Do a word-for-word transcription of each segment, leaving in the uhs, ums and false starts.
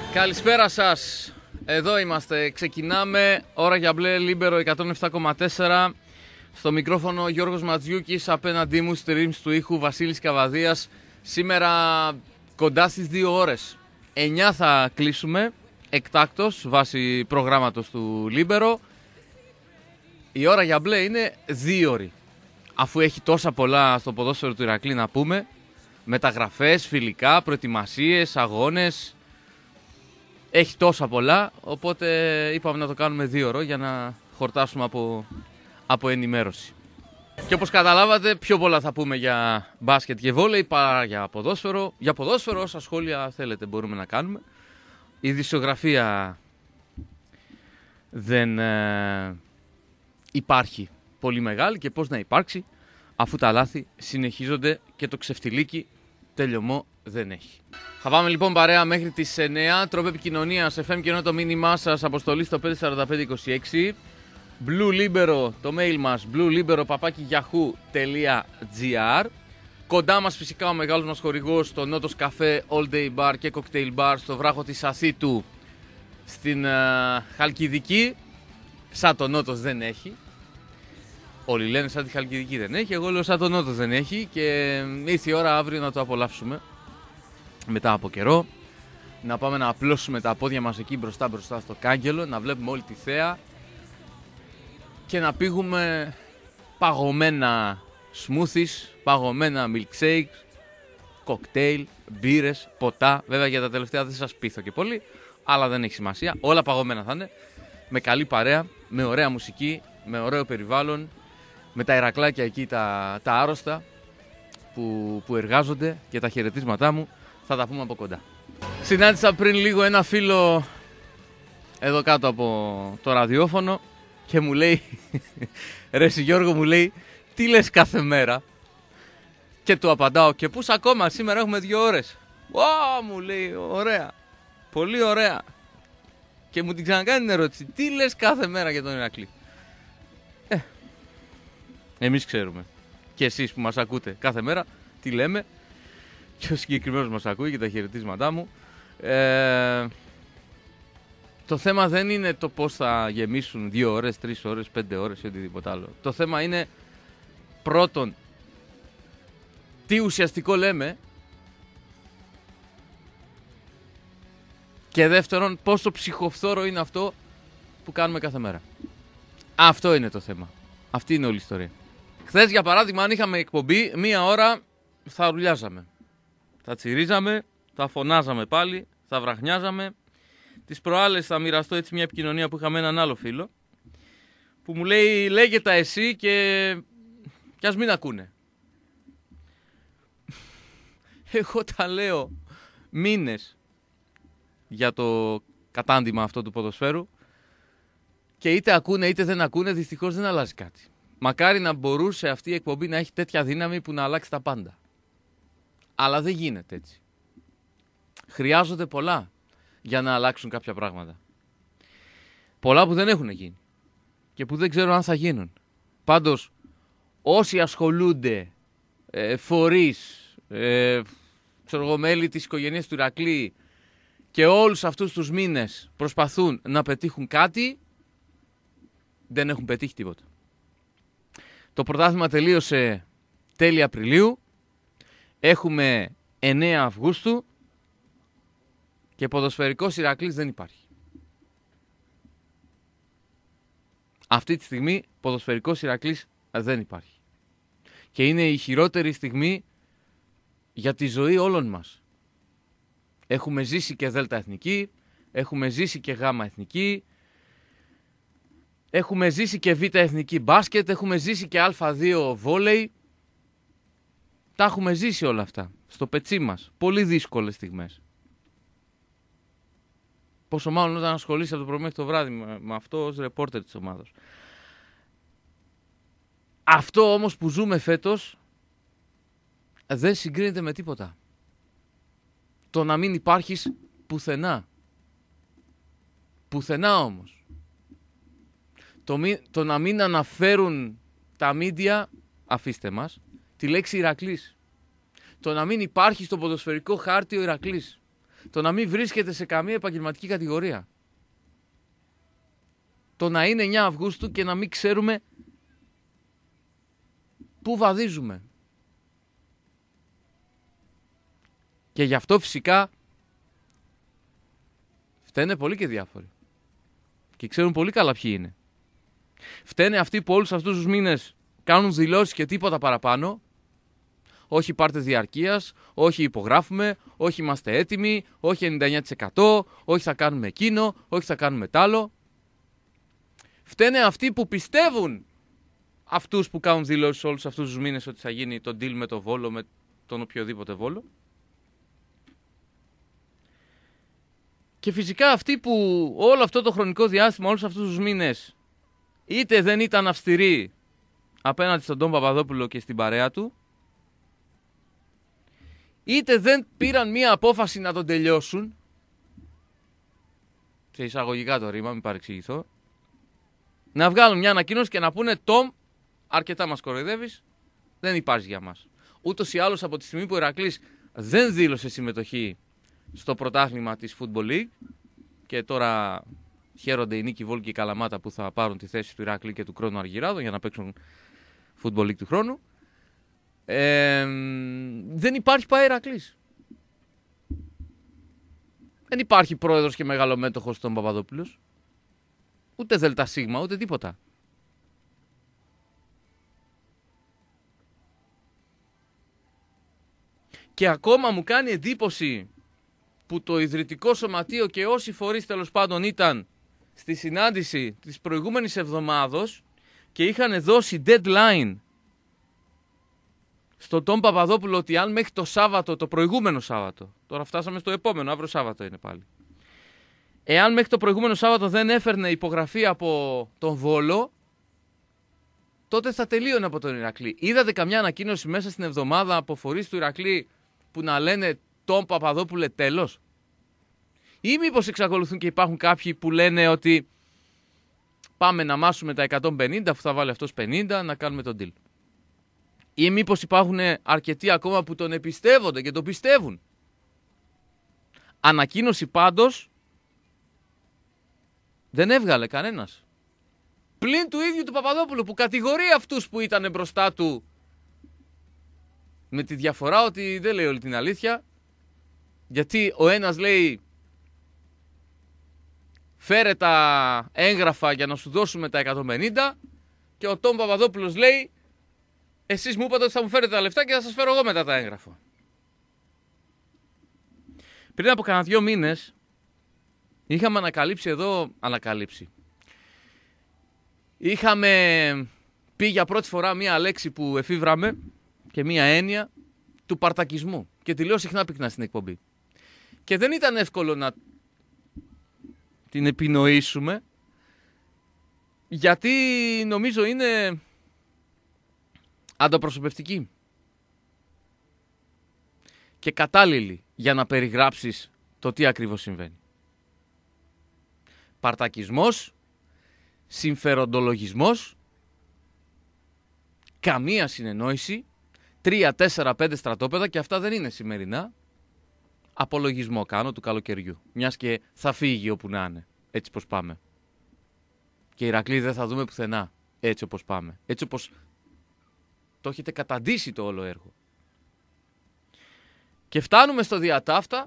Καλησπέρα σας. Εδώ είμαστε. Ξεκινάμε. Ώρα για μπλε Λίμπερο εκατόν επτά κόμμα τέσσερα. Στο μικρόφωνο Γιώργος Ματζιούκης. Απέναντί μου στη ρύθμιση του ήχου Βασίλης Καβαδίας. Σήμερα κοντά στις δύο ώρες. εννιά θα κλείσουμε. Εκτάκτος βάσει προγράμματος του Λίμπερο. Η ώρα για μπλε είναι δύο ώρες. Αφού έχει τόσα πολλά στο ποδόσφαιρο του Ηρακλή να πούμε. Μεταγραφές, φιλικά, προετοιμασίες, αγώνες. Έχει τόσα πολλά, οπότε είπαμε να το κάνουμε δύο ώρες για να χορτάσουμε από, από ενημέρωση. Και όπως καταλάβατε, πιο πολλά θα πούμε για μπάσκετ και βόλεϊ παρά για ποδόσφαιρο. Για ποδόσφαιρο, όσα σχόλια θέλετε μπορούμε να κάνουμε. Η ειδησιογραφία δεν ε, υπάρχει πολύ μεγάλη και πώς να υπάρξει αφού τα λάθη συνεχίζονται και το ξεφτιλίκι τελειωμό δεν έχει. Θα πάμε λοιπόν παρέα μέχρι τις εννιά. Τρόπο επικοινωνίας εφ εμ και ενώ το μήνυμά σας αποστολή στο πέντε τέσσερα πέντε είκοσι έξι. Blue Libero, το mail μας bluelibero παπάκι yahoo τελεία gr. Κοντά μας φυσικά ο μεγάλος μας χορηγός, το Νότος Καφέ, All Day Bar και Cocktail Bar στο βράχο της Αθήτου στην uh, Χαλκιδική. Σαν το Νότος δεν έχει. Όλοι λένε σαν τη Χαλκιδική δεν έχει, εγώ λέω σαν το Νότος δεν έχει και ήρθε η ώρα αύριο να το απολαύσουμε μετά από καιρό. Να πάμε να απλώσουμε τα πόδια μας εκεί μπροστά μπροστά στο κάγκελο, να βλέπουμε όλη τη θέα και να πήγουμε παγωμένα smoothies, παγωμένα milkshakes, κοκτέιλ, μπύρες, ποτά. Βέβαια για τα τελευταία δεν σας πείθω και πολύ, αλλά δεν έχει σημασία, όλα παγωμένα θα είναι, με καλή παρέα, με ωραία μουσική, με ωραίο περιβάλλον, με τα Ηρακλάκια εκεί τα, τα άρρωστα που, που εργάζονται και τα χαιρετίσματά μου θα τα πούμε από κοντά. Συνάντησα πριν λίγο ένα φίλο εδώ κάτω από το ραδιόφωνο και μου λέει ρε εσύ Γιώργο, μου λέει, τι λες κάθε μέρα? Και του απαντάω, και πούς ακόμα, σήμερα έχουμε δύο ώρες. Ω, μου λέει, ωραία, πολύ ωραία. Και μου την ξανακάνει την ερώτηση, τι λες κάθε μέρα για τον Ηρακλή? Ε, εμείς ξέρουμε. Και εσείς που μας ακούτε κάθε μέρα, τι λέμε. Και ο συγκεκριμένος μας ακούει και τα χαιρετίσματά μου. Ε, το θέμα δεν είναι το πώς θα γεμίσουν δύο ώρες, τρεις ώρες, πέντε ώρες ή οτιδήποτε άλλο. Το θέμα είναι πρώτον τι ουσιαστικό λέμε και δεύτερον πόσο ψυχοφθόρο είναι αυτό που κάνουμε κάθε μέρα. Αυτό είναι το θέμα. Αυτή είναι όλη η ιστορία. Χθες για παράδειγμα, αν είχαμε εκπομπή, μία ώρα θα ρουλιάζαμε. Θα τσιρίζαμε, θα φωνάζαμε πάλι, θα βραχνιάζαμε. Τις προάλλες θα μοιραστώ έτσι μια επικοινωνία που είχαμε έναν άλλο φίλο που μου λέει, λέγε τα εσύ και, και ας μην ακούνε. Εγώ τα λέω μήνες για το κατάντημα αυτό του ποδοσφαίρου και είτε ακούνε είτε δεν ακούνε, δυστυχώς δεν αλλάζει κάτι. Μακάρι να μπορούσε αυτή η εκπομπή να έχει τέτοια δύναμη που να αλλάξει τα πάντα. Αλλά δεν γίνεται έτσι. Χρειάζονται πολλά για να αλλάξουν κάποια πράγματα. Πολλά που δεν έχουν γίνει και που δεν ξέρω αν θα γίνουν. Πάντως, όσοι ασχολούνται, ε, φορείς, ε, ξέρω εγώ, μέλη της οικογένειας του Ηρακλή και όλους αυτούς τους μήνες προσπαθούν να πετύχουν κάτι, δεν έχουν πετύχει τίποτα. Το πρωτάθλημα τελείωσε τέλη Απριλίου, έχουμε εννέα Αυγούστου και ποδοσφαιρικός Ηρακλής δεν υπάρχει. Αυτή τη στιγμή ποδοσφαιρικός Ηρακλής δεν υπάρχει. Και είναι η χειρότερη στιγμή για τη ζωή όλων μας. Έχουμε ζήσει και Δέλτα Εθνική, έχουμε ζήσει και Γάμα Εθνική, έχουμε ζήσει και Β Εθνική μπάσκετ, έχουμε ζήσει και Α δύο βόλεϊ. Τα έχουμε ζήσει όλα αυτά στο πετσί μας. Πολύ δύσκολες στιγμές. Πόσο μάλλον όταν ασχολείσαι από το πρωί μέχρι το βράδυ με, με αυτό ως ρεπόρτερ της ομάδας. Αυτό όμως που ζούμε φέτος δεν συγκρίνεται με τίποτα. Το να μην υπάρχεις πουθενά. Πουθενά όμως. Το, μη, το να μην αναφέρουν τα μίντια, αφήστε μας, τη λέξη Ηρακλής. Το να μην υπάρχει στο ποδοσφαιρικό χάρτη ο Ηρακλής. Το να μην βρίσκεται σε καμία επαγγελματική κατηγορία. Το να είναι εννιά Αυγούστου και να μην ξέρουμε πού βαδίζουμε. Και γι' αυτό φυσικά φταίνε πολλοί και διάφοροι. Και ξέρουν πολύ καλά ποιοι είναι. Φταίνε αυτοί που όλους αυτούς τους μήνες κάνουν δηλώσεις και τίποτα παραπάνω. Όχι πάρτε διαρκείας, όχι υπογράφουμε, όχι είμαστε έτοιμοι, όχι ενενήντα εννιά τοις εκατό, όχι θα κάνουμε εκείνο, όχι θα κάνουμε τ' άλλο. Φταίνε αυτοί που πιστεύουν αυτούς που κάνουν δηλώσεις όλους αυτούς τους μήνες ότι θα γίνει το deal με το Βόλο, με τον οποιοδήποτε Βόλο. Και φυσικά αυτοί που όλο αυτό το χρονικό διάστημα, όλους αυτούς τους μήνες, είτε δεν ήταν αυστηροί απέναντι στον Τον Παπαδόπουλο και στην παρέα του, είτε δεν πήραν μία απόφαση να τον τελειώσουν, σε εισαγωγικά το ρήμα, μην παρεξηγηθώ, να βγάλουν μια ανακοίνωση και να πούνε «Τόμ, αρκετά μας κοροϊδεύεις, δεν υπάρχει για μας». Ούτως ή άλλως από τη στιγμή που ο Ηρακλής δεν δήλωσε συμμετοχή στο πρωτάθλημα της Football League και τώρα χαίρονται οι Νίκη Βόλ και η Καλαμάτα που θα πάρουν τη θέση του Ηρακλή και του Κρόνου Αργυράδου για να παίξουν Football League του χρόνου. Ε, δεν υπάρχει πάει Ηρακλής. Δεν υπάρχει πρόεδρος και μεγαλομέτωχος στον Παπαδόπουλος. Ούτε Δελτα Σίγμα, ούτε τίποτα. Και ακόμα μου κάνει εντύπωση που το ιδρυτικό σωματείο και όσοι φορείς τέλος πάντων ήταν στη συνάντηση της προηγούμενης εβδομάδος και είχαν δώσει deadline στον Τον Παπαδόπουλο ότι αν μέχρι το Σάββατο, το προηγούμενο Σάββατο, τώρα φτάσαμε στο επόμενο, αύριο Σάββατο είναι πάλι, εάν μέχρι το προηγούμενο Σάββατο δεν έφερνε υπογραφή από τον Βόλο, τότε θα τελείωνε από τον Ηρακλή. Είδατε καμιά ανακοίνωση μέσα στην εβδομάδα από φορείς του Ηρακλή που να λένε Τον Παπαδόπουλε τέλος? Ή μήπως εξακολουθούν και υπάρχουν κάποιοι που λένε ότι πάμε να μάσουμε τα εκατόν πενήντα αφού θα βάλει αυτός πενήντα να κάνουμε τον deal? Ή μήπως υπάρχουν αρκετοί ακόμα που τον εμπιστεύονται και τον πιστεύουν? Ανακοίνωση πάντως δεν έβγαλε κανένας. Πλην του ίδιου του Παπαδόπουλου που κατηγορεί αυτούς που ήταν μπροστά του, με τη διαφορά ότι δεν λέει όλη την αλήθεια. Γιατί ο ένας λέει φέρε τα έγγραφα για να σου δώσουμε τα εκατόν πενήντα και ο Τον Παπαδόπουλος λέει εσείς μου είπατε ότι θα μου φέρετε τα λεφτά και θα σας φέρω εγώ μετά τα έγγραφα. Πριν από κανένα δύο μήνες είχαμε ανακαλύψει εδώ, ανακαλύψει. Είχαμε πει για πρώτη φορά μία λέξη που εφήβραμε και μία έννοια του παρτακισμού και τη λέω συχνά πυκνά στην εκπομπή. Και δεν ήταν εύκολο να την επινοήσουμε γιατί νομίζω είναι ανταπροσωπευτική και κατάλληλη για να περιγράψεις το τι ακριβώς συμβαίνει. Παρτακισμός, συμφεροντολογισμός, καμία συνεννόηση, τρία, τέσσερα, πέντε στρατόπεδα και αυτά δεν είναι σημερινά. Απολογισμό κάνω του καλοκαιριού, μιας και θα φύγει όπου να είναι, έτσι πως πάμε. Και Ηρακλή δεν θα δούμε πουθενά, έτσι όπως πάμε, έτσι όπως το έχετε καταντήσει το όλο έργο. Και φτάνουμε στο διατάφτα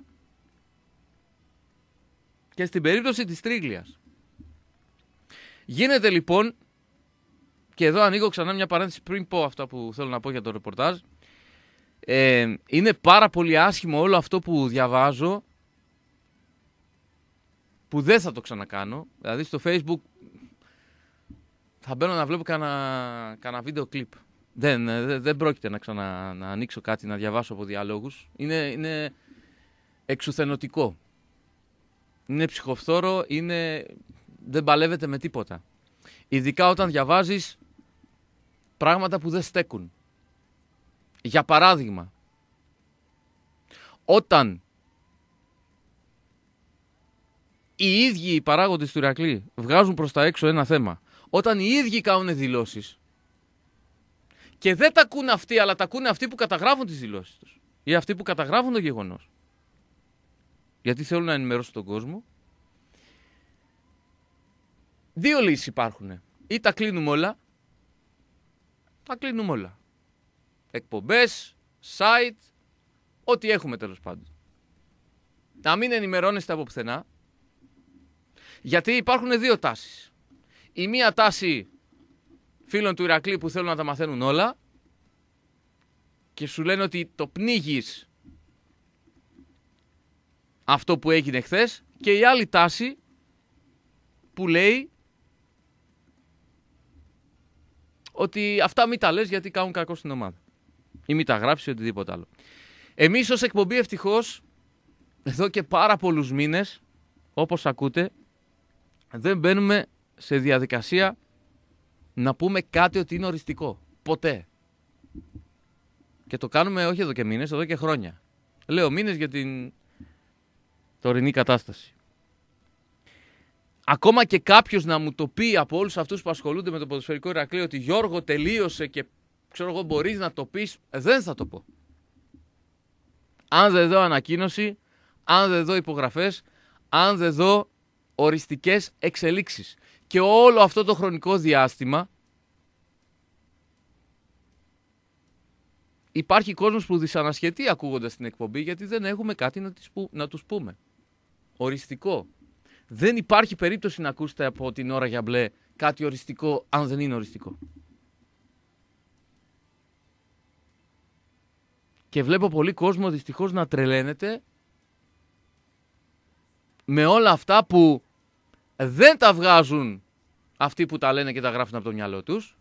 και στην περίπτωση της Τρίγλιας. Γίνεται λοιπόν, και εδώ ανοίγω ξανά μια παρένθεση πριν πω αυτά που θέλω να πω για το ρεπορτάζ, ε, είναι πάρα πολύ άσχημο όλο αυτό που διαβάζω, που δεν θα το ξανακάνω. Δηλαδή στο Facebook θα μπαίνω να βλέπω κάνα, κάνα βίντεο κλιπ. Δεν, δεν, δεν πρόκειται να ξανα να ανοίξω κάτι, να διαβάσω από διαλόγους. Είναι, είναι εξουθενωτικό. Είναι ψυχοφθόρο, είναι... δεν παλεύεται με τίποτα. Ειδικά όταν διαβάζεις πράγματα που δεν στέκουν. Για παράδειγμα, όταν οι ίδιοι οι παράγοντες του Ηρακλή βγάζουν προς τα έξω ένα θέμα, όταν οι ίδιοι κάνουν δηλώσεις και δεν τα ακούν αυτοί, αλλά τα ακούν αυτοί που καταγράφουν τις δηλώσεις τους ή αυτοί που καταγράφουν το γεγονός, γιατί θέλουν να ενημερώσουν τον κόσμο. Δύο λύσεις υπάρχουν. Ή τα κλείνουμε όλα, τα κλείνουμε όλα. Εκπομπές, site, ό,τι έχουμε τέλος πάντων. Να μην ενημερώνεστε από πουθενά, γιατί υπάρχουν δύο τάσεις. Η μία τάση φίλων του Ηρακλή που θέλουν να τα μαθαίνουν όλα και σου λένε ότι το πνίγεις αυτό που έγινε χθες, και η άλλη τάση που λέει ότι αυτά μην τα λες γιατί κάνουν κακό στην ομάδα. Ή μην τα γράψεις ή οτιδήποτε άλλο. Εμείς ως εκπομπή ευτυχώς, εδώ και πάρα πολλούς μήνες, όπως ακούτε, δεν μπαίνουμε σε διαδικασία να πούμε κάτι ότι είναι οριστικό. Ποτέ. Και το κάνουμε όχι εδώ και μήνες, εδώ και χρόνια. Λέω μήνες για την τωρινή κατάσταση. Ακόμα και κάποιος να μου το πει από όλους αυτούς που ασχολούνται με το ποδοσφαιρικό Ηρακλείο ότι Γιώργο τελείωσε και ξέρω εγώ μπορείς να το πεις, δεν θα το πω. Αν δεν δω ανακοίνωση, αν δεν δω υπογραφές, αν δεν δω οριστικές εξελίξεις. Και όλο αυτό το χρονικό διάστημα υπάρχει κόσμος που δυσανασχετεί ακούγοντας την εκπομπή γιατί δεν έχουμε κάτι να, τις που, να τους πούμε. Οριστικό. Δεν υπάρχει περίπτωση να ακούσετε από την ώρα για μπλε κάτι οριστικό αν δεν είναι οριστικό. Και βλέπω πολύ κόσμο δυστυχώς να τρελαίνεται με όλα αυτά που δεν τα βγάζουν αυτοί που τα λένε και τα γράφουν από το μυαλό τους.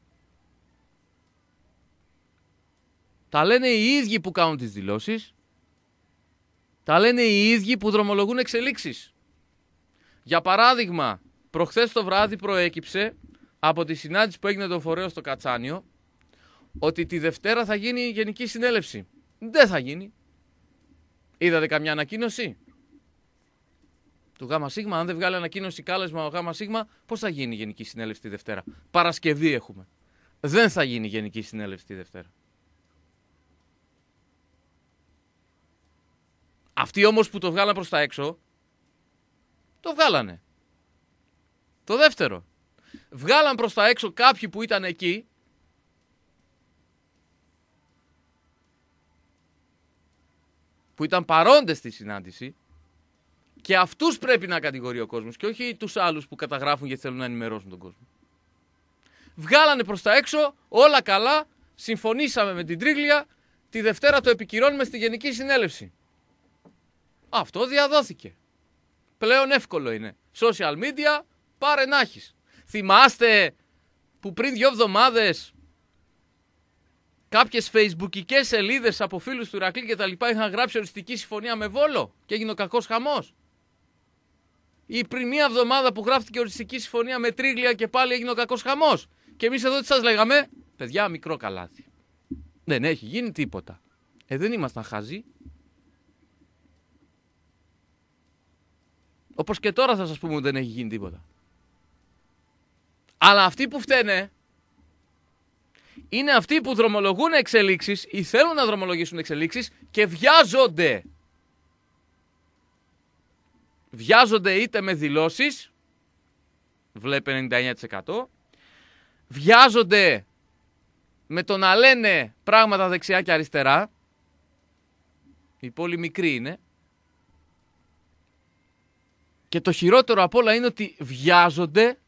Τα λένε οι ίδιοι που κάνουν τις δηλώσεις. Τα λένε οι ίδιοι που δρομολογούν εξελίξεις. Για παράδειγμα, προχθές το βράδυ προέκυψε από τη συνάντηση που έγινε τον φορέο στο Κατσάνιο ότι τη Δευτέρα θα γίνει η Γενική Συνέλευση. Δεν θα γίνει. Είδατε καμιά ανακοίνωση του ΓΣ? Αν δεν βγάλει ανακοίνωση κάλεσμα ο ΓΣ, πώς θα γίνει η Γενική Συνέλευση τη Δευτέρα? Παρασκευή έχουμε. Δεν θα γίνει η Γενική Συνέλευση τη Δευτέρα. Αυτοί όμως που το βγάλαν προς τα έξω, το βγάλανε. Το δεύτερο. Βγάλαν προς τα έξω κάποιοι που ήταν εκεί, που ήταν παρόντες στη συνάντηση, και αυτούς πρέπει να κατηγορεί ο κόσμος και όχι τους άλλους που καταγράφουν γιατί θέλουν να ενημερώσουν τον κόσμο. Βγάλανε προς τα έξω, όλα καλά, συμφωνήσαμε με την Τρίγλια, τη Δευτέρα το επικυρώνουμε στη Γενική Συνέλευση. Αυτό διαδόθηκε. Πλέον εύκολο είναι. Social media, πάρε να έχεις. Θυμάστε που πριν δύο εβδομάδες κάποιες facebookικές σελίδες από φίλους του Ηρακλή και τα λοιπά είχαν γράψει οριστική συμφωνία με Βόλο και έγινε ο κακός χαμός? Ή πριν μία εβδομάδα που γράφτηκε οριστική συμφωνία με Τρίγλια και πάλι έγινε ο κακός χαμός? Και εμείς εδώ τι σας λέγαμε? Παιδιά, μικρό καλάθι. Δεν έχει γίνει τίποτα. Ε, δεν ήμασταν χαζοί. Όπως και τώρα θα σας πούμε ότι δεν έχει γίνει τίποτα. Αλλά αυτοί που φταίνε είναι αυτοί που δρομολογούν εξελίξεις ή θέλουν να δρομολογήσουν εξελίξεις και βιάζονται. Βιάζονται είτε με δηλώσεις, βλέπε ενενήντα εννέα τοις εκατό, βιάζονται με το να λένε πράγματα δεξιά και αριστερά, η πόλη μικρή είναι, και το χειρότερο απ' όλα είναι ότι βιάζονται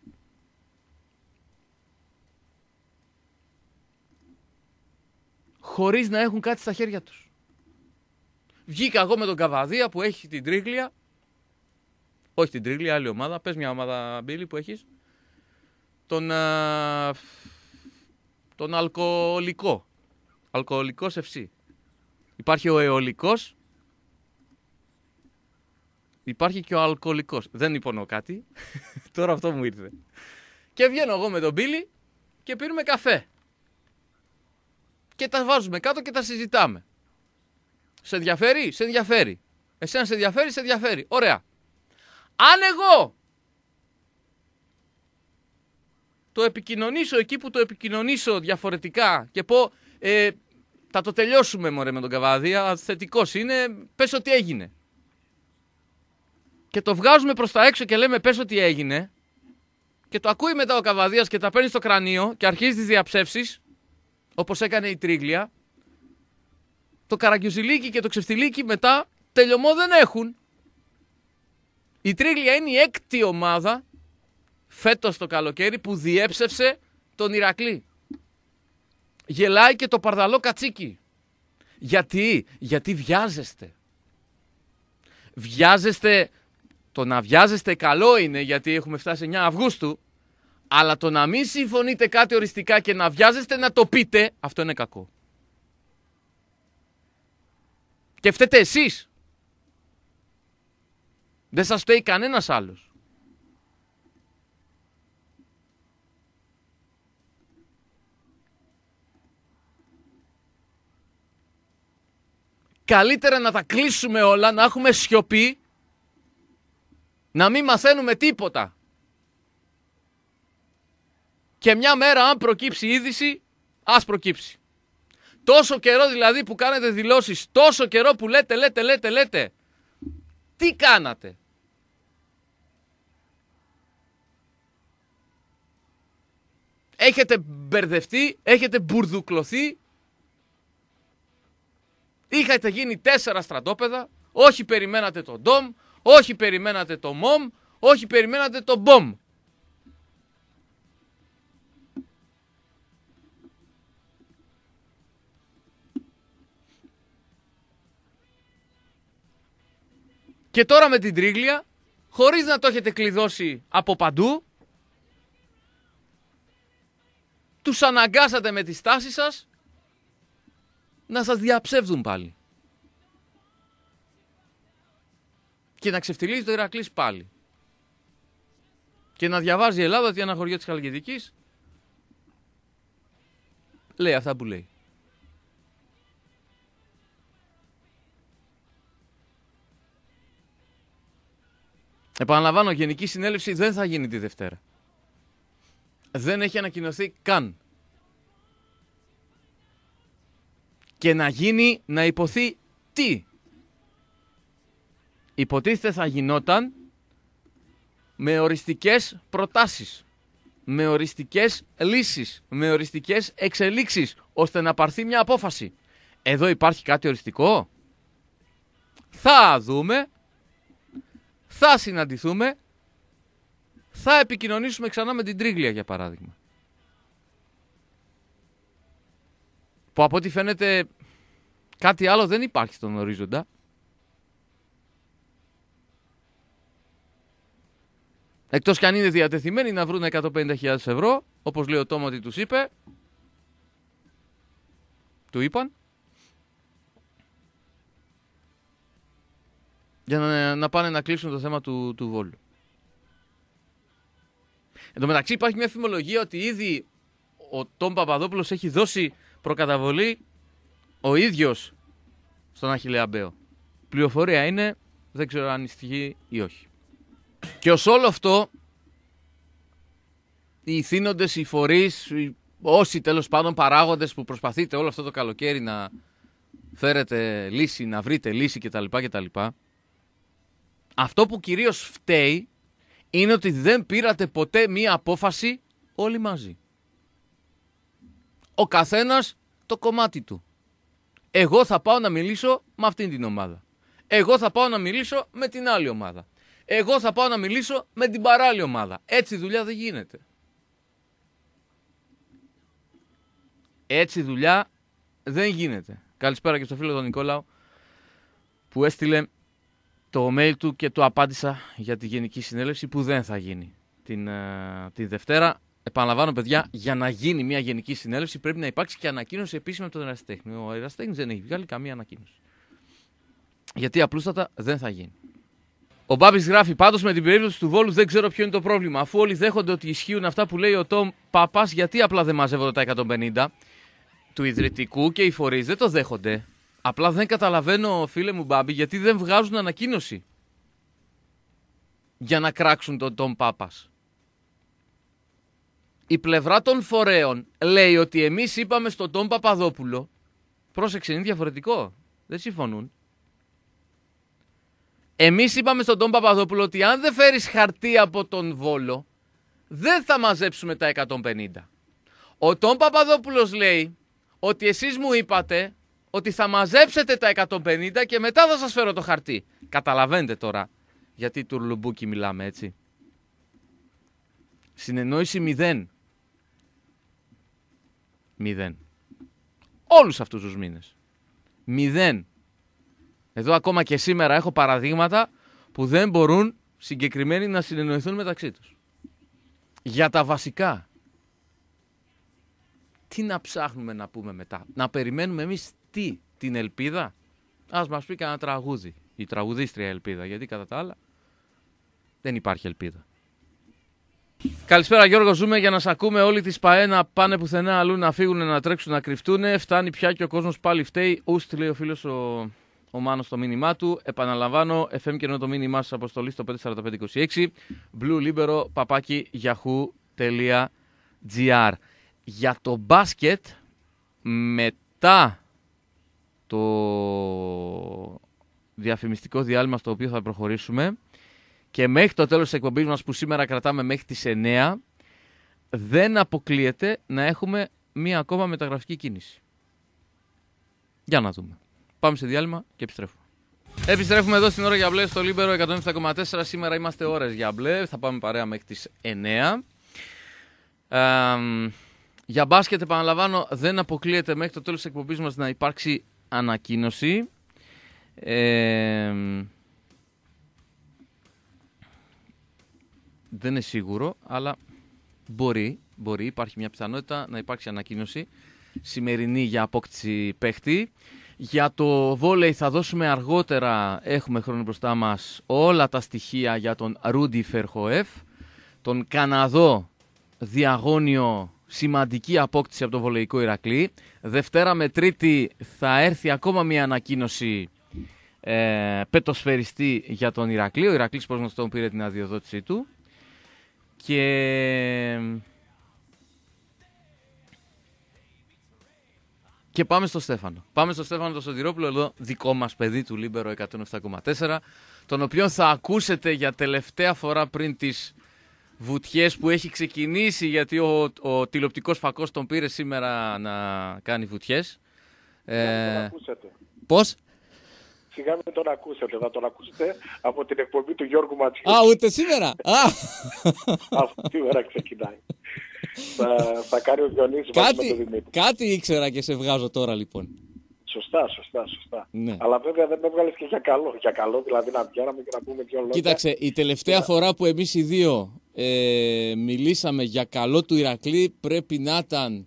χωρίς να έχουν κάτι στα χέρια τους. Βγήκα εγώ με τον Καβαδία που έχει την Τρίγλια, όχι την Τρίγλια, άλλη ομάδα, πες μια ομάδα, Μπίλη, που έχεις, τον, α, τον αλκοολικό, αλκοολικός εφ σι. Υπάρχει ο αιωλικός, υπάρχει και ο αλκοολικός. Δεν υπονοώ κάτι, τώρα αυτό μου ήρθε. Και βγαίνω εγώ με τον Μπίλη και πίνουμε καφέ. Και τα βάζουμε κάτω και τα συζητάμε. Σε ενδιαφέρει? Σε ενδιαφέρει. Εσένα σε ενδιαφέρει? Σε ενδιαφέρει. Ωραία. Αν εγώ το επικοινωνήσω εκεί που το επικοινωνήσω διαφορετικά και πω ε, θα το τελειώσουμε μωρέ με τον Καβαδία, θετικός είναι, πες ότι έγινε. και το βγάζουμε προς τα έξω και λέμε πες ότι έγινε και το ακούει μετά ο Καβαδίας και τα παίρνει στο κρανίο και αρχίζει τις διαψεύσεις όπως έκανε η Τρίγλια, το Καραγκιουζιλίκι και το Ξεφτιλίκι μετά τελειωμό δεν έχουν. Η Τρίγλια είναι η έκτη ομάδα φέτος το καλοκαίρι που διέψευσε τον Ηρακλή. Γελάει και το Παρδαλό Κατσίκι. Γιατί, γιατί βιάζεστε. Βιάζεστε, το να βιάζεστε καλό είναι γιατί έχουμε φτάσει εννιά Αυγούστου, αλλά το να μην συμφωνείτε κάτι οριστικά και να βιάζεστε να το πείτε, αυτό είναι κακό. Και φταίτε εσείς. Δεν σας φταίει κανένας άλλος. Καλύτερα να τα κλείσουμε όλα, να έχουμε σιωπή, να μην μαθαίνουμε τίποτα. Και μια μέρα αν προκύψει είδηση, ας προκύψει. Τόσο καιρό δηλαδή που κάνετε δηλώσεις, τόσο καιρό που λέτε, λέτε, λέτε, λέτε. Τι κάνατε? Έχετε μπερδευτεί, έχετε μπουρδουκλωθεί. Είχατε γίνει τέσσερα στρατόπεδα, όχι περιμένατε το ντομ, όχι περιμένατε το μομ, όχι περιμένατε το μπομ. Και τώρα με την Τρίγλια, χωρίς να το έχετε κλειδώσει από παντού, τους αναγκάσατε με τη στάση σας να σας διαψεύδουν πάλι. Και να ξεφτιλίζει το Ηρακλής πάλι. Και να διαβάζει η Ελλάδα ότι ένα χωριό της Χαλκιδικής λέει αυτά που λέει. Επαναλαμβάνω, Γενική Συνέλευση δεν θα γίνει τη Δευτέρα. Δεν έχει ανακοινωθεί καν. Και να γίνει, να υποθεί τι? Υποτίθεται θα γινόταν με οριστικές προτάσεις, με οριστικές λύσεις, με οριστικές εξελίξεις, ώστε να πάρθει μια απόφαση. Εδώ υπάρχει κάτι οριστικό? Θα δούμε, θα συναντηθούμε, θα επικοινωνήσουμε ξανά με την Τρίγλια για παράδειγμα. Που από ό,τι φαίνεται κάτι άλλο δεν υπάρχει στον ορίζοντα. Εκτός κι αν είναι διατεθειμένοι να βρουν εκατόν πενήντα χιλιάδες ευρώ, όπως λέει ο Τόμο ότι τους είπε, του είπαν, για να, να πάνε να κλείσουν το θέμα του, του Βόλου. Εν τω μεταξύ υπάρχει μια φημολογία ότι ήδη ο Τόμ Παπαδόπουλος έχει δώσει προκαταβολή ο ίδιος στον Αχιλλέα Μπέο. Πληροφορία είναι, δεν ξέρω αν ισχύει ή όχι. Και ως όλο αυτό, οι ηθήνοντες, οι φορείς, οι, όσοι τέλος πάντων παράγοντες που προσπαθείτε όλο αυτό το καλοκαίρι να φέρετε λύση, να βρείτε λύση κτλ. κτλ. Αυτό που κυρίως φταίει είναι ότι δεν πήρατε ποτέ μία απόφαση όλοι μαζί. Ο καθένας το κομμάτι του. Εγώ θα πάω να μιλήσω με αυτήν την ομάδα. Εγώ θα πάω να μιλήσω με την άλλη ομάδα. Εγώ θα πάω να μιλήσω με την παράλληλη ομάδα. Έτσι δουλειά δεν γίνεται. Έτσι δουλειά δεν γίνεται. Καλησπέρα και στο φίλο τον Νικόλαο που έστειλε το mail του και του απάντησα για τη Γενική Συνέλευση που δεν θα γίνει την, uh, τη Δευτέρα. Επαναλαμβάνω, παιδιά, για να γίνει μια Γενική Συνέλευση πρέπει να υπάρξει και ανακοίνωση επίσημη από τον ερασιτέχνη. Ο ερασιτέχνης δεν έχει βγάλει καμία ανακοίνωση. Γιατί απλούστατα δεν θα γίνει. Ο Μπάμπης γράφει, πάντως με την περίπτωση του Βόλου δεν ξέρω ποιο είναι το πρόβλημα. Αφού όλοι δέχονται ότι ισχύουν αυτά που λέει ο Τόμ Παπάς, γιατί απλά δεν μαζεύονται τα εκατόν πενήντα του Ιδρυτικού και οι φορείς δεν το δέχονται. Απλά δεν καταλαβαίνω, φίλε μου Μπάμπη, γιατί δεν βγάζουν ανακοίνωση για να κράξουν τον Τόμ Πάπας. Η πλευρά των φορέων λέει ότι εμείς είπαμε στον Τόμ Παπαδόπουλο, πρόσεξε, είναι διαφορετικό, δεν συμφωνούν. Εμείς είπαμε στον Τον Παπαδόπουλο ότι αν δεν φέρεις χαρτί από τον Βόλο, δεν θα μαζέψουμε τα εκατόν πενήντα. Ο Τον Παπαδόπουλος λέει ότι εσείς μου είπατε ότι θα μαζέψετε τα εκατόν πενήντα και μετά θα σας φέρω το χαρτί. Καταλαβαίνετε τώρα γιατί τουρλουμπούκι μιλάμε, έτσι. Συνεννόηση μηδέν. Μηδέν. Όλους αυτούς τους μήνες. Μηδέν. Εδώ ακόμα και σήμερα έχω παραδείγματα που δεν μπορούν συγκεκριμένοι να συνεννοηθούν μεταξύ τους. Για τα βασικά. Τι να ψάχνουμε να πούμε μετά. Να περιμένουμε εμείς τι, την ελπίδα. Ας μας πει κανένα τραγούδι. Η τραγουδίστρια ελπίδα. Γιατί κατά τα άλλα δεν υπάρχει ελπίδα. Καλησπέρα Γιώργο, ζούμε για να σ' ακούμε. Όλοι τις ΠΑΕ να πάνε πουθενά αλλού, να φύγουν, να τρέξουν, να κρυφτούν. Φτάνει πια και ο κόσμος πάλι φταίει. Ουστ, λέει ο φίλος ο, ο Μάνος στο μήνυμά του. Επαναλαμβάνω, εφ εμ και ενώ το μήνυμά σας αποστολή στο πέντε τέσσερα πέντε είκοσι έξι. Blue Libero, παπάκι, yahoo.gr. Για το μπάσκετ, μετά το διαφημιστικό διάλειμμα στο οποίο θα προχωρήσουμε και μέχρι το τέλος της εκπομπής μας που σήμερα κρατάμε μέχρι τις εννιά, δεν αποκλείεται να έχουμε μία ακόμα μεταγραφική κίνηση. Για να δούμε. Πάμε σε διάλειμμα και επιστρέφουμε. Επιστρέφουμε εδώ στην ώρα για μπλε στο Libero εκατόν επτά κόμμα τέσσερα. Σήμερα είμαστε ώρες για μπλε. Θα πάμε παρέα μέχρι τις εννιά. Ε, για μπάσκετ, επαναλαμβάνω, δεν αποκλείεται μέχρι το τέλος της εκπομπής μας να υπάρξει ανακοίνωση. Ε, δεν είναι σίγουρο, αλλά μπορεί, μπορεί, υπάρχει μια πιθανότητα να υπάρξει ανακοίνωση σημερινή για απόκτηση παίχτη. Για το βόλεϊ θα δώσουμε αργότερα, έχουμε χρόνο μπροστά μας, όλα τα στοιχεία για τον Ρούντι Φερχοέφ, τον Καναδό διαγώνιο, σημαντική απόκτηση από το βολεϊκό Ηρακλή. Δευτέρα με Τρίτη θα έρθει ακόμα μια ανακοίνωση ε, πετοσφαιριστή για τον Ηρακλή. Ο Ηρακλής, πώς γνωστό, πήρε την αδειοδότησή του. Και... και πάμε στο Στέφανο. Πάμε στο Στέφανο τον Σωτηρόπουλο, εδώ δικό μας παιδί του Libero εκατόν επτά κόμμα τέσσερα, τον οποίο θα ακούσετε για τελευταία φορά πριν τις βουτιές που έχει ξεκινήσει, γιατί ο, ο τηλεοπτικός φακός τον πήρε σήμερα να κάνει βουτιές. Ε, πώς? Σιγά μην τον ακούσετε, θα τον ακούσετε από την εκπομπή του Γιώργου Ματσιού. Α, ούτε σήμερα! Αυτό σήμερα ξεκινάει. θα, θα κάνει ο Διονύσης μαζί με τον Δημήτρη. Κάτι ήξερα και σε βγάζω τώρα λοιπόν. Σωστά, σωστά, σωστά. Ναι. Αλλά βέβαια δεν με έβγαλες και για καλό. Για καλό δηλαδή να πιάναμε και να πούμε δύο λόγια. Κοίταξε, η τελευταία φορά που εμείς οι δύο ε, μιλήσαμε για καλό του Ηρακλή πρέπει να ήταν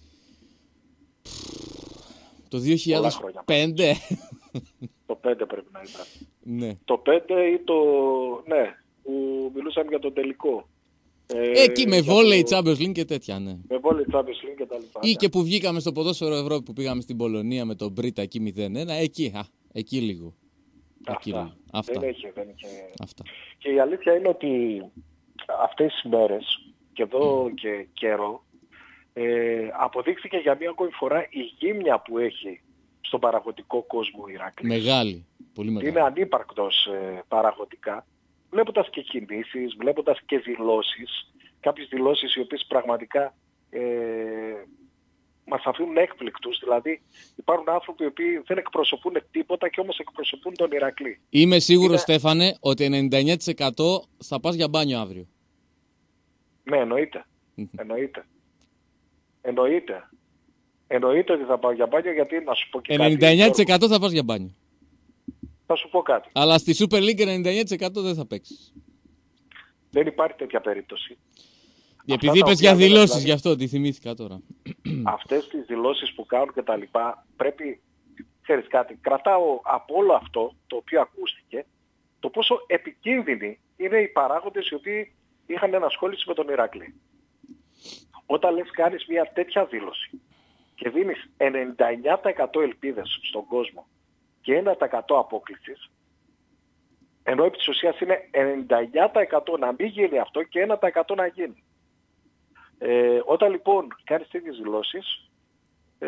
το δύο χιλιάδες πέντε. Το πέντε πρέπει να ήταν. Ναι. Το πέντε ή το... ναι, που μιλούσαμε για τον τελικό. Ε, Εκεί με βόλεϊ, το... Champions League και τέτοια, ναι. Με βόλεϊ, Champions League και τα λοιπά. Ή και που βγήκαμε στο ποδόσφαιρο Ευρώπη που πήγαμε στην Πολωνία με τον Μπρίτα εκεί μηδέν ένα. Εκεί, α, εκεί λίγο. Αυτά. Εκεί λίγο. Αυτά. Δεν έχει, δεν έχει. Αυτά. Και η αλήθεια είναι ότι αυτές τις μέρες και εδώ mm. και καιρό ε, αποδείχθηκε για μία ακόμη φορά η γύμνια που έχει στον παραγωγικό κόσμο ο Ηράκλης. Μεγάλη. Πολύ μεγάλη. Είναι ανύπαρκτος ε, παραγωγικά. Βλέποντας και κινήσεις, βλέποντας και δηλώσεις, κάποιες δηλώσεις οι οποίες πραγματικά ε, μας αφήνουν έκπληκτους. Δηλαδή υπάρχουν άνθρωποι οι οποίοι δεν εκπροσωπούν τίποτα και όμως εκπροσωπούν τον Ηρακλή. Είμαι σίγουρος, είναι... Στέφανε, ότι ενενήντα εννιά τοις εκατό θα πας για μπάνιο αύριο. Ναι, εννοείται. εννοείται. Εννοείται. Εννοείται ότι θα πάω για μπάνιο, γιατί να σου πω και ενενήντα εννιά τοις εκατό κάτι. Θα πας για μπάνιο. Θα σου πω κάτι. Αλλά στη Super League ενενήντα εννιά τοις εκατό δεν θα παίξεις. Δεν υπάρχει τέτοια περίπτωση. Επειδή είπες για δηλώσεις, δηλαδή, γι' αυτό τη θυμήθηκα τώρα. Αυτές τις δηλώσεις που κάνουν και τα λοιπά, πρέπει, ξέρεις κάτι, κρατάω από όλο αυτό το οποίο ακούστηκε, το πόσο επικίνδυνοι είναι οι παράγοντες οι οποίοι είχαν ενασχόληση με τον Ηράκλη. Όταν λες κάνεις μια τέτοια δήλωση και δίνεις ενενήντα εννιά τοις εκατό ελπίδες στον κόσμο και ένα τοις εκατό απόκλησης, ενώ επί της ουσίας είναι ενενήντα εννιά τοις εκατό να μην γίνει αυτό και ένα τοις εκατό να γίνει. Ε, όταν λοιπόν κάνεις τέτοιες δηλώσεις,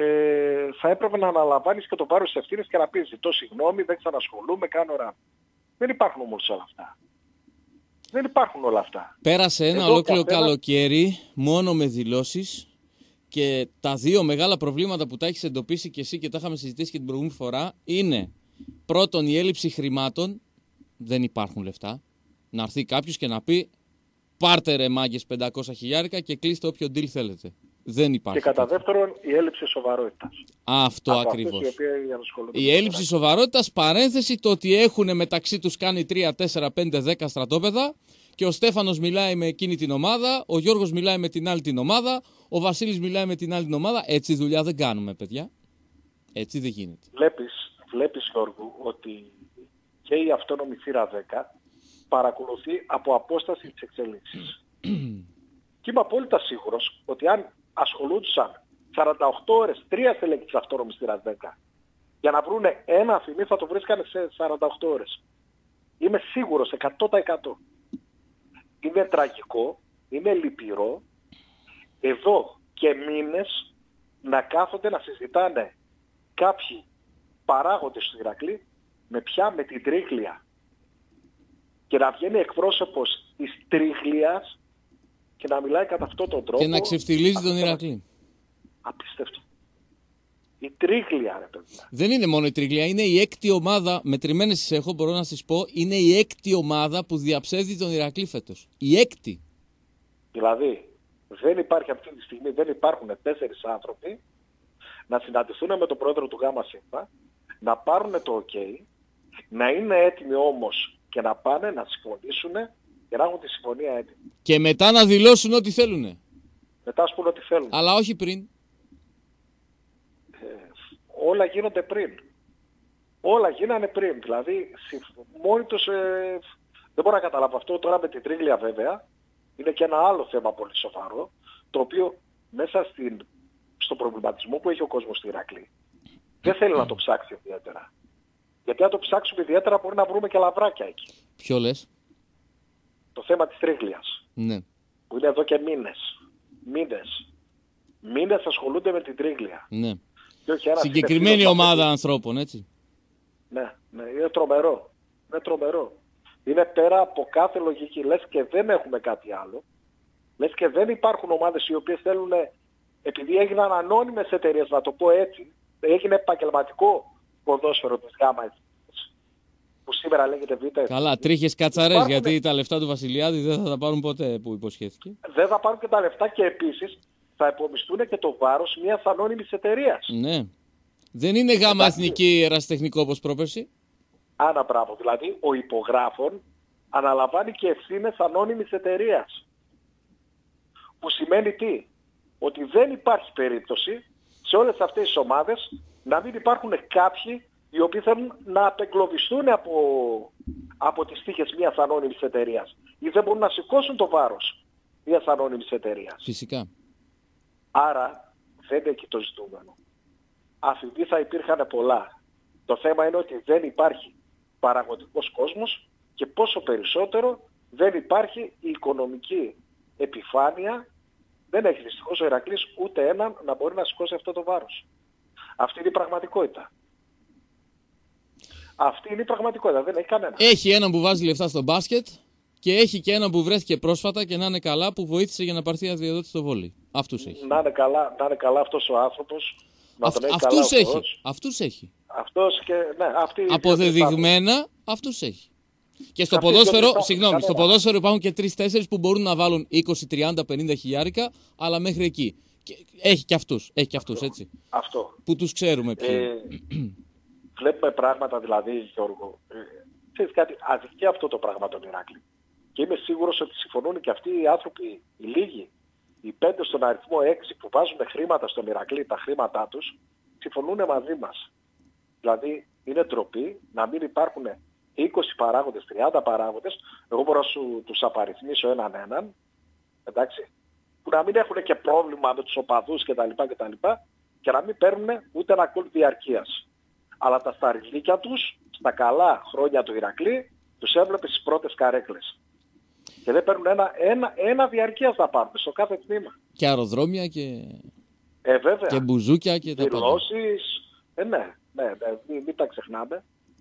ε, θα έπρεπε να αναλαμβάνεις και το βάρος της ευθύνης και να πεις ζητώ συγγνώμη, δεν ξανασχολούμαι, κάνω ράμ. Δεν υπάρχουν όμως όλα αυτά. Δεν υπάρχουν όλα αυτά. Πέρασε ένα Εδώ ολόκληρο καθένας... καλοκαίρι μόνο με δηλώσεις και τα δύο μεγάλα προβλήματα που τα έχεις εντοπίσει και εσύ και τα είχαμε συζητήσει και την προηγούμενη φορά είναι πρώτον η έλλειψη χρημάτων, δεν υπάρχουν λεφτά. Να έρθει κάποιος και να πει πάρτε ρε μάγκες πεντακόσια χιλιάρικα και κλείστε όποιο deal θέλετε. Δεν υπάρχει. Και κατά δεύτερον η έλλειψη σοβαρότητας. Αυτό από ακριβώς. Η, η έλλειψη σοβαρότητας, παρένθεση το ότι έχουν μεταξύ τους κάνει τρία, τέσσερα, πέντε, δέκα στρατόπεδα και ο Στέφανος μιλάει με εκείνη την ομάδα, ο Γιώργος μιλάει με την άλλη την ομάδα, ο Βασίλης μιλάει με την άλλη την ομάδα. Έτσι δουλειά δεν κάνουμε, παιδιά. Έτσι δεν γίνεται. Βλέπεις, βλέπεις Γιώργο, ότι και η αυτόνομη θύρα δέκα παρακολουθεί από απόσταση τις εξελίξεις. Και είμαι απόλυτα σίγουρος ότι αν ασχολούντουσαν σαράντα οκτώ ώρες τρία στελέχη της αυτόνομης θύρας δέκα για να βρούνε ένα αφημί θα το βρίσκανε σε σαράντα οκτώ ώρες. Είμαι σίγουρος εκατό τοις εκατό. Είναι τραγικό, είναι λυπηρό εδώ και μήνες να κάθονται να συζητάνε κάποιοι παράγοντες του Ηρακλή με πια με την Τρίγλια και να βγαίνει εκπρόσωπος της Τρίγλιας και να μιλάει κατά αυτόν τον τρόπο. Και να ξεφτιλίζει τον Ηρακλή. Απίστευτο. Η Τρίγλια, ρε παιδιά. Δεν είναι μόνο η Τρίγλια, είναι η έκτη ομάδα, μετρημένες τις έχω, μπορώ να σας πω, είναι η έκτη ομάδα που διαψεύδει τον Ηρακλή φέτος. Η έκτη. Δηλαδή, δεν υπάρχει αυτή τη στιγμή, δεν υπάρχουν τέσσερις άνθρωποι να συναντηθούν με τον πρόεδρο του ΓΑΜΑ ΣΥΓΜΑ, να πάρουν το OK, να είναι έτοιμοι όμως και να πάνε να συμφωνήσουν και να έχουν τη συμφωνία έτοιμη. Και μετά να δηλώσουν ό,τι θέλουν. Μετά ας πούνε ό,τι θέλουν. Αλλά όχι πριν. Ε, όλα γίνονται πριν. Όλα γίνανε πριν. Δηλαδή, μόνοι τους, ε, δεν μπορώ να καταλάβω αυτό. Τώρα με την Τρίγλια βέβαια, είναι και ένα άλλο θέμα πολύ σοβαρό, το οποίο μέσα στην, στον προβληματισμό που έχει ο κόσμος στη Ηρακλή, δεν θέλει να το ψάξει ιδιαίτερα. Γιατί αν το ψάξουμε ιδιαίτερα μπορεί να βρούμε και λαβράκια εκεί. Ποιο λες? Το θέμα της Τρίγλιας. Ναι. Που είναι εδώ και μήνες. Μήνες. Μήνες ασχολούνται με την Τρίγλια. Ναι. Και όχι ένα συγκεκριμένη ομάδα ανθρώπων, έτσι. Ναι, ναι, είναι τρομερό. Είναι τρομερό. Είναι πέρα από κάθε λογική. Λες και δεν έχουμε κάτι άλλο. Λες και δεν υπάρχουν ομάδες οι οποίες θέλουν, επειδή έγιναν ανώνυμες εταιρείες, να το πω έτσι, έγινε επαγγελματικό ποδόσφαιρο της ΓΑΜΑ, που σήμερα λέγεται Β' Καλά, τρίχες κατσαρές, υπάρχουν... γιατί τα λεφτά του Βασιλιάδη δεν θα τα πάρουν ποτέ που υποσχέθηκε. Δεν θα πάρουν και τα λεφτά και επίσης θα υπομισθούν και το βάρος μιας ανώνυμης εταιρείας. Ναι. Δεν είναι ΓΑΜΑ Εθνική Ερασιτεχνικό όπως πρόπερση. Άνα μπράβο. Δηλαδή ο υπογράφων αναλαμβάνει και ευθύνες ανώνυμης εταιρείας. Που σημαίνει τι? Ότι δεν υπάρχει περίπτωση σε όλες αυτές τις ομάδες να μην υπάρχουν κάποιοι οι οποίοι θέλουν να απεγκλωβιστούν από, από τις τύχες μιας ανώνυμης εταιρείας ή δεν μπορούν να σηκώσουν το βάρος μιας ανώνυμης εταιρείας. Φυσικά. Άρα δεν είναι εκεί το ζητούμενο. Αφιβή θα υπήρχαν πολλά. Το θέμα είναι ότι δεν υπάρχει παραγωγικός κόσμος και πόσο περισσότερο δεν υπάρχει η οικονομική επιφάνεια. Δεν έχει δυστυχώς ο Ηρακλής ούτε έναν να μπορεί να σηκώσει αυτό το βάρος. Αυτή είναι η πραγματικότητα. Αυτή είναι η πραγματικότητα, δεν έχει κανένα. Έχει έναν που βάζει λεφτά στο μπάσκετ και έχει και έναν που βρέθηκε πρόσφατα και να είναι καλά που βοήθησε για να πάρθει αδειοδότηση στο βόλεϊ. Αυτούς έχει. Να είναι καλά, να είναι καλά αυτός ο άνθρωπος. Να Αυτ, τον έχει αυτούς καλά έχει. Αυτούς έχει. Αυτός και, ναι, αυτή αποδεδειγμένα αυτούς έχει. Και στο αυτή ποδόσφαιρο, συγγνώμη, στο ποδόσφαιρο υπάρχουν και τρεις-τέσσερις που μπορούν να βάλουν είκοσι, τριάντα, πενήντα χιλιάρικα, αλλά μέχρι εκεί. Και έχει και αυτούς, έχει και αυτούς, έτσι. Αυτό. Που τους ξέρουμε ποιοι. Ε, βλέπουμε πράγματα δηλαδή, Γιώργο. Ε, ξέρεις κάτι, αδικεί αυτό το πράγμα τον Ηράκλη. Και είμαι σίγουρος ότι συμφωνούν και αυτοί οι άνθρωποι, οι λίγοι, οι πέντε στον αριθμό έξι που βάζουν χρήματα στον Ηρακλή, τα χρήματά τους, συμφωνούν μαζί μας. Δηλαδή είναι ντροπή να μην υπάρχουν είκοσι παράγοντες, τριάντα παράγοντες, εγώ μπορώ να σου τους απαριθμίσω έναν έναν, εντάξει, που να μην έχουν και πρόβλημα με τους οπαδούς κτλ. κτλ και να μην παίρνουν ούτε ένα κόλ διαρκείας. Αλλά τα σταριλίκια τους, στα καλά χρόνια του Ηρακλή, τους έβλεπε στις πρώτες καρέκλες. Και δεν παίρνουν ένα, ένα, ένα διαρκείας να πάρουν στο κάθε τμήμα. Και αεροδρόμια και, ε, βέβαια. και μπουζούκια και τα πάντα. Δηλώσεις, ε, ναι, ναι, ναι μην, μην τα ξεχνάμε.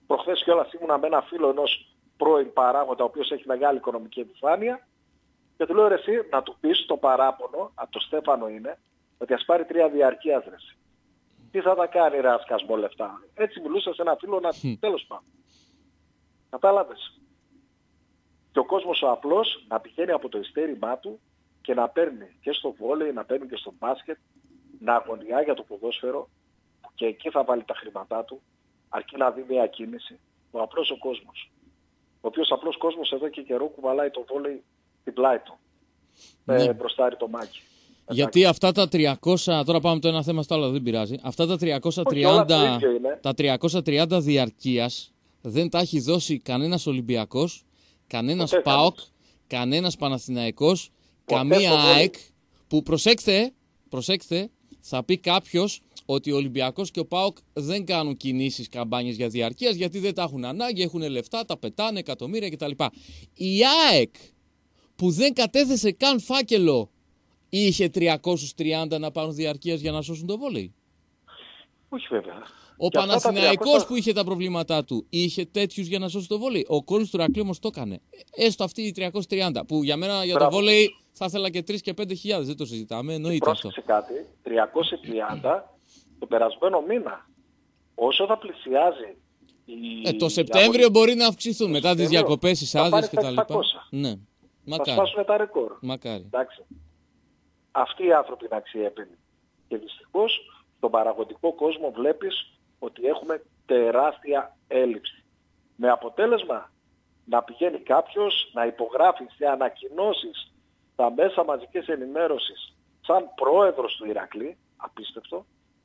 προχθές κιόλας ήμουνα με ένα φίλο ενός πρώην παράγοντα, ο οποίος έχει μεγάλη οικονομική επιφάνεια, και του λέω ρε εσύ να του πεις το παράπονο, από το Στέφανο είναι, ότι ας πάρει τρία διαρκείας ρε. Τι θα τα κάνει ρε ασκασμό λεφτά. Έτσι μιλούσα σε ένα φίλο να τέλος πάντων. Κατάλαβες. Και ο κόσμος ο απλός να πηγαίνει από το ειστέρημά του και να παίρνει και στο βόλεϊ, να παίρνει και στο μπάσκετ, να αγωνιά για το ποδόσφαιρο, και εκεί θα βάλει τα χρήματά του, αρκεί να δει μια κίνηση. Ο απλός ο κόσμος. Ο οποίος απλός κόσμος εδώ και καιρό κουβαλάει το βόλεϊ την πλάι του. Ναι. Ε, μπροστάρει το μάκι. Γιατί αυτά τα τριακόσια, τώρα πάμε το ένα θέμα στο άλλο, δεν πειράζει. Αυτά τα τριακόσια τριάντα, Όχι, τα τριακόσια τριάντα διαρκείας δεν τα έχει δώσει κανένας Ολυμπιακός, κανένας Ποτέ ΠΑΟΚ, κανείς. κανένας Παναθηναϊκός, Ποτέ καμία ΑΕΚ, που προσέξτε, προσέξτε, θα πει κάποιος ότι ο Ολυμπιακός και ο ΠΑΟΚ δεν κάνουν κινήσεις, καμπάνιες για διαρκείας, γιατί δεν τα έχουν ανάγκη, έχουν λεφτά, τα πετάνε, εκατομμύρια κτλ. Η ΑΕΚ, που δεν κατέθεσε καν φάκελο, είχε τριακόσια τριάντα να πάρουν διαρκείας για να σώσουν το βόλεϊ. Όχι βέβαια. Ο Παναθηναϊκός τριακόσια... που είχε τα προβλήματά του, είχε τέτοιους για να σώσει το βόλεϊ. Ο κόσμος του Ηρακλείου όμως το έκανε. Έστω αυτοί οι τριακόσια τριάντα, που για μένα για Μπράβο. Το βόλεϊ θα ήθελα και τρεις και πέντε χιλιάδες, δεν το συζητάμε, εννοείται αυτό. Πρόσεξε κάτι, τριακόσια τριάντα το περασμένο μήνα, όσο θα πλησιάζει η... Ε, το Σεπτέμβριο η... μπορεί να αυξηθούν μετά τις διακοπές, τις άδειες κτλ. Ναι. Θα σπάσουν τα ρεκόρ. Μακάρι. Εντάξει. Αυτοί οι άνθρωποι είναι αξιέπαινοι. Και δυστυχώς στον παραγωγικό κόσμο βλέπεις ότι έχουμε τεράστια έλλειψη. Με αποτέλεσμα να πηγαίνει κάποιος να υπογράφει σε ανακοινώσεις στα μέσα μαζικής ενημέρωσης σαν πρόεδρος του Ηρακλή, απίστευτο,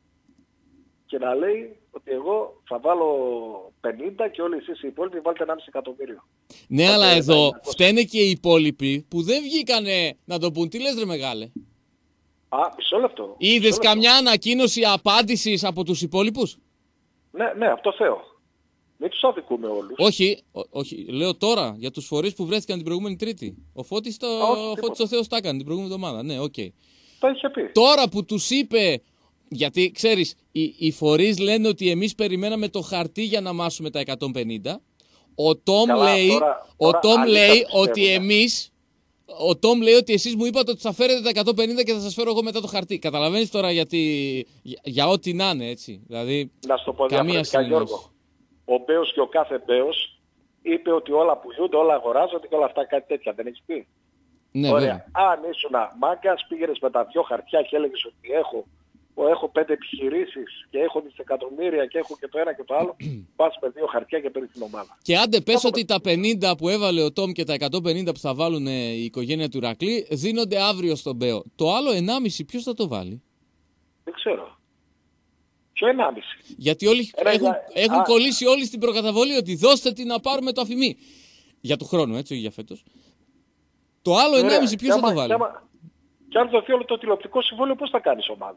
και να λέει ότι εγώ θα βάλω πενήντα και όλοι εσείς οι υπόλοιποι βάλτε ενάμιση εκατομμύριο. Ναι, αλλά εδώ φταίνε και οι υπόλοιποι που δεν βγήκανε να το πούν. Τι λες ρε μεγάλε? Α, μισό λεπτό. Είδες καμιά ανακοίνωση απάντησης από τους υπόλοιπους? Ναι, ναι, αυτό θέλω. Μην τους αδικούμε όλους. Όχι, ό, όχι, λέω τώρα για τους φορείς που βρέθηκαν την προηγούμενη Τρίτη. Ο Φώτης το, ο Φώτης ο Θεός τα έκανε την προηγούμενη εβδομάδα. Ναι, οκ. Okay. Το είχε πει. Τώρα που τους είπε, γιατί ξέρεις, οι, οι φορείς λένε ότι εμείς περιμέναμε το χαρτί για να μάσουμε τα εκατόν πενήντα. Ο Τόμ λέει, τώρα, ο τώρα Τόμ λέει ότι εμείς... Ο Τόμ λέει ότι εσείς μου είπατε ότι θα φέρετε τα εκατόν πενήντα και θα σας φέρω εγώ μετά το χαρτί. Καταλαβαίνεις τώρα γιατί, για, για ό,τι να είναι, έτσι. Δηλαδή, να στο πω διαφορετικά, Γιώργο. Ο Μπέος και ο κάθε Μπέος είπε ότι όλα πουλούνται, όλα αγοράζονται και όλα αυτά κάτι τέτοια. Δεν έχεις πει? Ναι, Ωραία. βέβαια. Αν ήσουν μάγκας, πήγαινες με τα δυο χαρτιά και έλεγες ότι έχω, έχω πέντε επιχειρήσεις και έχω δισεκατομμύρια και έχω και το ένα και το άλλο, πας με δύο χαρτιά και παίρνεις την ομάδα. Και άντε πες ότι τα πενήντα που έβαλε ο Τόμ και τα εκατόν πενήντα που θα βάλουν η οικογένεια του Ηρακλή δίνονται αύριο στον Μπέο. Το άλλο ενάμιση ποιος θα το βάλει? Δεν ξέρω. Ποιο ενάμιση? Γιατί όλοι Ένα, έχουν, για... έχουν Α... κολλήσει όλοι στην προκαταβολή ότι δώστε τι να πάρουμε το αφημί. Για του χρόνου, έτσι, όχι για φέτος. Το άλλο ενάμιση ποιος θα το βάλει? Και αν δοθεί όλο το τηλεοπτικό συμβόλαιο, πώς θα κάνεις ομάδα?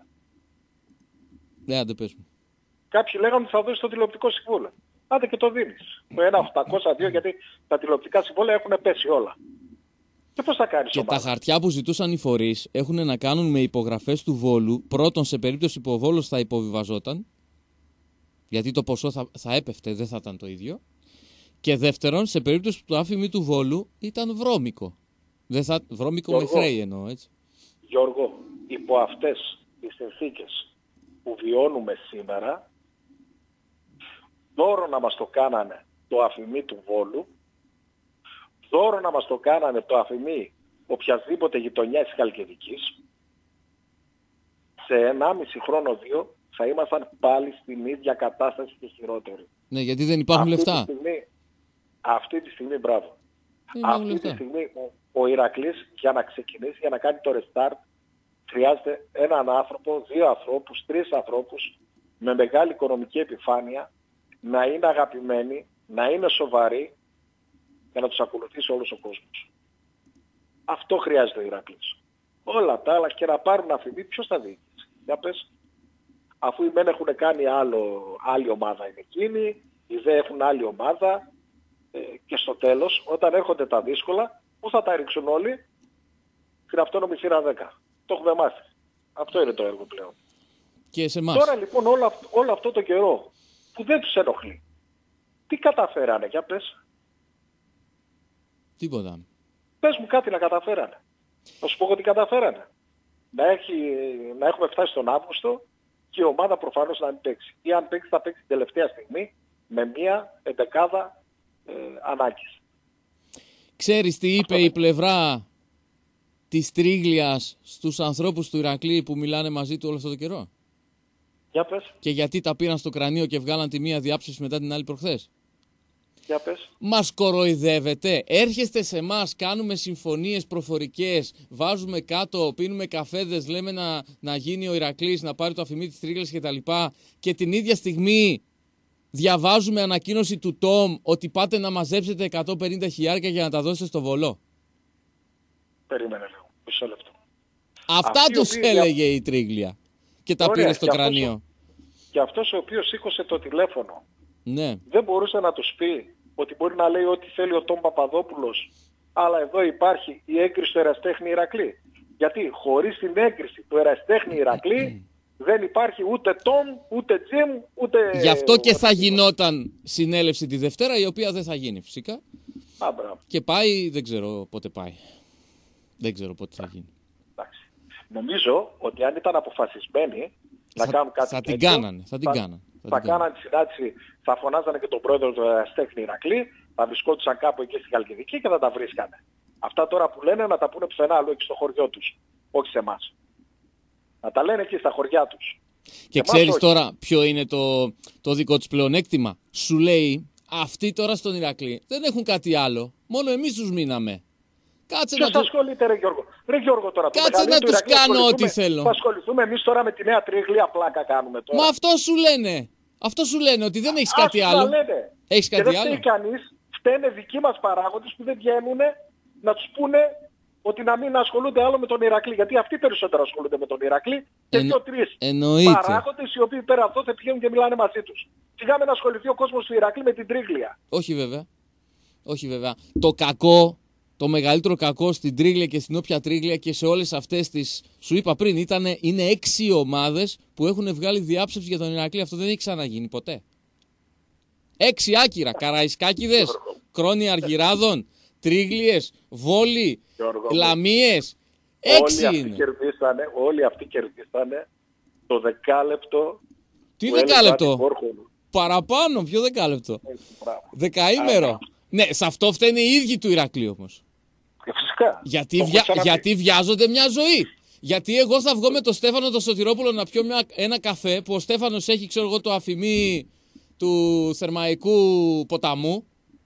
Ναι, άντε πες μου. Κάποιοι λέγανε ότι θα δώσεις το τηλεοπτικό συμβόλαιο. Άντε και το δίνεις. Το ένα οκτακόσια δύο, γιατί τα τηλεοπτικά συμβόλαια έχουν πέσει όλα. Και πώς θα κάνεις και ομάδα? Τα χαρτιά που ζητούσαν οι φορείς έχουν να κάνουν με υπογραφές του Βόλου. Πρώτον, σε περίπτωση που ο Βόλος θα υποβιβαζόταν, γιατί το ποσό θα, θα έπεφτε, δεν θα ήταν το ίδιο. Και δεύτερον, σε περίπτωση που το άφημί του Βόλου ήταν βρώμικο. Δεν θα, βρώμικο Γιώργο, με χρέη εννοώ, έτσι. Γιώργο, υπό αυτές τις συνθήκες που βιώνουμε σήμερα, δώρο να μας το κάνανε το αφημί του Βόλου, δώρο να μας το κάνανε το αφημί οποιασδήποτε γειτονιά της Χαλκιδικής, σε ενάμιση χρόνο δύο θα ήμασταν πάλι στην ίδια κατάσταση και χειρότερη. Ναι, γιατί δεν υπάρχουν αυτή λεφτά. Τη στιγμή, αυτή τη στιγμή, μπράβο. Αυτή λεφτά. Τη στιγμή ο, ο Ηρακλής για να ξεκινήσει, για να κάνει το restart, χρειάζεται έναν άνθρωπο, δύο ανθρώπους, τρεις ανθρώπους με μεγάλη οικονομική επιφάνεια, να είναι αγαπημένοι, να είναι σοβαροί και να τους ακολουθήσει όλος ο κόσμος. Αυτό χρειάζεται ο Ηρακλής. Όλα τα άλλα και να πάρουν αφημί, ποιος θα διοικήσει? Για πες. Αφού οι μεν έχουν κάνει άλλο, άλλη ομάδα είναι εκείνοι, οι δε έχουν άλλη ομάδα ε, και στο τέλος όταν έρχονται τα δύσκολα, πού θα τα ρίξουν όλοι? Στην αυτόνομη θύρα δέκα. Το έχουμε μάθει. Αυτό είναι το έργο πλέον. Και σε εμάς. Τώρα λοιπόν όλο, όλο αυτό το καιρό που δεν τους ενοχλεί, Τι καταφέρανε, για πες. Τίποτα. Πες μου κάτι να καταφέρανε. Θα σου πω εγώ τι καταφέρανε. Να, έχει, να έχουμε φτάσει τον Αύγουστο και η ομάδα προφανώς να μην παίξει. Ή αν παίξει θα παίξει την τελευταία στιγμή με μία εντεκάδα ε, ανάγκης. Ξέρεις τι είπε η πλευρά της Τρίγλιας στους ανθρώπους του Ηρακλή που μιλάνε μαζί του όλο αυτό το καιρό? Για πες. Και γιατί τα πήραν στο κρανίο και βγάλαν τη μία διάψευση μετά την άλλη προχθές? Για πες. Μας κοροϊδεύετε. Έρχεστε σε εμάς, κάνουμε συμφωνίες προφορικές, βάζουμε κάτω, πίνουμε καφέδες, λέμε να, να γίνει ο Ηρακλής, να πάρει το αφημί της Τρίγλιας κτλ. Και, και την ίδια στιγμή διαβάζουμε ανακοίνωση του Τόμ ότι πάτε να μαζέψετε εκατόν πενήντα χιλιάρικα για να τα δώσετε στο Βολό. Περίμενε λίγο. Μισό λεπτό. Αυτά Αυτοί τους οποίοι... έλεγε η Τρίγλια. Και τα Ωραία, πήρε στο και κρανίο. Αυτός, και αυτός ο οποίος σήκωσε το τηλέφωνο, ναι. δεν μπορούσε να τους πει ότι μπορεί να λέει ό,τι θέλει ο Τόμ Παπαδόπουλος, αλλά εδώ υπάρχει η έγκριση του Ερασιτέχνη Ηρακλή. Γιατί χωρίς την έγκριση του Ερασιτέχνη Ηρακλή δεν υπάρχει ούτε Τόμ, ούτε Τζιμ, ούτε... Γι' αυτό και θα γινόταν συνέλευση τη Δευτέρα, η οποία δεν θα γίνει φυσικά. Α, και πάει, δεν ξέρω πότε πάει. Δεν ξέρω πότε θα γίνει. Εντάξει. Νομίζω ότι αν ήταν αποφασισμένοι να θα, κάνουν κάτι θα τέτοιο, την κάνανε, θα την θα, κάνανε. Θα, θα κάνανε τη συνάντηση, θα φωνάζανε και τον πρόεδρο του Ερασιτέχνη Ηρακλή, θα βρισκόντουσαν κάπου εκεί στην Χαλκιδική και θα τα βρίσκανε. Αυτά τώρα που λένε να τα πούνε πουθενά άλλο εκεί στο χωριό τους, όχι σε εμάς. Να τα λένε εκεί στα χωριά τους. Και ξέρεις τώρα ποιο είναι το, το δικό τους πλεονέκτημα? Σου λέει, αυτοί τώρα στον Ηρακλή δεν έχουν κάτι άλλο, μόνο εμείς τους μείναμε. Κάτσε Ποιος να ασχολείται ρε Γιώργο? Ρε Γιώργο τώρα. Κάτσε να τους κάνω ό,τι θέλω. Θα ασχοληθούμε εμείς τώρα με τη νέα Τρίγλια, πλάκα κάνουμε τώρα. Μα αυτό σου λένε. Αυτό σου λένε, ότι δεν έχεις κάτι άλλο. Έχεις κάτι και δεν άλλο. φταίει κανείς, φταίνε δικοί μας παράγοντες που δεν βγαίνουν να τους πούνε ότι να μην ασχολούνται άλλο με τον Ηρακλή. Γιατί αυτοί περισσότερο ασχολούνται με τον Ηρακλή και Εννο... δύο-τρεις παράγοντες οι οποίοι πέρα αυτό θα πηγαίνουν και μιλάνε μαζί τους. Σιγά με να ασχοληθεί ο κόσμος του Ηρακλή με την Τρίγλια. Όχι βέβαια. Όχι βέβαια. Το κακό, το μεγαλύτερο κακό στην Τρίγλια και στην όποια Τρίγλια και σε όλες αυτές τις, σου είπα πριν, ήτανε, είναι έξι ομάδες που έχουν βγάλει διάψευση για τον Ηρακλή. Αυτό δεν έχει ξαναγίνει ποτέ. Έξι άκυρα. Καραϊσκάκηδες, Κρόνοι Αργυράδων, Τρίγλιες, Βόλοι, Λαμίες. Έξι όλοι είναι. Αυτοί κερδίσανε, όλοι αυτοί κερδίσανε το δεκάλεπτο. Τι δεκάλεπτο? Παραπάνω, ποιο δεκάλεπτο? Δεκαήμερο. Άρα. Ναι, σε αυτό φταίνε οι ίδιοι του Ηρακλή όμως. Φυσικά. Γιατί, βια... γιατί βιάζονται μια ζωή. Γιατί εγώ θα βγω με τον Στέφανο τον Σωτηρόπουλο να πιω μια... ένα καφέ που ο Στέφανος έχει, ξέρω εγώ, το αφημί του Θερμαϊκού ποταμού.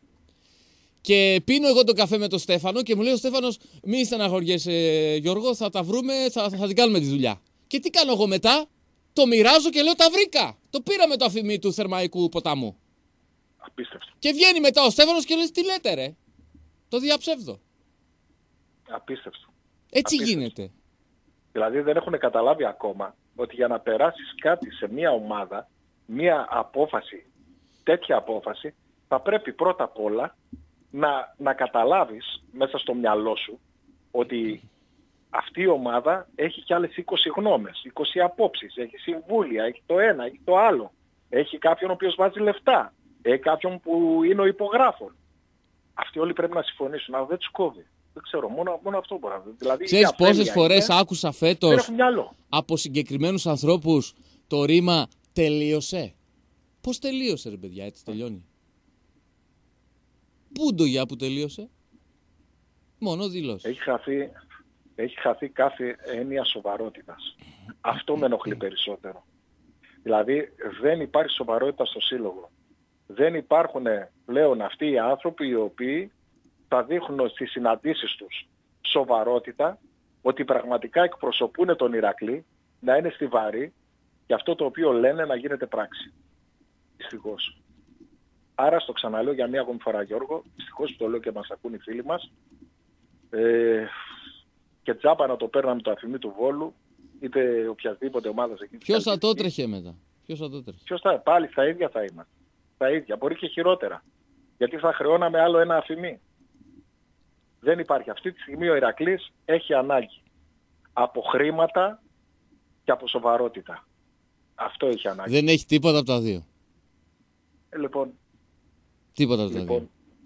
Και πίνω εγώ τον καφέ με τον Στέφανο και μου λέει ο Στέφανος, μη στεναχωριέσαι Γιώργο, θα τα βρούμε, θα, θα την κάνουμε τη δουλειά. Και τι κάνω εγώ μετά? Το μοιράζω και λέω τα βρήκα. Το πήραμε το αφημί του Θερμαϊκού ποταμού. Απίστευτο. Και βγαίνει μετά ο Στέφανος και λέει τι λέτε ρε? Το διαψεύδω. Απίστευτο. Έτσι Απίστευτο. γίνεται. Δηλαδή δεν έχουν καταλάβει ακόμα ότι για να περάσεις κάτι σε μια ομάδα, μια απόφαση, τέτοια απόφαση, θα πρέπει πρώτα απ' όλα να, να καταλάβεις μέσα στο μυαλό σου ότι αυτή η ομάδα έχει κι άλλες είκοσι γνώμες, είκοσι απόψεις, έχει συμβούλια, έχει το ένα, έχει το άλλο. Έχει κάποιον ο οποίος βάζει λεφτά, έχει κάποιον που είναι ο υπογράφων. Αυτοί όλοι πρέπει να συμφωνήσουν, αλλά δεν τους κόβει. Δεν ξέρω, μόνο, μόνο αυτό μπορεί να δει. Δηλαδή, ξέρεις πόσες φορές είναι, άκουσα φέτος από συγκεκριμένους ανθρώπους το ρήμα τελείωσε. Πώς τελείωσε ρε παιδιά, έτσι τελειώνει? Πού το για που τελείωσε? Μόνο δηλώσει. Έχει χαθεί, έχει χαθεί κάθε έννοια σοβαρότητας. Αυτό με ενοχλεί περισσότερο. Δηλαδή δεν υπάρχει σοβαρότητα στο σύλλογο. Δεν υπάρχουν πλέον αυτοί οι άνθρωποι οι οποίοι θα δείχνουν στις συναντήσεις τους σοβαρότητα, ότι πραγματικά εκπροσωπούν τον Ηρακλή, να είναι στιβαροί και αυτό το οποίο λένε να γίνεται πράξη. Δυστυχώς. Άρα στο ξαναλέω για μία ακόμη φορά Γιώργο, δυστυχώς που το λέω και μας ακούν οι φίλοι μας, ε, και τσάπα να το παίρναμε το αφημί του Βόλου, είτε οποιασδήποτε ομάδα εκεί. Ποιος θα το τρέχε μετά? Ποιος θα το τρέχε? Ποιος θα, πάλι στα ίδια θα είμαστε. Τα ίδια, μπορεί και χειρότερα. Γιατί θα χρεώναμε άλλο ένα αφημί. Δεν υπάρχει. Αυτή τη στιγμή ο Ηρακλής έχει ανάγκη από χρήματα και από σοβαρότητα. Αυτό έχει ανάγκη. Δεν έχει τίποτα από τα δύο. Ε, λοιπόν, Τίποτα από τα Λοιπόν, δύο.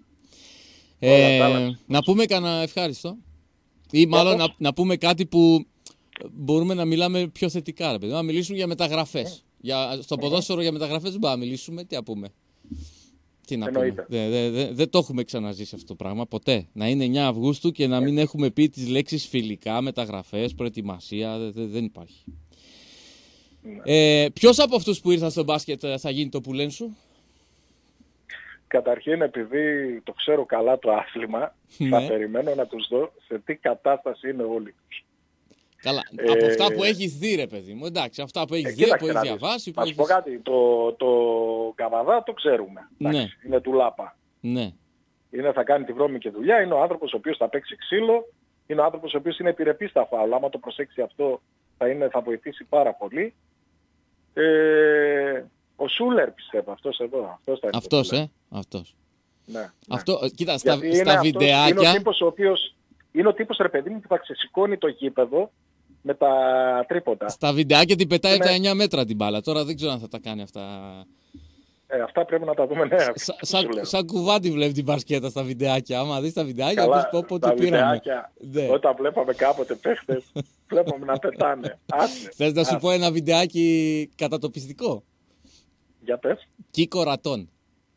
Ε, να πούμε κανένα ευχάριστο. Ή μάλλον να, να πούμε κάτι που μπορούμε να μιλάμε πιο θετικά. Ρε παιδί. Να μιλήσουμε για μεταγραφές. Για, στο ποδόσφαιρο για μεταγραφές δεν μπορούμε να μιλήσουμε. Τι να πούμε. Τι να πούμε. Δεν δε, δε, δε το έχουμε ξαναζήσει αυτό το πράγμα ποτέ. Να είναι εννιά Αυγούστου και να μην έχουμε πει τις λέξεις φιλικά, μεταγραφές, προετοιμασία. Δε, δε, δεν υπάρχει. Ε, ποιος από αυτούς που ήρθαν στο μπάσκετ θα γίνει το πουλέν σου? Καταρχήν, επειδή το ξέρω καλά το άθλημα, θα περιμένω να τους δω σε τι κατάσταση είναι όλοι τους. Καλά, ε, από αυτά που έχεις δει, ρε παιδί μου, εντάξει, αυτά που έχεις ε, δει, που έχεις διαβάσει. Να σου πω κάτι, το, το Καβαδά το ξέρουμε, εντάξει, ναι. Είναι του Λάπα. Ναι. Είναι, θα κάνει τη βρώμικη δουλειά, είναι ο άνθρωπος ο οποίος θα παίξει ξύλο, είναι ο άνθρωπος ο οποίος είναι επιρρεπής στα φάουλ, άμα το προσέξει αυτό θα, είναι, θα βοηθήσει πάρα πολύ. Ε, ο Σούλερ πιστεύω, αυτός εδώ. Αυτός, θα είναι αυτός ε, αυτός. Ναι, ναι. Αυτό, κοίτα, στα, στα είναι βιντεάκια... Αυτός, είναι ο τύπος ο οποίος, είναι ο τύπος ρε παιδί μου που θα ξεσηκώνει το γήπεδο με τα τρίποντα. Στα βιντεάκια την πετάει από τα εννιά μέτρα την μπάλα, τώρα δεν ξέρω αν θα τα κάνει αυτά. Ε, αυτά πρέπει να τα δούμε, ναι. Σαν σα, σα κουβάτι βλέπει την μπασκέτα στα βιντεάκια. Άμα δεις τα βιντεάκια, καλά, πεις πω τι πήραμε. Ναι. Όταν βλέπαμε κάποτε παίχτες, βλέπαμε να πετάνε. Θες να σου πω ένα βιντεάκι κατατοπιστικό? Για πες. Κίκο Ρατών.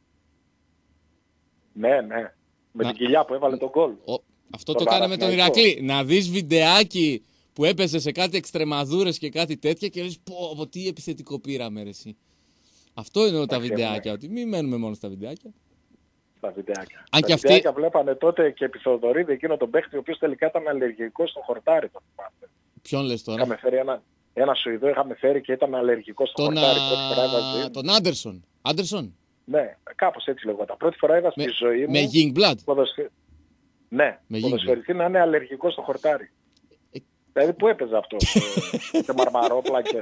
Ναι, ναι. Με να... την κοιλιά που έβαλε τον γκολ. Αυτό το, το κάναμε τον Ηρακλή. Να δεις βιντεάκι που έπεσε σε κάτι εξτρεμαδούρες και κάτι τέτοια και λες πω, πω τι επιθετικό πήραμε ρε εσύ. Αυτό είναι τα βιντεάκια, ότι μην μένουμε μόνο στα βιντεάκια. Στα βιντεάκια. Αν τα και βιντεάκια αυτή... βλέπανε τότε και επί Θοδωρίδη εκείνο τον παίχτη ο οποίος τελικά ήταν αλλεργικός στο χορτάρι. Το Ποιον λες τώρα? Είχαμε φέρει ένα, ένα Σουηδό, είχαμε φέρει και ήταν αλλεργικός στο τον, χορτάρι. Α... Τον Άντερσον. Άντερσον. Ναι, κάπως έτσι λεγόταν. Πρώτη φορά είδα στη ζωή μου... Με Youngblood. Ποδοσφαι... Ναι, ποδοσφαιριστή να είναι αλλεργικός στο χορτάρι. Ε... Δηλαδή πού έπαιζε αυτό, σε μαρμαρόπλακες.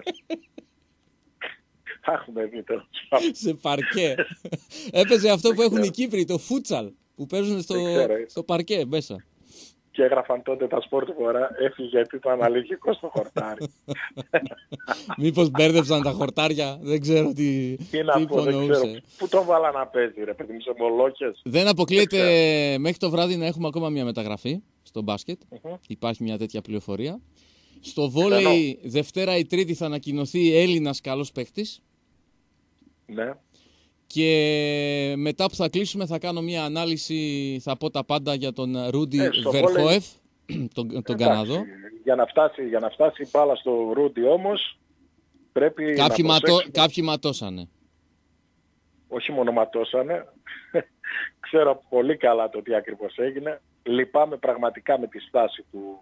Σε παρκέ. Έπαιζε αυτό που έχουν οι Κύπροι, το φούτσαλ, που παίζουν στο, στο παρκέ μέσα. Και έγραφαν τότε τα σπορ του Βορρά, έφυγε γιατί ήταν αλλεργικό στο χορτάρι. Μήπως μπέρδεψαν τα χορτάρια, δεν ξέρω τι, τι, τι υπονοούσε. Πού το βάλα να παίζει ρε παιδί μου, σε μολόκες. Δεν αποκλείεται μέχρι το βράδυ να έχουμε ακόμα μια μεταγραφή στο μπάσκετ. Uh-huh. Υπάρχει μια τέτοια πληροφορία. Στο βόλεϊ Δευτέρα ή Τρίτη θα ανακοινωθεί Έλληνας καλός παίκτης. Ναι. Και μετά που θα κλείσουμε θα κάνω μια ανάλυση, θα πω τα πάντα για τον Ρούντι ε, Βερχόεφ, τον, τον Καναδό. Για να φτάσει, για να φτάσει η μπάλα στο Ρούντι όμως πρέπει κάποιοι να ματώ, Κάποιοι ματώσανε. Όχι μόνο ματώσανε. Ξέρω πολύ καλά το τι ακριβώς έγινε. Λυπάμαι πραγματικά με τη στάση του.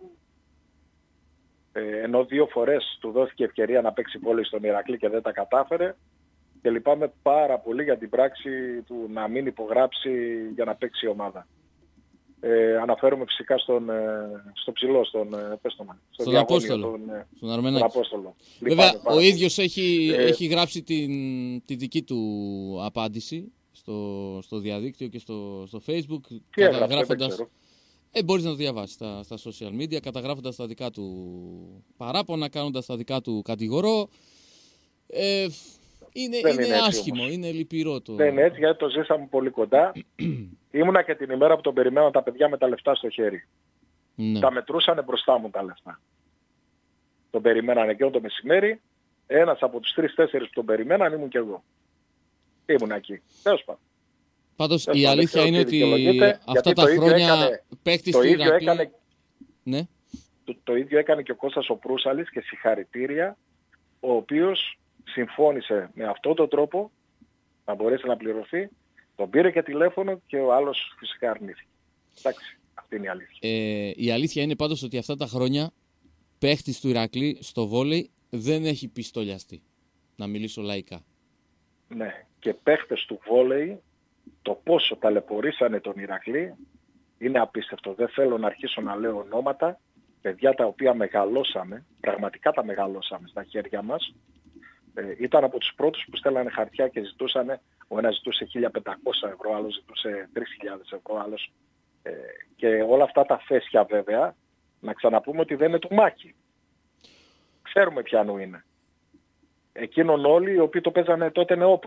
Ε, ενώ δύο φορές του δόθηκε ευκαιρία να παίξει βόλεϊ στον Ηρακλή και δεν τα κατάφερε. Και λυπάμαι πάρα πολύ για την πράξη του να μην υπογράψει για να παίξει η ομάδα. Ε, αναφέρομαι φυσικά στον, στο ψηλό, στον, πες το, στον, στον Απόστολο. Τον, στον Αρμενάκη. Τον Απόστολο. Βέβαια, ο ίδιος έχει, ε, έχει γράψει την, τη δική του απάντηση στο, στο διαδίκτυο και στο, στο Facebook. Τι έγραψε, Ε, μπορείς να το διαβάσεις στα, στα social media, καταγράφοντας τα δικά του παράπονα, κάνοντας τα δικά του κατηγορώ. Ε, είναι είναι, είναι άσχημο, όμως. Είναι λυπηρό το... Δεν είναι έτσι, γιατί το ζήσαμε πολύ κοντά. Ήμουνα και την ημέρα που τον περιμέναν τα παιδιά με τα λεφτά στο χέρι. Ναι. Τα μετρούσανε μπροστά μου τα λεφτά. Τον περιμένανε εκείνο το μεσημέρι. Ένας από τους τρεις-τέσσερις που τον περιμέναν ήμουν και εγώ. Ήμουν εκεί. Τέλος πάντων. Πάντως η αλήθεια είναι ότι αυτά τα χρόνια παίχτης του Ηρακλή... Έκανε... Ναι. Το, το ίδιο έκανε και ο Κώστας ο Προύσαλης και συγχαρητήρια, ο οποίος συμφώνησε με αυτόν τον τρόπο να μπορέσει να πληρωθεί, τον πήρε και τηλέφωνο και ο άλλος φυσικά αρνήθηκε. Εντάξει, αυτή είναι η αλήθεια. Ε, η αλήθεια είναι πάντως ότι αυτά τα χρόνια παίχτης του Ηρακλή στο βόλεϊ δεν έχει πιστολιαστεί. Να μιλήσω λαϊκά. Ναι, και παίχτες του βόλεϊ το πόσο ταλαιπωρήσανε τον Ηρακλή είναι απίστευτο. Δεν θέλω να αρχίσω να λέω ονόματα. Παιδιά τα οποία μεγαλώσαμε, πραγματικά τα μεγαλώσαμε στα χέρια μας. Ε, ήταν από τους πρώτους που στέλνανε χαρτιά και ζητούσαν, ο ένας ζητούσε χίλια πεντακόσια ευρώ, άλλος ζητούσε τρεις χιλιάδες ευρώ, άλλος. Ε, και όλα αυτά τα φέσια βέβαια, να ξαναπούμε ότι δεν είναι του Μάκη. Ξέρουμε ποιανού είναι. Εκείνον όλοι οι οποίοι το παίζανε τότε νεόπλουτοι.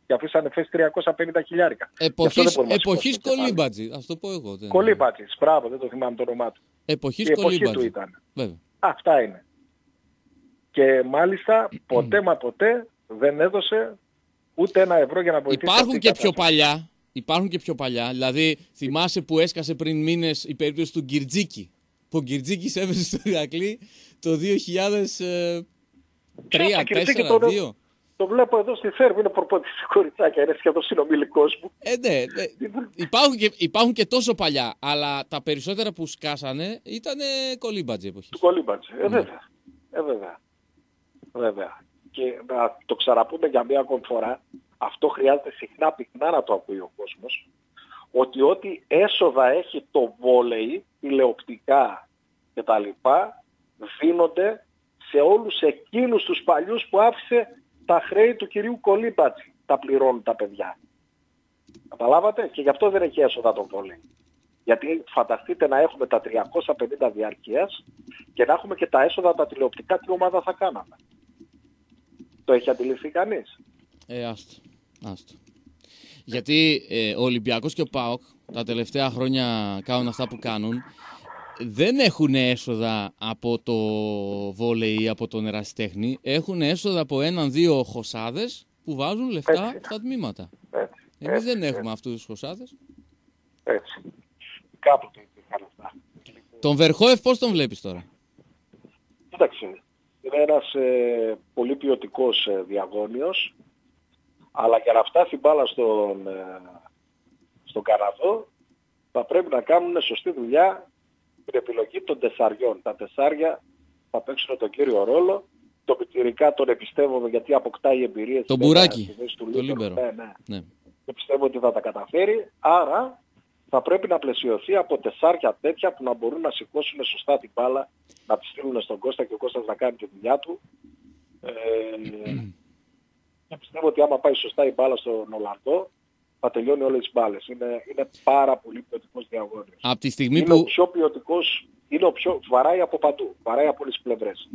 και αφήσανε θέση τριακόσια πενήντα χιλιάρικα. Εποχής, εποχής Κολύμπατζη, ας το πω εγώ. Δεν... Κολύμπατζη, μπράβο, δεν το θυμάμαι το όνομά του. Εποχής η εποχή Κολύμπατζη. του ήταν. Βέβαια. Αυτά είναι. Και μάλιστα ποτέ μα ποτέ δεν έδωσε ούτε ένα ευρώ για να βοηθήσει. Υπάρχουν και πιο παλιά. Υπάρχουν και πιο παλιά. Δηλαδή, θυμάσαι που έσκασε πριν μήνες η περίπτωση του Γκυρτζίκη. Που ο Γκυρτζίκης έβεσε στο Ηρακλή το δύο χιλιάδες τρία, τέσσερα, δύο. Το βλέπω εδώ στη Θέρμη, είναι προπότης κοριτσάκια, είναι σχεδόν συνομιλικός μου. Ε, ναι, ναι. υπάρχουν, και, υπάρχουν και τόσο παλιά, αλλά τα περισσότερα που σκάσανε ήταν Κολύμπατζη εποχή. Του Κολύμπατζη, ε, βέβαια. Ε, βέβαια. Βέβαια. Και να το ξαναπούμε για μία ακόμη φορά, αυτό χρειάζεται συχνά πυκνά να το ακούει ο κόσμος, ότι ό,τι έσοδα έχει το βόλεϊ, τηλεοπτικά κτλ, δίνονται σε όλους εκείνους τους παλιούς που άφησε τα χρέη του κυρίου Κολύμπατζη. Τα πληρώνουν τα παιδιά. Καταλάβατε? Και γι' αυτό δεν έχει έσοδα το βόλεϊ. Γιατί φανταστείτε να έχουμε τα τριακόσια πενήντα διαρκείας και να έχουμε και τα έσοδα τα τηλεοπτικά, τι ομάδα θα κάναμε. Το έχει αντιληφθεί κανείς? Ε, άστο. άστο. Γιατί ε, ο Ολυμπιακός και ο ΠΑΟΚ τα τελευταία χρόνια κάνουν αυτά που κάνουν. Δεν έχουν έσοδα από το βόλεϊ ή από τον ερασιτέχνη. Έχουν έσοδα από έναν-δύο χωσάδες που βάζουν λεφτά έτσι στα τμήματα. Έτσι, Εμείς έτσι, δεν έχουμε έτσι. αυτούς τους χωσάδες. Έτσι. Κάποτε υπήρχαν αυτά. Τον Βερχόεφ πώς τον βλέπεις τώρα? Κοίταξε. Είναι ένας ε, πολύ ποιοτικός ε, διαγώνιος. Αλλά για να φτάσει η μπάλα στον, ε, στον Καναδό θα πρέπει να κάνουν σωστή δουλειά την επιλογή των τεσσαριών. Τα τεσσάρια θα παίξουν τον κύριο ρόλο. Το πιτσιρικά τον εμπιστεύομαι γιατί αποκτάει εμπειρίες. Το Μπουράκι, το Λίμπερο. Ναι, ναι. Ναι. Και πιστεύω ότι θα τα καταφέρει. Άρα θα πρέπει να πλαισιωθεί από τεσσάρια τέτοια που να μπορούν να σηκώσουν σωστά την μπάλα, να τη στείλουν στον Κώστα και ο Κώστας να κάνει τη δουλειά του. Ε, και πιστεύω ότι άμα πάει σωστά η μπάλα στον Ολλανδό, θα τελειώνει όλες τις μπάλες. Είναι, είναι πάρα πολύ ποιοτικός διαγώνιος. Από τη στιγμή είναι που... ο πιο ποιοτικός, είναι ο πιο... βαράει από παντού, βαράει από όλες τις πλευρές.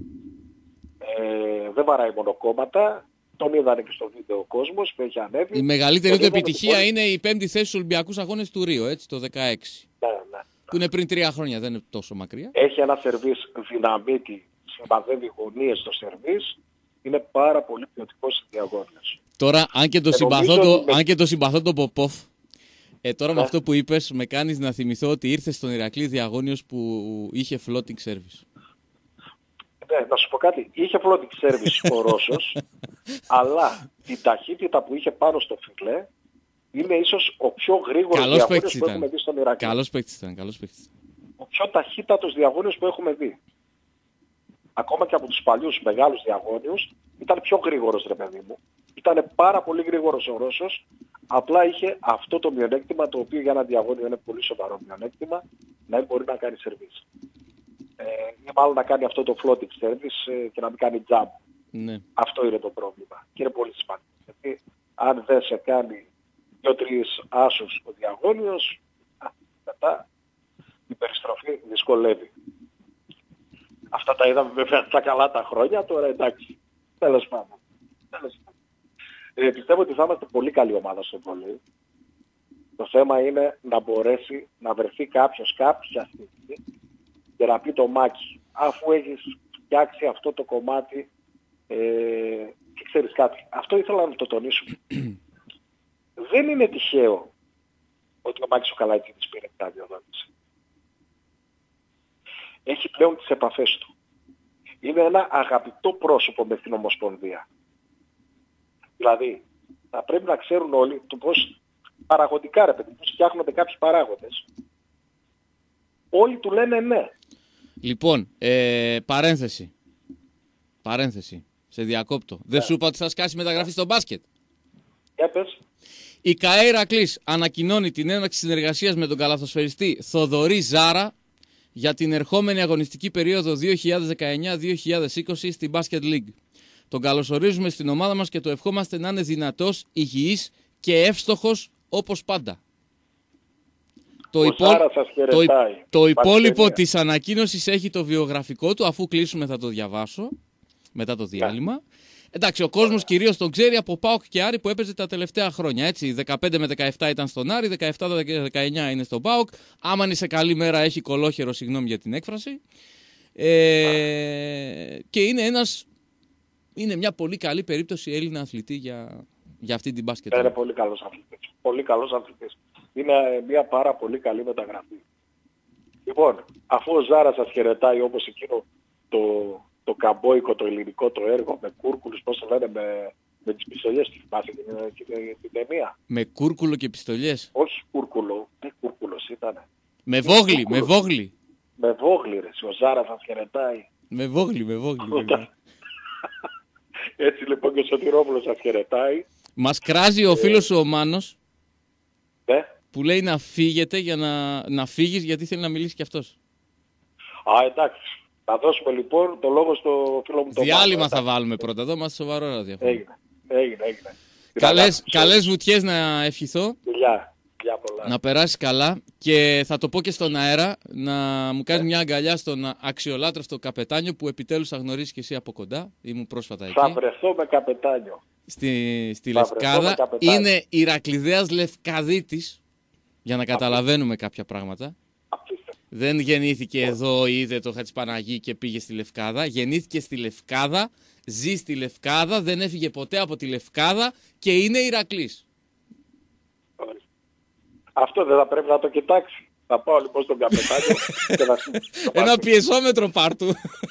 Ε, δεν βαράει μόνο κόμματα, τον είδανε και στο βίντεο ο κόσμος που έχει ανέβει. Η μεγαλύτερη του επιτυχία πολύ... είναι η πέμπτη θέση στους Ολυμπιακούς Αγώνες του Ρίο, έτσι, το δεκαέξι. Ναι, ναι. Που είναι πριν τρία χρόνια, δεν είναι τόσο μακριά. Έχει ένα σερβίς δυναμίτη, συμβαδεύει γωνίες στο σερβίς. Είναι πάρα πολύ ποιοτικός διαγώνιος. Τώρα, αν και το, συμπαθώ, το, με... αν και το συμπαθώ τον Ποπόφ, ε, τώρα ναι. με αυτό που είπες, με κάνεις να θυμηθώ ότι ήρθε στον Ηρακλή διαγώνιος που είχε floating service. Ναι, να σου πω κάτι. Είχε floating service ο Ρώσος, αλλά την ταχύτητα που είχε πάνω στο φιλέ είναι ίσως ο πιο γρήγορος διαγώνιος που έχουμε δει στον Ηρακλή. Καλός παίκτης ήταν, καλός παίκτης. Ο πιο ταχύτατος διαγώνιος που έχουμε δει. Ακόμα και από τους παλιούς μεγάλους διαγώνιους, ήταν πιο γρήγορος, ρε παιδί μου. Ήταν πάρα πολύ γρήγορος ο Ρώσος, απλά είχε αυτό το μειονέκτημα, το οποίο για ένα διαγώνιο είναι πολύ σοβαρό μειονέκτημα, να μην μπορεί να κάνει σερβίς. Ε, ή μάλλον να κάνει αυτό το floating service ε, και να μην κάνει jump. Ναι. Αυτό είναι το πρόβλημα. Και είναι πολύ σημαντικό. Γιατί αν δεν σε κάνει δύο-τρεις άσους ο διαγώνιος, α, μετά η περιστροφή δυσκολεύει. Αυτά τα είδαμε βέβαια στα καλά τα χρόνια, τώρα εντάξει. Τέλος πάντων. Τέλος πάντων. Ε, πιστεύω ότι θα είμαστε πολύ καλή ομάδα στο βόλεϊ. Το θέμα είναι να μπορέσει να βρεθεί κάποιος κάποια στιγμή και να πει το Μάκη, αφού έχεις φτιάξει αυτό το κομμάτι, ε, και ξέρεις κάτι, αυτό ήθελα να το τονίσουμε. Δεν είναι τυχαίο ότι ο Μάκης ο Καλατζίδης πήρε τα διοδότηση. Έχει πλέον τις επαφές του. Είναι ένα αγαπητό πρόσωπο με την Ομοσπονδία. Δηλαδή, θα πρέπει να ξέρουν όλοι το πώς παραγωγικά, ρε παιδί, πώς φτιάχνονται κάποιοι παράγοντες. Όλοι του λένε ναι. Λοιπόν, ε, παρένθεση. Παρένθεση. Σε διακόπτω. Ναι. Δεν σου είπα ότι θα σκάσει μεταγραφή στο μπάσκετ. Για πες. Η ΚΑΕ Ηρακλής ανακοινώνει την έναρξη συνεργασίας με τον καλαθοσφαιριστή Θοδωρή Ζάρα για την ερχόμενη αγωνιστική περίοδο δύο χιλιάδες δεκαεννιά δύο χιλιάδες είκοσι στην Basket League. Τον καλωσορίζουμε στην ομάδα μας και το ευχόμαστε να είναι δυνατός, υγιής και εύστοχος όπως πάντα. Το, υπό... το, υ... το υπόλοιπο της ανακοίνωσης έχει το βιογραφικό του, αφού κλείσουμε θα το διαβάσω μετά το διάλειμμα. Εντάξει, ο κόσμος κυρίως τον ξέρει από ΠΑΟΚ και Άρη που έπαιζε τα τελευταία χρόνια. Έτσι. δεκαπέντε με δεκαεπτά ήταν στον Άρη, δεκαεπτά με δεκαεννιά είναι στον ΠΑΟΚ. Άμα είναι σε καλή μέρα έχει κολόχερο, συγγνώμη για την έκφραση. Ε, και είναι, ένας, είναι μια πολύ καλή περίπτωση Έλληνα αθλητή για, για αυτή την μπάσκετ. Είναι πολύ καλός αθλητής. Πολύ καλός αθλητής. Είναι μια πάρα πολύ καλή μεταγραφή. Λοιπόν, αφού ο Ζάρας σας χαιρετάει όπως εκείνο το, το καμπόικο, το ελληνικό το έργο με κούρκουλους, πώς το λένε, με, με τις πιστολιές, τη θυμάσαι την, την, την ταινία. Με κούρκουλο και πιστολιές. Όχι κούρκουλο, τι κούρκουλος ήταν. Με βόγλι, με βόγλι. Με βόγλι ρε, ο Ζάρας σας χαιρετάει. Με βόγλι, με βόγλι. Έτσι λοιπόν και ο Σωτηρόπουλος σας χαιρετάει. Μας κράζει ο φίλος σου ο Μάνος. Ναι. Που λέει να φύγετε για να, να φύγεις γιατί θέλει να μιλήσει κι αυτός. Α, εντάξει. Θα δώσουμε λοιπόν το λόγο στο φίλο μου τον Διάλειμμα Μάνο, θα βάλουμε πρώτα εδώ, μας σοβαρό ραδιόφωνο. Έγινε, έγινε, έγινε. Καλές, καλές βουτιές να ευχηθώ. Φιλιά, φιλιά πολλά. Να περάσεις καλά και θα το πω και στον αέρα να μου κάνεις μια αγκαλιά στον αξιολάτρευτο καπετάνιο που επιτέλους θα γνωρίσεις και εσύ από κοντά. Ήμουν πρόσφατα εκεί. Θα βρεθώ με καπετάνιο. Στη, στη Θα Λευκάδα. Είναι Ηρακλειδέας Λευκαδίτης. Για να καταλαβαίνουμε κάποια πράγματα. Απίστευτο. Δεν γεννήθηκε εδώ, είδε το Χατζηπαναγί και πήγε στη Λευκάδα. Γεννήθηκε στη Λευκάδα, ζει στη Λευκάδα, δεν έφυγε ποτέ από τη Λευκάδα και είναι Ηρακλής. Αυτό δεν θα πρέπει να το κοιτάξει. Θα πάω λοιπόν στον καπετάνιο και να... Ένα πιεσόμετρο πάρτου.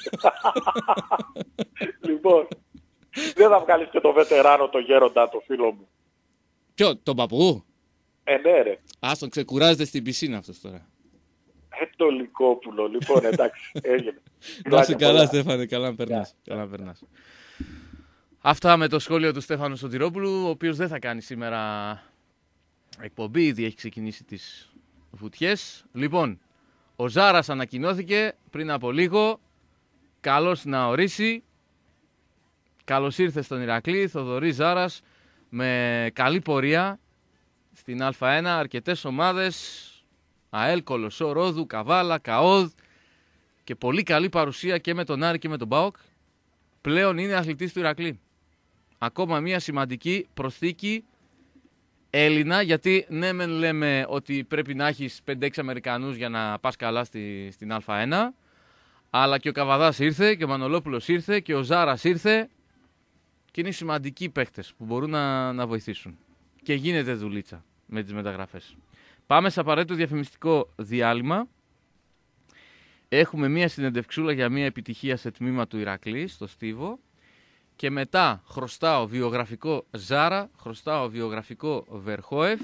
Λοιπόν, δεν θα βγάλεις και το βετεράνο, το γέροντα, το φίλο μου. Ποιο, τον παππού? Ε, ναι ρε. Ας τον ξεκουράζεται στην πισίνα αυτός τώρα. Ε, το Λυκόπουλο. Λοιπόν, εντάξει, έγινε. Να είσαι καλά, Στέφανε, καλά να περνάς. Καλά να περνάς. Αυτά με το σχόλιο του Στέφανου Σωτηρόπουλου, ο οποίος δεν θα κάνει σήμερα εκπομπή, ήδη έχει ξεκινήσει τις βουτιές. Λοιπόν, ο Ζάρας ανακοινώθηκε πριν από λίγο, καλώς να ορίσει. Καλώς ήρθε στον Ηρακλή, Θοδωρής Ζάρας, με καλή πορεία στην Α1, αρκετές ομάδες, ΑΕΛ, Κολοσσό, Ρόδου, Καβάλα, ΚΑΟΔ και πολύ καλή παρουσία και με τον Άρη και με τον ΠΑΟΚ. Πλέον είναι αθλητής του Ηρακλή. Ακόμα μια σημαντική προσθήκη Έλληνα, γιατί ναι μεν λέμε ότι πρέπει να έχεις πέντε έξι Αμερικανούς για να πας καλά στη, στην Α1, αλλά και ο Καβαδάς ήρθε και ο Μανολόπουλος ήρθε και ο Ζάρας ήρθε και είναι σημαντικοί παίχτες που μπορούν να, να βοηθήσουν. Και γίνεται δουλίτσα με τις μεταγραφές. Πάμε σε απαραίτητο διαφημιστικό διάλειμμα. Έχουμε μία συνεντευξούλα για μία επιτυχία σε τμήμα του Ηρακλή, στο Στίβο. Και μετά χρωστάω βιογραφικό Ζάρα, χρωστάω βιογραφικό Βερχόεφ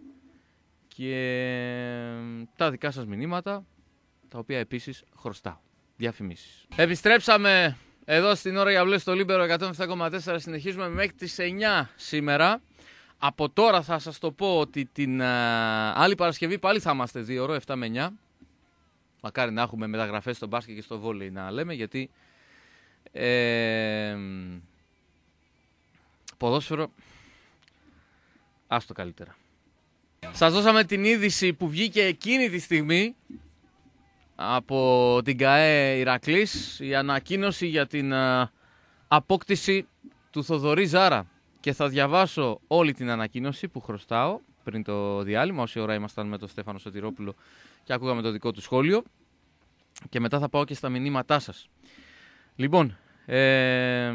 και τα δικά σας μηνύματα, τα οποία επίσης χρωστάω. Διαφημίσεις. Επιστρέψαμε εδώ στην ώρα για μπλε στο Λίμπερο εκατόν επτά κόμμα τέσσερα. Συνεχίζουμε μέχρι τις εννιά σήμερα. Από τώρα θα σας το πω ότι την α, άλλη Παρασκευή πάλι θα είμαστε δύο ώρο, επτά με εννιά. Μακάρι να έχουμε μεταγραφές στο μπάσκετ και στο βόλεϊ να λέμε, γιατί ε, ποδόσφαιρο άστο καλύτερα. Σας δώσαμε την είδηση που βγήκε εκείνη τη στιγμή από την ΚΑΕ Ηρακλής, η ανακοίνωση για την α, απόκτηση του Θοδωρή Ζάρα. Και θα διαβάσω όλη την ανακοίνωση που χρωστάω πριν το διάλειμμα, όση ώρα ήμασταν με τον Στέφανο Σωτηρόπουλο και ακούγαμε το δικό του σχόλιο. Και μετά θα πάω και στα μηνύματά σας. Λοιπόν, ε...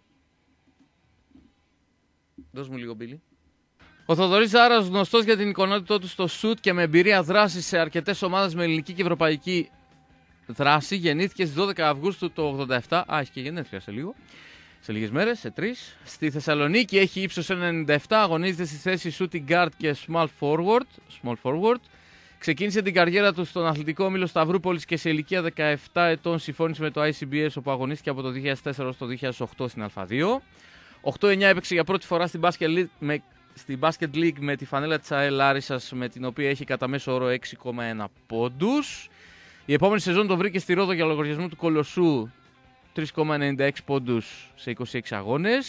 δώσ' μου λίγο μπίλι. Ο Θοδωρής Ζάρας, γνωστός για την εικονότητά του στο σουτ και με εμπειρία δράση σε αρκετές ομάδες με ελληνική και ευρωπαϊκή δράση, γεννήθηκε στις δώδεκα Αυγούστου το ογδόντα επτά. Α, έχει και γενέθλια σε λίγο. Σε λίγες μέρες, σε τρεις. Στη Θεσσαλονίκη έχει ύψος ένα ενενήντα επτά, αγωνίζεται στη θέση shooting guard και small forward. Small forward. Ξεκίνησε την καριέρα του στον αθλητικό όμιλο Σταυρούπολης και σε ηλικία δεκαεπτά ετών συμφώνησε με το άι σι μπι ες, όπου αγωνίστηκε από το δύο χιλιάδες τέσσερα έως το δύο χιλιάδες οκτώ στην Α2. οκτώ εννιά έπαιξε για πρώτη φορά στην Basket League με, στην Basket League με τη φανέλα της ΑΕΛ Λάρισσας, με την οποία έχει κατά μέσο όρο έξι κόμμα ένα πόντους. Η επόμενη σεζόν το βρήκε στη Ρόδο για λογαριασμό του Κολοσσού, τρία κόμμα ενενήντα έξι πόντους σε είκοσι έξι αγώνες.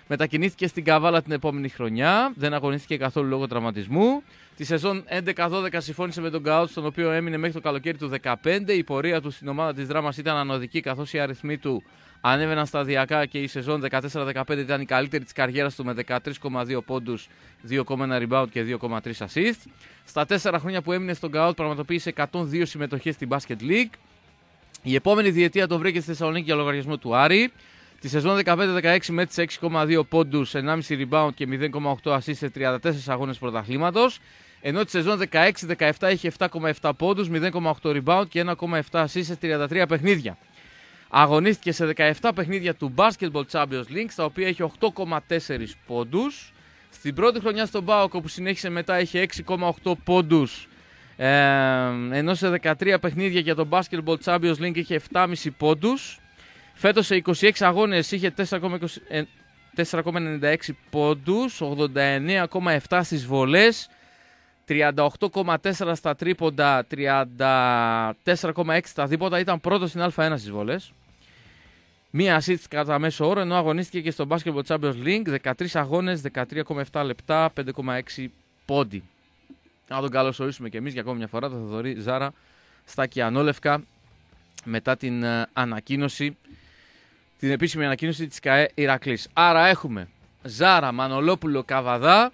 Μετακινήθηκε στην Καβάλα την επόμενη χρονιά, δεν αγωνίστηκε καθόλου λόγω τραυματισμού. Τη σεζόν έντεκα δώδεκα συμφώνησε με τον ΚΑΟΤ, στον οποίο έμεινε μέχρι το καλοκαίρι του δεκαπέντε. Η πορεία του στην ομάδα της Δράμας ήταν ανωδική, καθώς οι αριθμοί του ανέβαιναν σταδιακά και η σεζόν δεκατέσσερα δεκαπέντε ήταν η καλύτερη της καριέρας του με δεκατρείς κόμμα δύο πόντους, δύο κόμμα ένα rebound και δύο κόμμα τρία assist. Στα τέσσερα χρόνια που έμεινε στον ΚΑΟΤ πραγματοποίησε εκατόν δύο συμμετοχές στην Basket League. Η επόμενη διετία το βρήκε στη Θεσσαλονίκη για λογαριασμό του Άρη. Τη σεζόν δεκαπέντε δεκαέξι μέτρησε έξι κόμμα δύο πόντους, ενάμιση rebound και μηδέν κόμμα οκτώ assist σε τριάντα τέσσερις αγώνες πρωταθλήματος. Ενώ τη σεζόν δεκαέξι δεκαεπτά είχε επτά κόμμα επτά πόντους, μηδέν κόμμα οκτώ rebound και ένα κόμμα επτά assist σε τριάντα τρία παιχνίδια. Αγωνίστηκε σε δεκαεπτά παιχνίδια του Basketball Champions League, στα οποία είχε οκτώ κόμμα τέσσερα πόντους. Στην πρώτη χρονιά στον ΠΑΟΚ, όπου συνέχισε μετά, είχε έξι κόμμα οκτώ πόντους, ε, ενώ σε δεκατρία παιχνίδια για το Basketball Champions League είχε επτά κόμμα πέντε πόντους. Φέτος σε είκοσι έξι αγώνες είχε τέσσερα κόμμα ενενήντα έξι πόντους, ογδόντα εννέα κόμμα επτά στις βολές, τριάντα οκτώ κόμμα τέσσερα στα τρίποντα, τριάντα τέσσερα κόμμα έξι στα δίποτα. Ήταν πρώτος στην Α1 στις βολές. Μία assist κατά μέσο όρο, ενώ αγωνίστηκε και στο Basketball Champions League, δεκατρείς αγώνες, δεκατρία κόμμα επτά λεπτά, πέντε κόμμα έξι πόντι. Να τον καλωσορίσουμε και εμείς για ακόμη μια φορά, τον Θοδωρή Ζάρα, στα κιανόλευκα, μετά την ανακοίνωση, την επίσημη ανακοίνωση της ΚΑΕ Ηρακλής. Άρα έχουμε Ζάρα, Μανολόπουλο, Καβαδά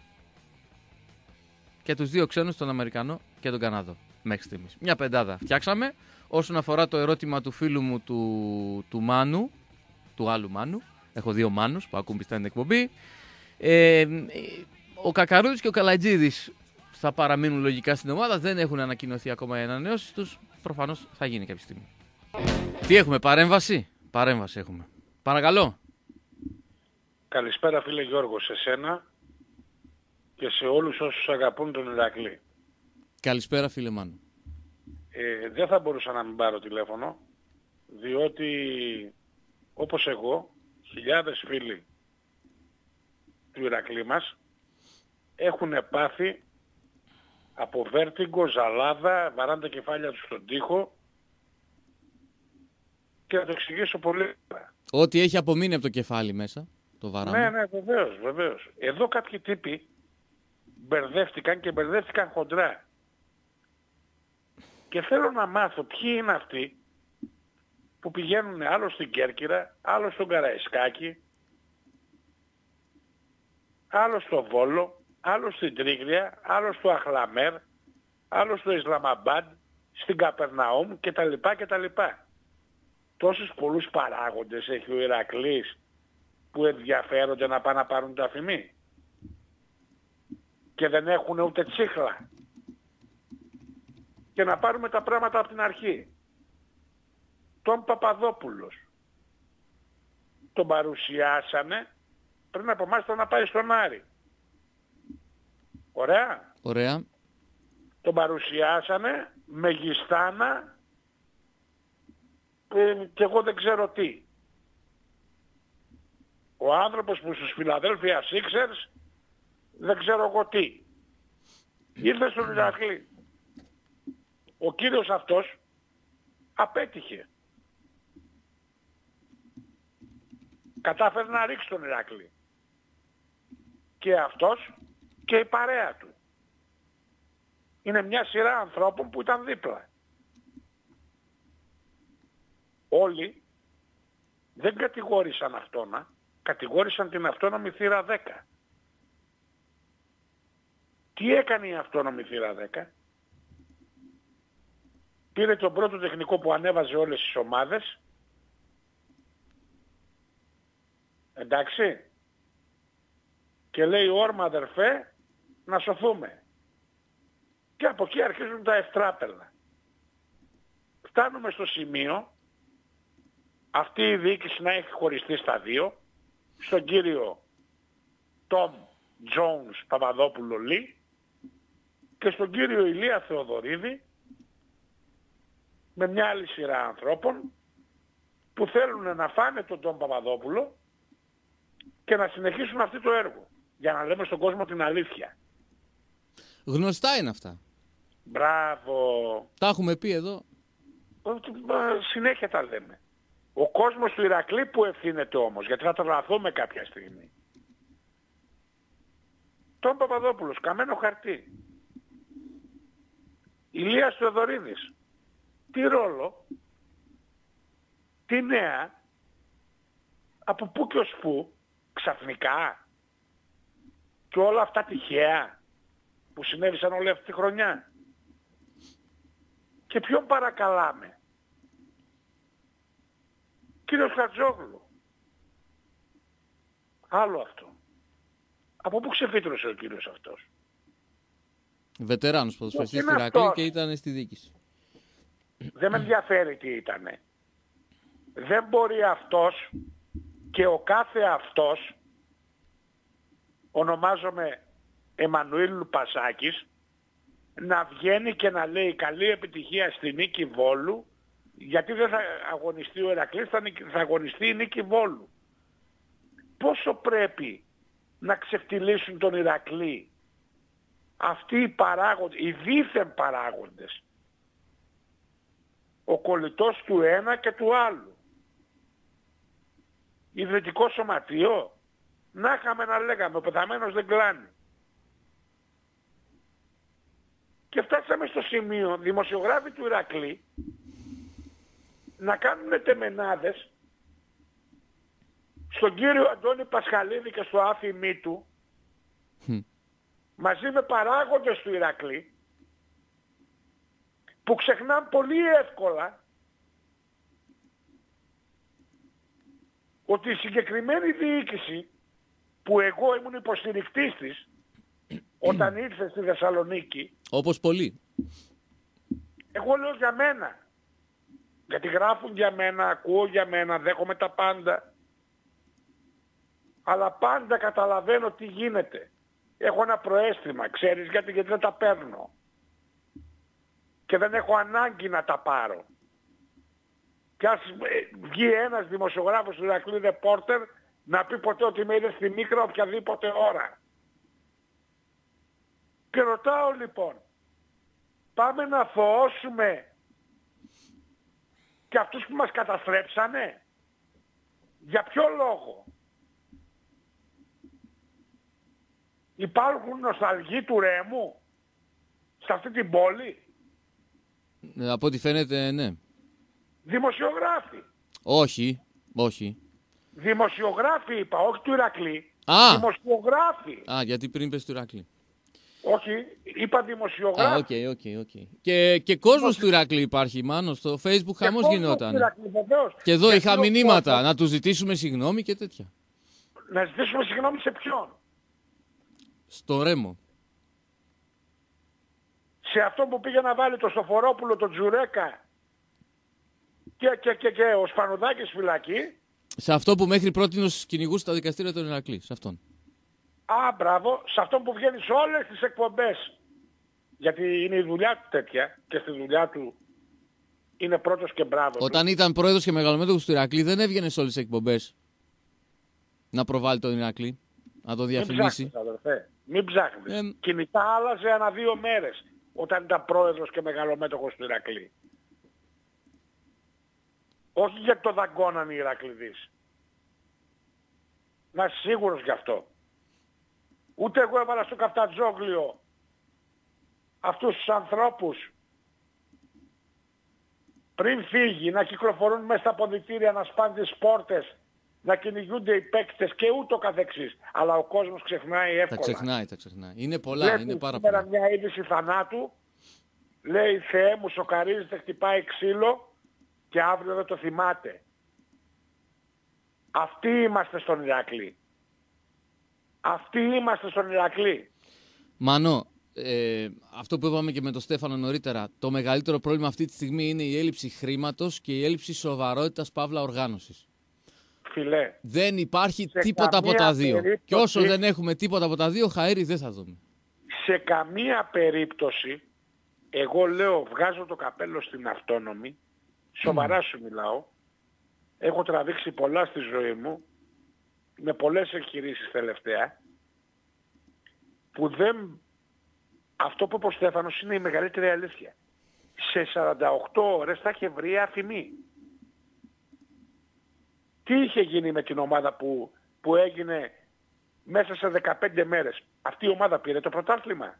και τους δύο ξένους, τον Αμερικανό και τον Καναδό μέχρι στιγμής. Μια πεντάδα φτιάξαμε. Όσον αφορά το ερώτημα του φίλου μου του, του Μάνου, του άλλου Μάνου, έχω δύο Μάνους που ακούν πιστά την εκπομπή, ε, ο Κακαρούδης και ο Καλατζίδης θα παραμείνουν λογικά στην ομάδα, δεν έχουν ανακοινωθεί ακόμα οι ανανεώσεις τους, προφανώς θα γίνει κάποια στιγμή. Τι έχουμε, παρέμβαση? Παρέμβαση έχουμε. Παρακαλώ. Καλησπέρα φίλε Γιώργο, σε σένα και σε όλους όσους αγαπούν τον Ηρακλή. Καλησπέρα φίλε Μάνου. Ε, δεν θα μπορούσα να μην πάρω τηλέφωνο, διότι όπως εγώ, χιλιάδες φίλοι του Ηρακλή μας έχουν πάθει από βέρτιγκο, ζαλάδα, βαράνε τα κεφάλια τους στον τοίχο και θα το εξηγήσω πολύ. Ό,τι έχει απομείνει από το κεφάλι μέσα, το βαράμε. Ναι, ναι, βεβαίως, βεβαίως. Εδώ κάποιοι τύποι μπερδεύτηκαν και μπερδεύτηκαν χοντρά. Και θέλω να μάθω ποιοι είναι αυτοί που πηγαίνουν άλλο στην Κέρκυρα, άλλο στον Καραϊσκάκη, άλλο στο Βόλο, άλλο στην Τρίγλια, άλλο στο Αχλαμέρ, άλλο στο Ισλαμαμπάντ, στην Καπερναούμ κτλ. κτλ. Τόσους πολλούς παράγοντες έχει ο Ηρακλής που ενδιαφέρονται να πάνε να πάρουν τα αφημί και δεν έχουν ούτε τσίχλα. Και να πάρουμε τα πράγματα από την αρχή. Τον Παπαδόπουλος τον παρουσιάσανε πριν από εμάς να πάει στον Άρη. Ωραία. Ωραία. Τον παρουσιάσανε με γιστάνα ε, και εγώ δεν ξέρω τι. Ο άνθρωπος που στους Philadelphia Sixers δεν ξέρω εγώ τι. Ήρθε στον Ηρακλή. Ο κύριος αυτός απέτυχε. Κατάφερε να ρίξει τον Ηρακλή. Και αυτός και η παρέα του. Είναι μια σειρά ανθρώπων που ήταν δίπλα. Όλοι δεν κατηγόρησαν αυτόνα, κατηγόρησαν την αυτόνομη θύρα δέκα. Τι έκανε η αυτόνομη θύρα δέκα? Πήρε τον πρώτο τεχνικό που ανέβαζε όλες τις ομάδες. Εντάξει. Και λέει όρμα αδερφέ να σωθούμε. Και από εκεί αρχίζουν τα ευτράπελα. Φτάνουμε στο σημείο αυτή η διοίκηση να έχει χωριστεί στα δύο. Στον κύριο Τόμ Τζόουνς Παπαδόπουλο Λί και στον κύριο Ηλία Θεοδωρίδη, με μια άλλη σειρά ανθρώπων που θέλουν να φάνε τον Τόμ Παπαδόπουλο και να συνεχίσουν αυτό το έργο. Για να λέμε στον κόσμο την αλήθεια. Γνωστά είναι αυτά. Μπράβο. Τα έχουμε πει εδώ. Συνέχεια τα λέμε. Ο κόσμος του Ηρακλή που ευθύνεται όμως, γιατί θα τρελαθούμε κάποια στιγμή. Τον Παπαδόπουλος, καμένο χαρτί. Ηλίας Θεοδωρίδης. Τι ρόλο, τι νέα, από πού και ως πού, ξαφνικά, και όλα αυτά τυχαία που συνέβησαν όλη αυτή τη χρονιά. Και ποιον παρακαλάμε? Κύριος Χατζόγλου. Άλλο αυτό. Από πού ξεφύτρωσε ο κύριος αυτός? Βετεράνος ποδοσφαιριστής στη Ηρακλή και ήταν στη διοίκηση. Δεν με ενδιαφέρει τι ήτανε. Δεν μπορεί αυτός και ο κάθε αυτός, ονομάζομαι Εμμανουήλ Λουπασάκης, να βγαίνει και να λέει καλή επιτυχία στη Νίκη Βόλου, γιατί δεν θα αγωνιστεί ο Ηρακλής, θα, θα αγωνιστεί η Νίκη Βόλου. Πόσο πρέπει να ξεφτυλίσουν τον Ηρακλή αυτοί οι παράγοντες, οι δίθεν παράγοντες, ο κολλητός του ένα και του άλλου. Ιδρυτικό σωματείο, να είχαμε να λέγαμε, ο πεθαμένος δεν κλάνει. Και φτάσαμε στο σημείο δημοσιογράφοι του Ηρακλή να κάνουν τεμενάδες στον κύριο Αντώνη Πασχαλίδη και στο άφημί του, mm. μαζί με παράγοντες του Ηρακλή, που ξεχνάνε πολύ εύκολα ότι η συγκεκριμένη διοίκηση, που εγώ ήμουν υποστηρικτής της όταν ήρθε στη Θεσσαλονίκη, όπως πολλοί, εγώ λέω για μένα, γιατί γράφουν για μένα, ακούω για μένα, δέχομαι τα πάντα, αλλά πάντα καταλαβαίνω τι γίνεται. Έχω ένα προαίσθημα, ξέρεις γιατί, γιατί δεν τα παίρνω και δεν έχω ανάγκη να τα πάρω. Και ας βγει ένας δημοσιογράφος του Ηρακλή Ρεπόρτερ να πει ποτέ ότι με είδε στη Μίκρα οποιαδήποτε ώρα. Και ρωτάω λοιπόν, πάμε να αθωώσουμε και αυτούς που μας καταστρέψανε? Για ποιο λόγο? Υπάρχουν νοσταλγοί του Ρέμου σε αυτή την πόλη? Ε, από ό,τι φαίνεται, ναι. Δημοσιογράφοι. Όχι, όχι. Δημοσιογράφοι είπα, όχι του Ηρακλή. Α! Δημοσιογράφοι. Α, γιατί πριν πες του Ηρακλή. Όχι, είπα δημοσιογράφοι. Α, οκ, okay, οκ, okay, οκ. Okay. Και, και κόσμος του Ηρακλή υπάρχει, Μάνο. Στο Facebook χαμός γινόταν. Και εδώ είχα μηνύματα, κόσμο, να του ζητήσουμε συγγνώμη και τέτοια. Να ζητήσουμε συγγνώμη σε ποιον? Στο Ρέμο. Σε αυτό που πήγε να βάλει το Στοφορόπουλο, τον Τζουρέκα και, και, και, και ο Σπανουδάκης φυλακή. Σε αυτό που μέχρι πρότινος κυνηγούσε στα δικαστήρια των Ηρακλή. Σε αυτόν. Α, μπράβο. Σε αυτόν που βγαίνει σε όλες τις εκπομπές. Γιατί είναι η δουλειά του τέτοια και στη δουλειά του είναι πρώτος και μπράβο. Όταν του. ήταν πρόεδρος και μεγαλομέτωχος του Ηρακλή δεν έβγαινε σε όλες τις εκπομπές να προβάλλει τον Ηρακλή, να το διαφημίσει. Μην ψάχνεις, αδερφέ. Μην ψάχνεις. Ε... Κινητά άλλαζε ανά δύο μέρες όταν ήταν πρόεδρος και μεγαλομέτωχος του Ηρακλή. Όχι γιατί το δαγκώναν οι Ηρακληδείς. Να είσαι σίγουρος γι' αυτό. Ούτε εγώ έβαλα στο καφτατζόγλιο αυτούς τους ανθρώπους πριν φύγει να κυκλοφορούν μέσα στα αποδυτήρια, να σπάνε τις πόρτες, να κυνηγούνται οι παίκτες και ούτω καθεξής. Αλλά ο κόσμος ξεχνάει εύκολα. Τα ξεχνάει, τα ξεχνάει. Είναι πολλά, Βλέπει είναι πάρα πολλά. πολλά. Μια είδηση θανάτου, λέει Θεέ μου σοκαρίζεται, χτυπάει ξύλο και αύριο δεν το θυμάται. Αυτοί είμαστε στον Ηρακλή. Αυτοί είμαστε στον Ηρακλή. Μανώ, ε, αυτό που είπαμε και με τον Στέφανο νωρίτερα, το μεγαλύτερο πρόβλημα αυτή τη στιγμή είναι η έλλειψη χρήματος και η έλλειψη σοβαρότητας παύλα οργάνωσης. Φιλέ. Δεν υπάρχει τίποτα από τα δύο. Περίπτωση, και όσο δεν έχουμε τίποτα από τα δύο, χαΐρι δεν θα δούμε. Σε καμία περίπτωση, εγώ λέω, βγάζω το καπέλο στην αυτόνομη, σοβαρά mm. σου μιλάω, έχω τραβήξει πολλά στη ζωή μου, με πολλές εγχειρήσεις τελευταία, που δεν... Αυτό που είπε ο Στέφανος είναι η μεγαλύτερη αλήθεια. Σε σαράντα οκτώ ώρες θα είχε βρει αφημί. Τι είχε γίνει με την ομάδα που, που έγινε μέσα σε δεκαπέντε μέρες. Αυτή η ομάδα πήρε το πρωτάθλημα.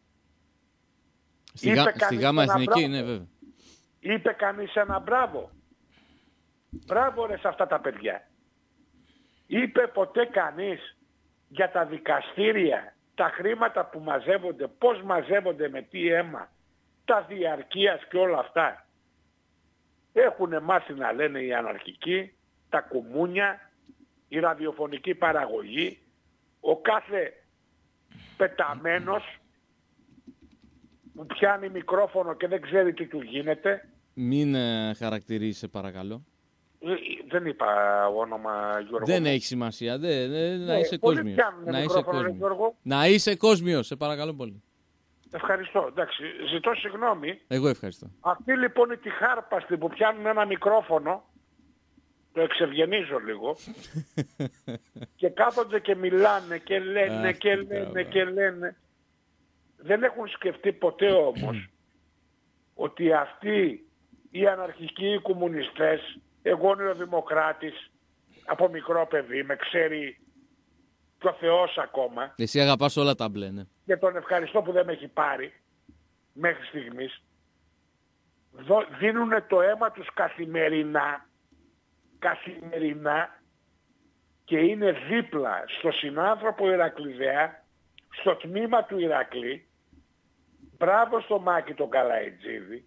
Στη, γα... στη γάμα εθνική, ναι βέβαια. Είπε κανείς ένα μπράβο. Μπράβο ρε σε αυτά τα παιδιά. Είπε ποτέ κανείς για τα δικαστήρια, τα χρήματα που μαζεύονται, πώς μαζεύονται, με τι αίμα, τα διαρκείας και όλα αυτά. Έχουν μάθει να λένε οι αναρχικοί, τα κουμούνια, η ραδιοφωνική παραγωγή, ο κάθε πεταμένος που πιάνει μικρόφωνο και δεν ξέρει τι του γίνεται. Μην ε, χαρακτηρίζεσαι παρακαλώ. Ε, δεν είπα όνομα Γιώργο. Δεν έχει σημασία. Δε, δε, ναι, να είσαι κόσμιος. Να είσαι κόσμιος. Να είσαι κόσμιος, σε παρακαλώ πολύ. Ευχαριστώ. Εντάξει, ζητώ συγγνώμη. Εγώ ευχαριστώ. Αυτοί λοιπόν οι τυχάρπαστοι που πιάνουν ένα μικρόφωνο, το εξευγενίζω λίγο, και κάθονται και μιλάνε και λένε και λένε και λένε. Δεν έχουν σκεφτεί ποτέ όμως ότι αυτοί οι αναρχικοί, οι κομμουνιστές, εγώ είμαι ο δημοκράτης, από μικρό παιδί, με ξέρει και ο Θεός ακόμα. Εσύ αγαπάς όλα τα μπλε, ναι. Και τον ευχαριστώ που δεν με έχει πάρει μέχρι στιγμής. Δίνουν το αίμα τους καθημερινά, καθημερινά, και είναι δίπλα στο συνάνθρωπο Ηρακλειδέα, στο τμήμα του Ηρακλή. Μπράβο στο Μάκη τον Καλαϊτζίδη,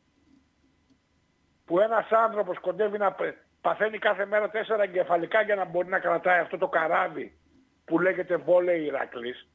που ένας άνθρωπος κοντεύει να παθαίνει κάθε μέρα τέσσερα εγκεφαλικά για να μπορεί να κρατάει αυτό το καράβι που λέγεται Βόλεϊ Ηρακλής.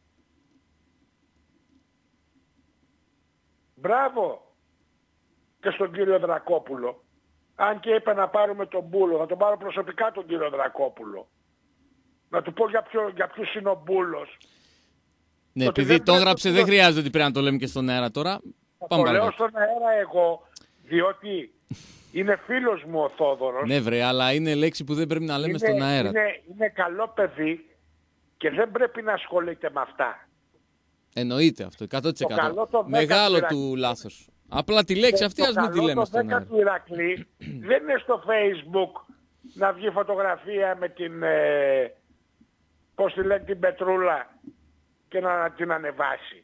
Μπράβο και στον κύριο Δρακόπουλο. Αν και είπε να πάρουμε τον Μπούλο, θα τον πάρω προσωπικά τον κύριο Δρακόπουλο. Να του πω για, ποιο, για ποιους είναι ο Μπούλος. Ναι, το επειδή το έγραψε δεν χρειάζεται ότι πρέπει να το λέμε και στον αέρα τώρα. Θα το λέω στον αέρα εγώ, διότι είναι φίλος μου ο Θόδωρος. Ναι βρε, αλλά είναι λέξη που δεν πρέπει να λέμε είναι, στον αέρα. Είναι, είναι καλό παιδί και δεν πρέπει να ασχολείται με αυτά. Εννοείται αυτό, εκατό τοις εκατό. Μεγάλο του λάθος. Απλά τη λέξη αυτή ας μην τη λέμε στον αέρα. Το του Ηρακλή δεν είναι στο Facebook να βγει φωτογραφία με την, ε, πώς τη λένε, την Πετρούλα και να την ανεβάσει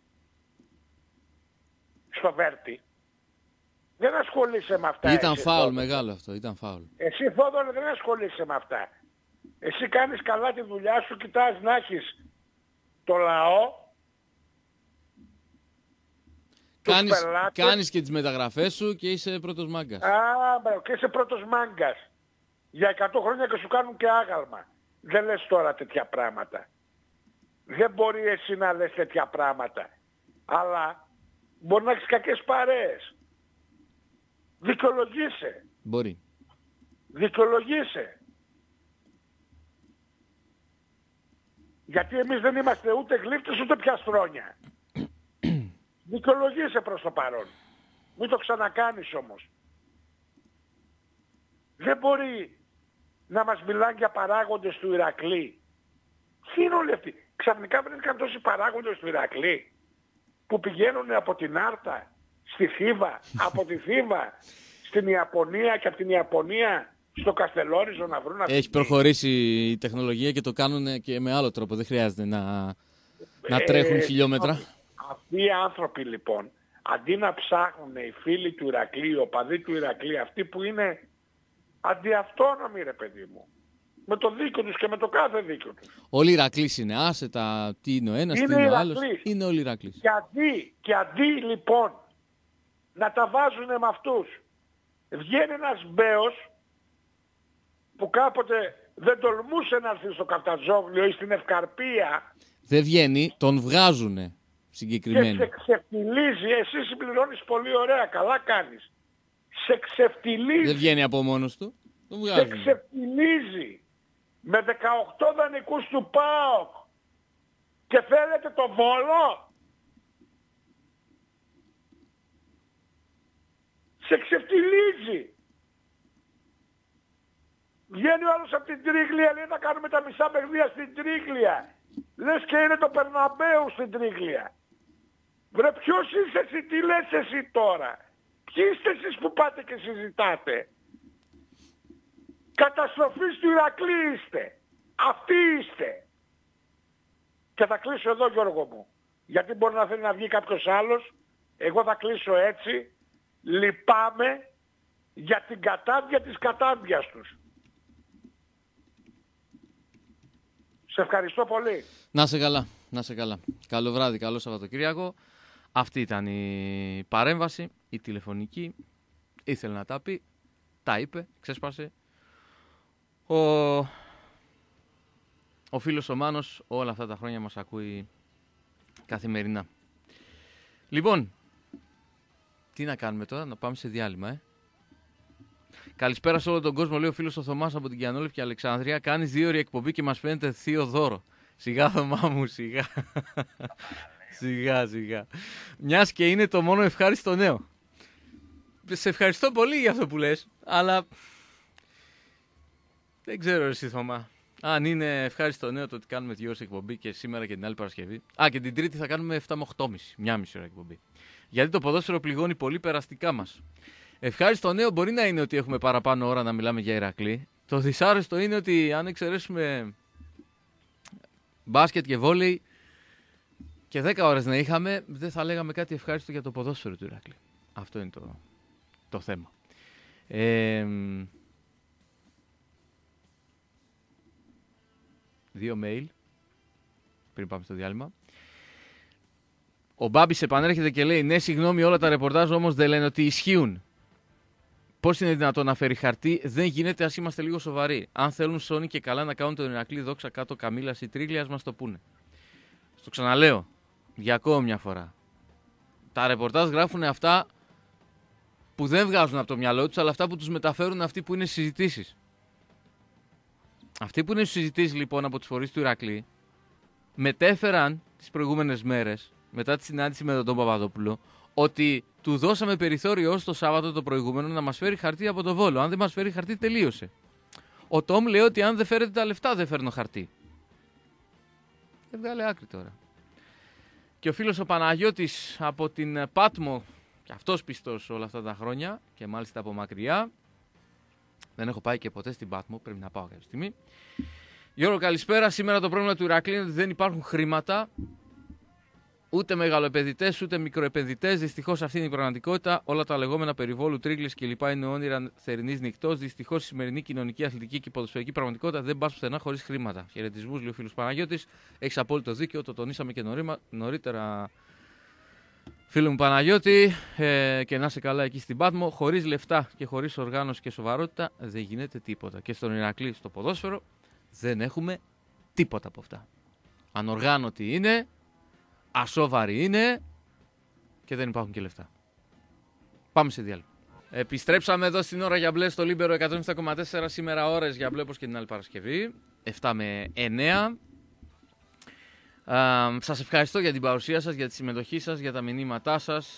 στο Βέρτι. Δεν ασχολείσαι με αυτά. Ήταν εσύ, φάουλ Θόδωρο. μεγάλο αυτό, ήταν φάουλ. Εσύ Θόδωρο δεν ασχολείσαι με αυτά. Εσύ κάνεις καλά τη δουλειά σου, κοιτάς να έχεις το λαό, Κάνεις, κάνεις και τις μεταγραφές σου και είσαι πρώτος μάγκας. Α, και είσαι πρώτος μάγκας. Για εκατό χρόνια και σου κάνουν και άγαλμα. Δεν λες τώρα τέτοια πράγματα. Δεν μπορεί εσύ να λες τέτοια πράγματα. Αλλά μπορεί να έχεις κακές παρέες. Δικαιολογείσαι. Μπορεί. Δικαιολογείσαι. Γιατί εμείς δεν είμαστε ούτε γλύφτες ούτε πιαστρόνια. Δικαιολογείσαι προς το παρόν. Μην το ξανακάνεις όμως. Δεν μπορεί να μας μιλάνε για παράγοντες του Ηρακλή. Τι είναι όλοι αυτοί. Ξαφνικά βρέθηκαν τόσοι παράγοντες του Ηρακλή που πηγαίνουν από την Άρτα στη Θήβα, από τη Θήβα στην Ιαπωνία και από την Ιαπωνία στο Καστελόριζο να βρουν. Έχει προχωρήσει η τεχνολογία και το κάνουν και με άλλο τρόπο. Δεν χρειάζεται να, να τρέχουν ε, χιλιόμετρα. Αυτοί οι άνθρωποι λοιπόν, αντί να ψάχνουν οι φίλοι του Ηρακλή, οι οπαδοί του Ηρακλή, αυτοί που είναι αντιαυτόνομοι ρε παιδί μου, με το δίκιο τους και με το κάθε δίκιο τους. Όλοι οι Ηρακλείς είναι, άσε τα τι είναι ο ένας, τι είναι ο άλλος. Είναι όλοι οι Ηρακλείς. Και αντί, και αντί λοιπόν να τα βάζουν με αυτούς, βγαίνει ένας μπέος που κάποτε δεν τολμούσε να έρθει στο Καφτατζόγλιο ή στην Ευκαρπία. Δεν βγαίνει, τον βγάζουνε συγκεκριμένοι. Και σε ξεφτιλίζει, εσύ συμπληρώνεις πολύ ωραία, καλά κάνεις. Σε ξεφτιλίζει. Δεν βγαίνει από μόνος του, τον βγάζουνε. Σε ξεφτιλίζει με δεκαοκτώ δανεικούς του ΠΑΟΚ και θέλετε το Βόλο. Σε ξεφτιλίζει. Βγαίνει ο άλλος από την Τρίγλια, λέει να κάνουμε τα μισά παιχνίδια στην Τρίγλια. Λες και είναι το Περναμπέου στην Τρίγλια. Βρε ποιος είσαι εσύ, τι λες εσύ τώρα. Ποιοι είστε εσείς που πάτε και συζητάτε. Καταστροφής του Ηρακλή είστε. Αυτοί είστε. Και θα κλείσω εδώ, Γιώργο μου. Γιατί μπορεί να θέλει να βγει κάποιος άλλος. Εγώ θα κλείσω έτσι. Λυπάμαι για την κατάδια της κατάδειας τους. Σε ευχαριστώ πολύ. Να σε καλά, να σε καλά. Καλό βράδυ, καλό Σαββατοκύριακο. Αυτή ήταν η παρέμβαση, η τηλεφωνική. Ήθελε να τα πει, τα είπε, ξέσπασε. Ο, ο φίλος ο Μάνος όλα αυτά τα χρόνια μας ακούει καθημερινά. Λοιπόν, τι να κάνουμε τώρα, να πάμε σε διάλειμμα, ε. Καλησπέρα σε όλο τον κόσμο, λέει ο φίλος ο Θωμάς από την Κιανόλευκη Αλεξάνδρεια. Κάνεις δύο ώρη εκπομπή και μας φαίνεται θείο δώρο. Σιγά, Θωμά μου, σιγά. Σιγά, σιγά. Μιας και είναι το μόνο ευχάριστο νέο. Σε ευχαριστώ πολύ για αυτό που λες, αλλά δεν ξέρω εσύ, Θωμά. Αν είναι ευχάριστο νέο το ότι κάνουμε δύο ώρες εκπομπή και σήμερα και την άλλη Παρασκευή. Α, και την Τρίτη θα κάνουμε επτά με οκτώ και μισή, μια μισή ώρα εκπομπή. Γιατί το ποδόσφαιρο πληγώνει πολύ περαστικά μας. Ευχάριστο νέο μπορεί να είναι ότι έχουμε παραπάνω ώρα να μιλάμε για Ηρακλή. Το δυσάρεστο είναι ότι αν εξαιρέσουμε μπάσκετ και βόλεϊ και δέκα ώρες να είχαμε, δεν θα λέγαμε κάτι ευχάριστο για το ποδόσφαιρο του Ηρακλή. Αυτό είναι το, το θέμα. Ε, δύο mail πριν πάμε στο διάλειμμα. Ο Μπάμπης επανέρχεται και λέει: ναι, συγγνώμη, όλα τα ρεπορτάζ όμως δεν λένε ότι ισχύουν. Πώς είναι δυνατόν να φέρει χαρτί, δεν γίνεται, ας είμαστε λίγο σοβαροί. Αν θέλουν Sony και καλά να κάνουν τον Ηρακλή δόξα κάτω Καμίλας ή Τρίγλια, ας μας το πούνε. Στο ξαναλέω, για ακόμα μια φορά. Τα ρεπορτάζ γράφουν αυτά που δεν βγάζουν από το μυαλό τους, αλλά αυτά που τους μεταφέρουν αυτοί που είναι στις συζητήσεις. Αυτοί που είναι στις συζητήσεις λοιπόν από τις φορείς του Ηρακλή, μετέφεραν τις προηγούμενες μέρες, μετά τη συνάντηση με τον Τον Παπαδόπουλο, ότι του δώσαμε περιθώριο ως το Σάββατο το προηγούμενο να μας φέρει χαρτί από το Βόλο. Αν δεν μας φέρει χαρτί, τελείωσε. Ο Τόμ λέει ότι αν δεν φέρετε τα λεφτά, δεν φέρνω χαρτί. Δεν βγάλε άκρη τώρα. Και ο φίλος ο Παναγιώτης από την Πάτμο, και αυτός πιστός όλα αυτά τα χρόνια, και μάλιστα από μακριά. Δεν έχω πάει και ποτέ στην Πάτμο, πρέπει να πάω κάποια στιγμή. Γιώργο, καλησπέρα. Σήμερα το πρόβλημα του Ηρακλή είναι ότι δεν υπάρχουν χρήματα. Ούτε μεγαλοεπενδυτές, ούτε μικροεπενδυτές. Δυστυχώς αυτή είναι η πραγματικότητα. Όλα τα λεγόμενα περιβόλου, Τρίγλες κλπ. Είναι όνειρα θερινής νυχτός. Δυστυχώς η σημερινή κοινωνική, αθλητική και ποδοσφαιρική πραγματικότητα δεν πας πουθενά χωρίς χρήματα. Χαιρετισμούς, λέει ο φίλος Παναγιώτης. Έχεις απόλυτο δίκιο, το τονίσαμε και νωρίτερα, φίλο μου Παναγιώτη. Ε, και να είσαι καλά εκεί στην Πάτμο. Χωρίς λεφτά και χωρίς οργάνωση και σοβαρότητα δεν γίνεται τίποτα. Και στον Ηρακλή, στο ποδόσφαιρο, δεν έχουμε τίποτα από αυτά. Ανοργάνωτοι είναι. Ασόβαροι είναι και δεν υπάρχουν και λεφτά. Πάμε σε διάλειμμα. Επιστρέψαμε εδώ στην ώρα για μπλε στο Λίμπερο εκατόν επτά κόμμα τέσσερα. Σήμερα ώρες για μπλε όπως και την άλλη Παρασκευή. επτά με εννέα. Α, σας ευχαριστώ για την παρουσία σας, για τη συμμετοχή σας, για τα μηνύματά σας.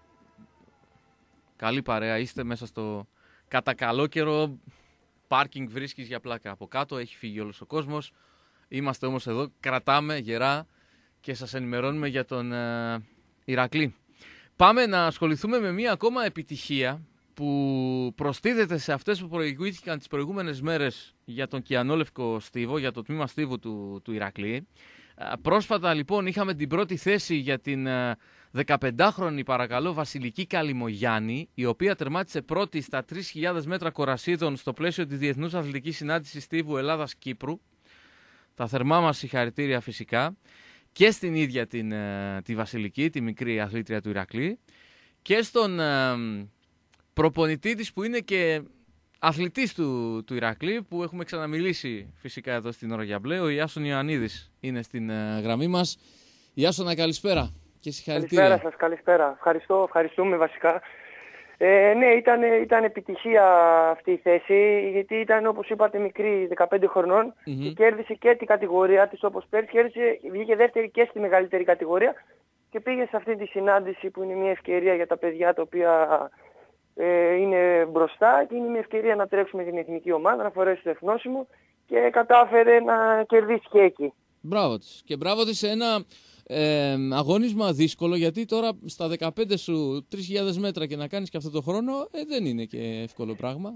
Καλή παρέα είστε μέσα στο κατά καλό καιρό. Πάρκινγκ βρίσκεις για πλάκα από κάτω. Έχει φύγει όλος ο κόσμος. Είμαστε όμως εδώ, κρατάμε γερά και σας ενημερώνουμε για τον ε, Ηρακλή. Πάμε να ασχοληθούμε με μία ακόμα επιτυχία που προστίθεται σε αυτές που προηγήθηκαν τις προηγούμενες μέρες για τον Κιανόλευκο Στίβο, για το τμήμα Στίβου του, του Ηρακλή. Ε, πρόσφατα λοιπόν είχαμε την πρώτη θέση για την ε, δεκαπεντάχρονη παρακαλώ Βασιλική Καλυμογιάννη, η οποία τερμάτισε πρώτη στα τρεις χιλιάδες μέτρα κορασίδων στο πλαίσιο της Διεθνούς Αθλητικής Συνάντησης Στίβου Ελλάδας-Κύπρου. Τα θερμά μας συγχαρητήρια φυσικά. Και στην ίδια την, τη Βασιλική, τη μικρή αθλήτρια του Ηρακλή, και στον ε, προπονητή της που είναι και αθλητής του, του Ηρακλή, που έχουμε ξαναμιλήσει φυσικά εδώ στην ώρα για μπλε. Ο Ιάσον Ιωαννίδης είναι στην ε, γραμμή μας. Ιάσονα, καλησπέρα και συγχαρητήρια. Καλησπέρα σας, καλησπέρα. Ευχαριστώ, ευχαριστούμε βασικά. Ε, ναι, ήταν, ήταν επιτυχία αυτή η θέση, γιατί ήταν, όπως είπατε, μικρή, δεκαπέντε χρονών, mm-hmm. και κέρδισε και την κατηγορία της όπως πέρσι, κέρδισε, βγήκε δεύτερη και στη μεγαλύτερη κατηγορία και πήγε σε αυτή τη συνάντηση που είναι μια ευκαιρία για τα παιδιά τα οποία ε, είναι μπροστά και είναι μια ευκαιρία να τρέξουμε την εθνική ομάδα, να φορέσει το εθνόσημο και κατάφερε να κερδίσει και εκεί. Μπράβο της. Και μπράβο της σε ένα ε, αγώνισμα δύσκολο, γιατί τώρα στα δεκαπέντε σου τρεις χιλιάδες μέτρα και να κάνεις και αυτό το χρόνο ε, δεν είναι και εύκολο πράγμα.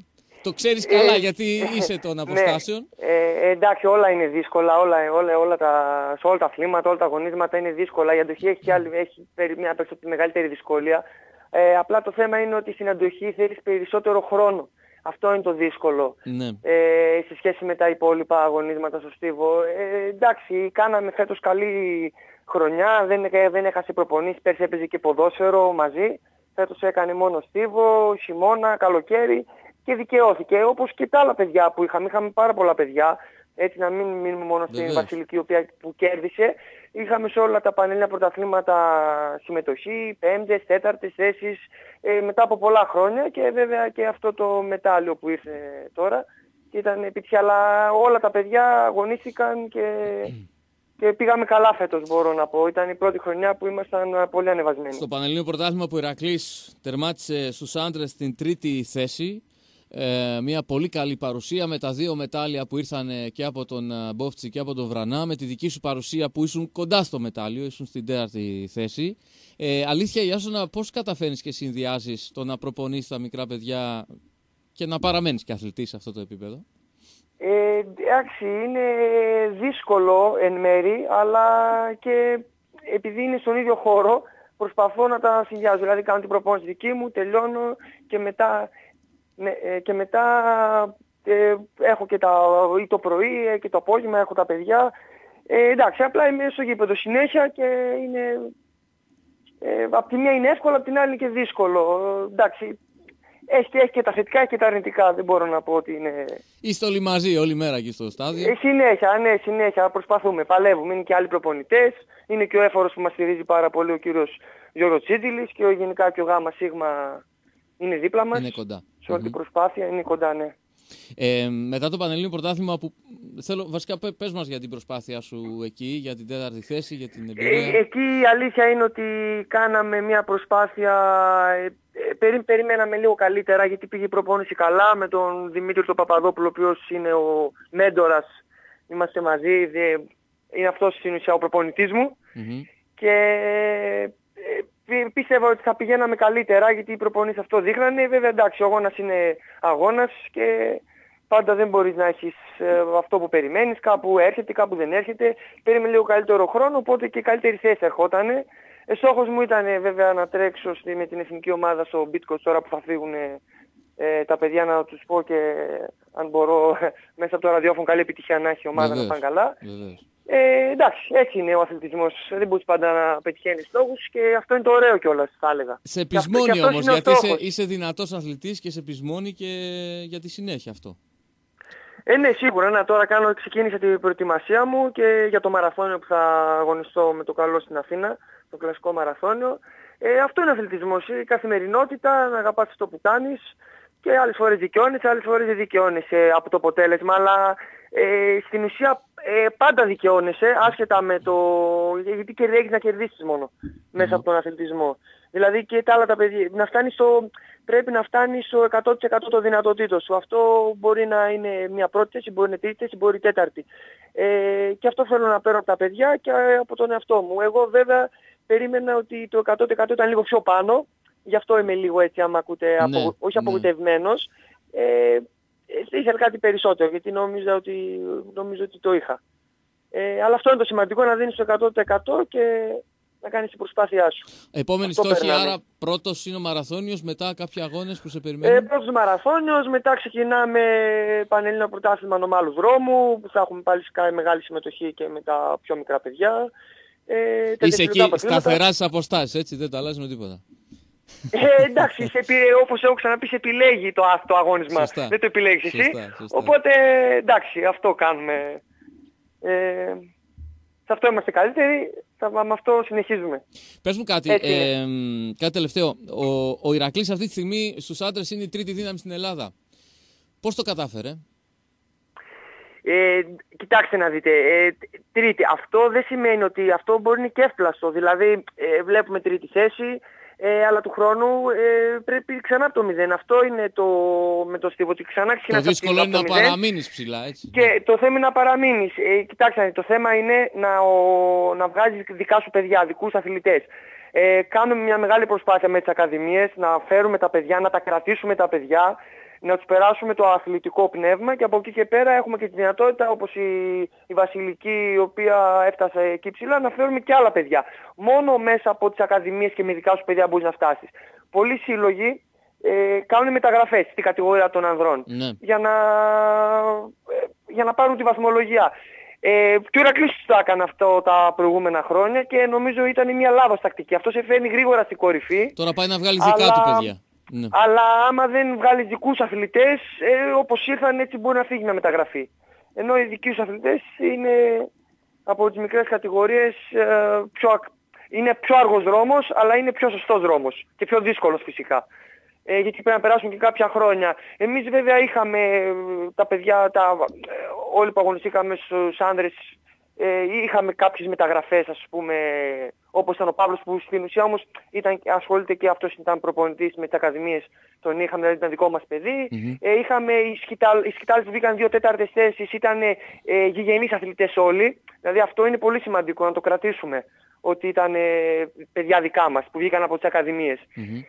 Το ξέρεις καλά, γιατί είσαι των αποστάσεων. Ναι. Ε, εντάξει, όλα είναι δύσκολα, όλα, όλα, όλα τα, σε όλα τα αθλήματα, όλα τα αγωνίσματα είναι δύσκολα. Η αντοχή έχει, άλλη, έχει μια μεγαλύτερη δυσκολία. Ε, απλά το θέμα είναι ότι στην αντοχή θέλεις περισσότερο χρόνο. Αυτό είναι το δύσκολο. Ναι. Ε, σε σχέση με τα υπόλοιπα αγωνίσματα στο στίβο. Ε, εντάξει, κάναμε φέτος καλή χρονιά, δεν, δεν έχασε προπονήσεις, πέρσι έπαιζε και ποδόσφαιρο μαζί. Φέτος έκανε μόνο στίβο, χειμώνα, καλοκαίρι και δικαιώθηκε. Όπως και τα άλλα παιδιά που είχαμε, είχαμε πάρα πολλά παιδιά. Έτσι να μην μείνουμε μόνο στην Βεβαίως. Βασιλική, η οποία που κέρδισε. Είχαμε σε όλα τα πανελλήνια πρωταθλήματα συμμετοχή, πέμπτες, τέταρτες θέσεις, ε, μετά από πολλά χρόνια και βέβαια και αυτό το μετάλλιο που ήρθε τώρα. Και ήταν επιτυχία, αλλά όλα τα παιδιά αγωνίστηκαν και, και πήγαμε καλά φέτος, μπορώ να πω. Ήταν η πρώτη χρονιά που ήμασταν πολύ ανεβασμένοι. Στο Πανελλήνιο Πρωτάθλημα που ο Ηρακλής τερμάτισε στους άντρες στην τρίτη θέση. Ε, μια πολύ καλή παρουσία με τα δύο μετάλλια που ήρθαν και από τον Μπόφτσι και από τον Βρανά, με τη δική σου παρουσία που ήσουν κοντά στο μετάλλιο, ήσουν στην τέταρτη θέση. Ε, αλήθεια, Ιάσονα, πώς καταφέρνεις και συνδυάζεις το να προπονείς τα μικρά παιδιά και να παραμένεις και αθλητής σε αυτό το επίπεδο? Ε, εντάξει, είναι δύσκολο εν μέρη, αλλά και επειδή είναι στον ίδιο χώρο προσπαθώ να τα συνδυάζω. Δηλαδή κάνω την προπόνηση δική μου, τελειώνω και μετά... Ναι, και μετά ε, έχω και τα, ή το πρωί ε, και το απόγευμα έχω τα παιδιά. Ε, εντάξει, απλά είμαι στο γήπεδο συνέχεια και είναι... Ε, απ' τη μία είναι εύκολο, απ' την άλλη είναι και δύσκολο. Ε, εντάξει, έχει, έχει και τα θετικά, έχει και τα αρνητικά, δεν μπορώ να πω ότι είναι... Είστε όλοι μαζί, όλη μέρα εκεί στο στάδιο? Ε, συνέχεια, ναι, συνέχεια, προσπαθούμε, παλεύουμε. Είναι και άλλοι προπονητές, είναι και ο έφορος που μας στηρίζει πάρα πολύ, ο κύριος Γιώργος Τσίτιλης, και ο, γενικά και ο Γάμα Σίγμα είναι δίπλα μας. Είναι κοντά. Σε όλη την προσπάθεια είναι κοντά, ναι. Ε, μετά το Πανελλήνιο Πρωτάθλημα, που θέλω, βασικά πες μας για την προσπάθεια σου εκεί, για την τέταρτη θέση, για την εμπειρία. Ε, εκεί η αλήθεια είναι ότι κάναμε μια προσπάθεια, ε, ε, περί, περιμέναμε λίγο καλύτερα, γιατί πήγε η προπόνηση καλά με τον Δημήτρη τον Παπαδόπουλο, ο οποίος είναι ο μέντορας, είμαστε μαζί, δε, είναι αυτός στην ουσία ο προπονητής μου. Mm-hmm. Και ε, πίστευα ότι θα πηγαίναμε καλύτερα, γιατί οι προπονήσεις αυτό δείχνανε. Βέβαια εντάξει, ο αγώνας είναι αγώνας και πάντα δεν μπορείς να έχεις ε, αυτό που περιμένεις. Κάπου έρχεται, κάπου δεν έρχεται. Περίμενε λίγο καλύτερο χρόνο, οπότε και καλύτερη θέση ερχότανε. Ε, στόχος μου ήταν ε, βέβαια να τρέξω στη, με την εθνική ομάδα στο Bitcoin τώρα που θα φύγουν ε, τα παιδιά, να τους πω και αν μπορώ μέσα από το ραδιόφωνο καλή επιτυχία να έχει η ομάδα. Βεβαίως, να πάνε καλά. Βεβαίως. Ε, εντάξει, έτσι είναι ο αθλητισμός. Δεν μπορείς πάντα να πετυχαίνεις στόχους και αυτό είναι το ωραίο κιόλας, θα έλεγα. Σε πεισμώνει όμως, γιατί είσαι, είσαι δυνατός αθλητής και σε πεισμώνει και για τη συνέχεια αυτό. Ε, ναι, σίγουρα. Ναι, τώρα κάνω, ξεκίνησα την προετοιμασία μου και για το μαραθώνιο που θα αγωνιστώ με το καλό στην Αθήνα, το κλασικό μαραθώνιο. Ε, αυτό είναι αθλητισμός. Η καθημερινότητα, να αγαπάς αυτό που κάνεις και άλλες φορές δικαιώνεσαι, άλλες φορές δεν δικαιώνεσαι από το αποτέλεσμα, αλλά ε, στην ουσία ε, πάντα δικαιώνεσαι, άσχετα με το... γιατί και έχεις να κερδίσεις μόνο μέσα mm-hmm. από τον αθλητισμό. Δηλαδή και τα άλλα τα παιδιά, να φτάνεις στο... πρέπει να φτάνεις στο εκατό τοις εκατό το δυνατοτήτο σου. Αυτό μπορεί να είναι μια πρώτη θέση, μπορεί να είναι τρίτη θέση, μπορεί τέταρτη. Ε, και αυτό θέλω να παίρνω από τα παιδιά και από τον εαυτό μου. Εγώ βέβαια περίμενα ότι το εκατό τοις εκατό ήταν λίγο πιο πάνω, γι' αυτό είμαι λίγο έτσι, άμα ακούτε, ναι, απο... όχι ναι. απογοητευμένος. Ε, ήθελα κάτι περισσότερο, γιατί νόμιζα ότι, νόμιζα ότι το είχα. Ε, αλλά αυτό είναι το σημαντικό, να δίνεις το εκατό τοις εκατό και να κάνεις την προσπάθειά σου. Επόμενη στόχη, άρα πρώτος είναι ο μαραθώνιος, μετά κάποιοι αγώνες που σε περιμένουν. Ε, πρώτος μαραθώνιος, μετά ξεκινάμε Πανελλήνιο Πρωτάθλημα Νομάλου Δρόμου, που θα έχουμε πάλι μεγάλη συμμετοχή και με τα πιο μικρά παιδιά. Ε, Είσαι εκεί σταθερά στις αποστάσεις, έτσι, δεν τα αλλάζει με τίποτα. Ε, εντάξει, σε, όπως έχω ξαναπεί, σε επιλέγει το, το αγώνισμα. Σωστά. Δεν το επιλέγεις εσύ. Σωστά, σωστά. Οπότε, εντάξει, αυτό κάνουμε. Ε, σε αυτό είμαστε καλύτεροι, θα, με αυτό συνεχίζουμε. Πες μου κάτι, ε, κάτι τελευταίο. Ο, ο Ηρακλής αυτή τη στιγμή στους άντρες είναι η τρίτη δύναμη στην Ελλάδα. Πώς το κατάφερε? Ε, κοιτάξτε να δείτε, ε, τρίτη, αυτό δεν σημαίνει ότι αυτό μπορεί να είναι και εύπλαστο. Δηλαδή, ε, βλέπουμε τρίτη θέση, ε, αλλά του χρόνου ε, πρέπει ξανά από το μηδέν. Αυτό είναι το, με το στίβο, ότι ξανά ξεκινάς. Το δύσκολο είναι να παραμείνεις ψηλά, έτσι. Και το θέμα είναι να παραμείνεις. Ε, κοιτάξτε, το θέμα είναι να, ο, να βγάζεις δικά σου παιδιά, δικούς αθλητές. Ε, κάνουμε μια μεγάλη προσπάθεια με τις ακαδημίες, να φέρουμε τα παιδιά, να τα κρατήσουμε τα παιδιά. να τους περάσουμε το αθλητικό πνεύμα και από εκεί και πέρα έχουμε και τη δυνατότητα, όπως η, η Βασιλική, η οποία έφτασε εκεί ψηλά, να φέρουμε και άλλα παιδιά. Μόνο μέσα από τις ακαδημίες και με δικά σου παιδιά μπορείς να φτάσεις. Πολλοί σύλλογοι ε, κάνουν μεταγραφές στην κατηγορία των ανδρών, ναι. για, να, ε, για να πάρουν τη βαθμολογία. Ε, και ο Ηρακλής το έκανε αυτό τα προηγούμενα χρόνια και νομίζω ήταν μια λάθος τακτική. Αυτό σε φέρνει γρήγορα στην κορυφή. Τώρα πάει να βγάλει δικά αλλά, του παιδιά. Ναι. Αλλά άμα δεν βγάλει δικούς αθλητές, ε, όπως ήρθαν έτσι μπορεί να φύγει να μεταγραφεί. Ενώ οι δικοί σου αθλητές είναι από τις μικρές κατηγορίες ε, πιο, είναι πιο αργός δρόμος, αλλά είναι πιο σωστός δρόμος και πιο δύσκολος φυσικά. Ε, γιατί πρέπει να περάσουν και κάποια χρόνια. Εμείς βέβαια είχαμε τα παιδιά, τα, όλοι που αγωνιστήκαμε στους άνδρες, ε, είχαμε κάποιες μεταγραφές, ας πούμε, όπως ήταν ο Παύλος, που στην ουσία όμως ήταν, ασχολείται και αυτός, ήταν προπονητής με τις ακαδημίες, τον είχαμε, δηλαδή ήταν δικό μας παιδί. Mm-hmm. Ε, είχαμε οι, σκητάλ, οι σκητάλες που βγήκαν δύο τέταρτες θέσεις, ήταν ε, γηγενείς αθλητές όλοι. Δηλαδή αυτό είναι πολύ σημαντικό να το κρατήσουμε, ότι ήταν ε, παιδιά δικά μας που βγήκαν από τις ακαδημίες. Mm-hmm.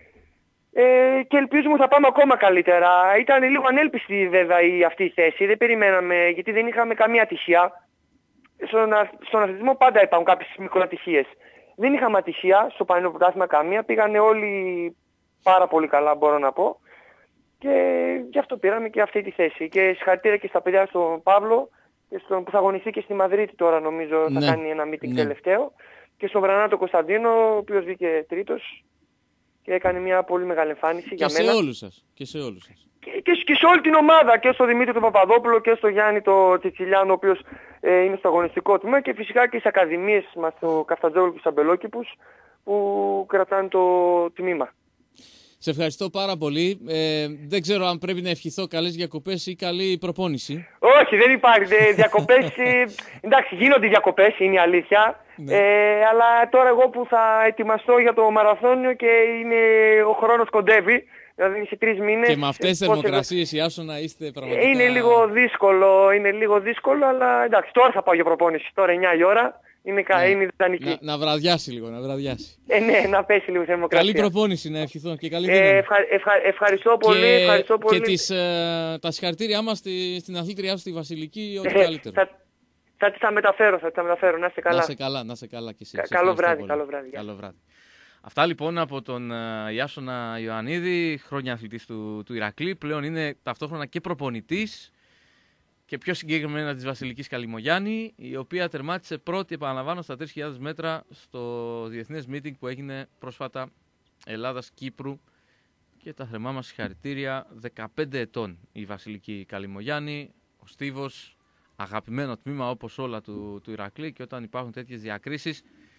Ε, και ελπίζουμε ότι θα πάμε ακόμα καλύτερα. Ήταν λίγο ανέλπιστη βέβαια η, αυτή η θέση, δεν περιμέναμε, γιατί δεν είχαμε καμία ατυχία. Στον, στον αθλητισμό πάντα υπάρχουν κάποιες μικροατυχίες. Δεν είχαμε ατυχία στο Πανελλήνιο Πρωτάθλημα καμία, πήγανε όλοι πάρα πολύ καλά, μπορώ να πω. Και γι' αυτό πήραμε και αυτή τη θέση. Και συγχαρητήρια και στα παιδιά, στον Παύλο, και στον, που θα αγωνιστεί και στη Μαδρίτη τώρα, νομίζω, ναι. θα κάνει ένα meeting ναι. τελευταίο. Και στον Βρανάτο Κωνσταντίνο, ο οποίος βγήκε τρίτος και έκανε μια πολύ μεγάλη εμφάνιση και για σε μένα. Όλους σας. Και σε όλους σας. Και, και, και σε όλη την ομάδα, και στο Δημήτρη τον Παπαδόπουλο και στο Γιάννη τον Τσιτσιλιάνο, ο οποίος ε, είναι στο αγωνιστικό τμήμα, και φυσικά και στις ακαδημίες μας, το Καφτατζόγλου και στους Αμπελόκηπους, που κρατάνε το τμήμα. Σε ευχαριστώ πάρα πολύ. Ε, δεν ξέρω αν πρέπει να ευχηθώ καλές διακοπές ή καλή προπόνηση. Όχι, δεν υπάρχει. Διακοπές, ε, εντάξει, γίνονται διακοπές, είναι η αλήθεια. Ναι. Ε, αλλά τώρα εγώ που θα ετοιμαστώ για το μαραθώνιο και είναι, ο χρόνος κοντεύει, δηλαδή είναι σε τρεις μήνες. Και με αυτές τις θερμοκρασίες η Άσονα είστε πραγματικά... Είναι λίγο δύσκολο, είναι λίγο δύσκολο, αλλά εντάξει, τώρα θα πάω για προπόνηση, τώρα εννιά η ώρα. Είναι, ναι. είναι ιδανική. Να, να βραδιάσει λίγο, να βραδιάσει. Ε, ναι, να πέσει λίγο η θερμοκρασία. Καλή προπόνηση, να ευχηθώ και καλή δύναμη. Ε, ευχα, ευχα, ευχαριστώ πολύ. Και, ευχαριστώ πολύ. και τις, ε, τα συγχαρητήριά μας στη, στην αθλήτριά σου, στη Βασιλική, ό,τι ε, καλύτερο. Θα, θα τις τα μεταφέρω, θα τις τα μεταφέρω. Να είστε καλά. Να είστε καλά, να είστε καλά κι εσύ. Κα, καλό, βράδυ, καλό βράδυ. Καλό βράδυ. Αυτά λοιπόν από τον uh, Ιάσονα Ιωαννίδη, χρόνια αθλητής του, του Ηρακλή. Πλέον είναι ταυτόχρονα και προπονητής, και πιο συγκεκριμένα της Βασιλικής Καλυμογιάννη, η οποία τερμάτισε πρώτη, επαναλαμβάνω, στα τρεις χιλιάδες μέτρα στο διεθνές meeting που έγινε πρόσφατα Ελλάδας-Κύπρου, και τα θερμά μας συγχαρητήρια. Δεκαπέντε ετών η Βασιλική Καλυμογιάννη, ο στίβος, αγαπημένο τμήμα όπως όλα του, του Ηρακλή, και όταν υπάρχουν τέτοιες διακρίσεις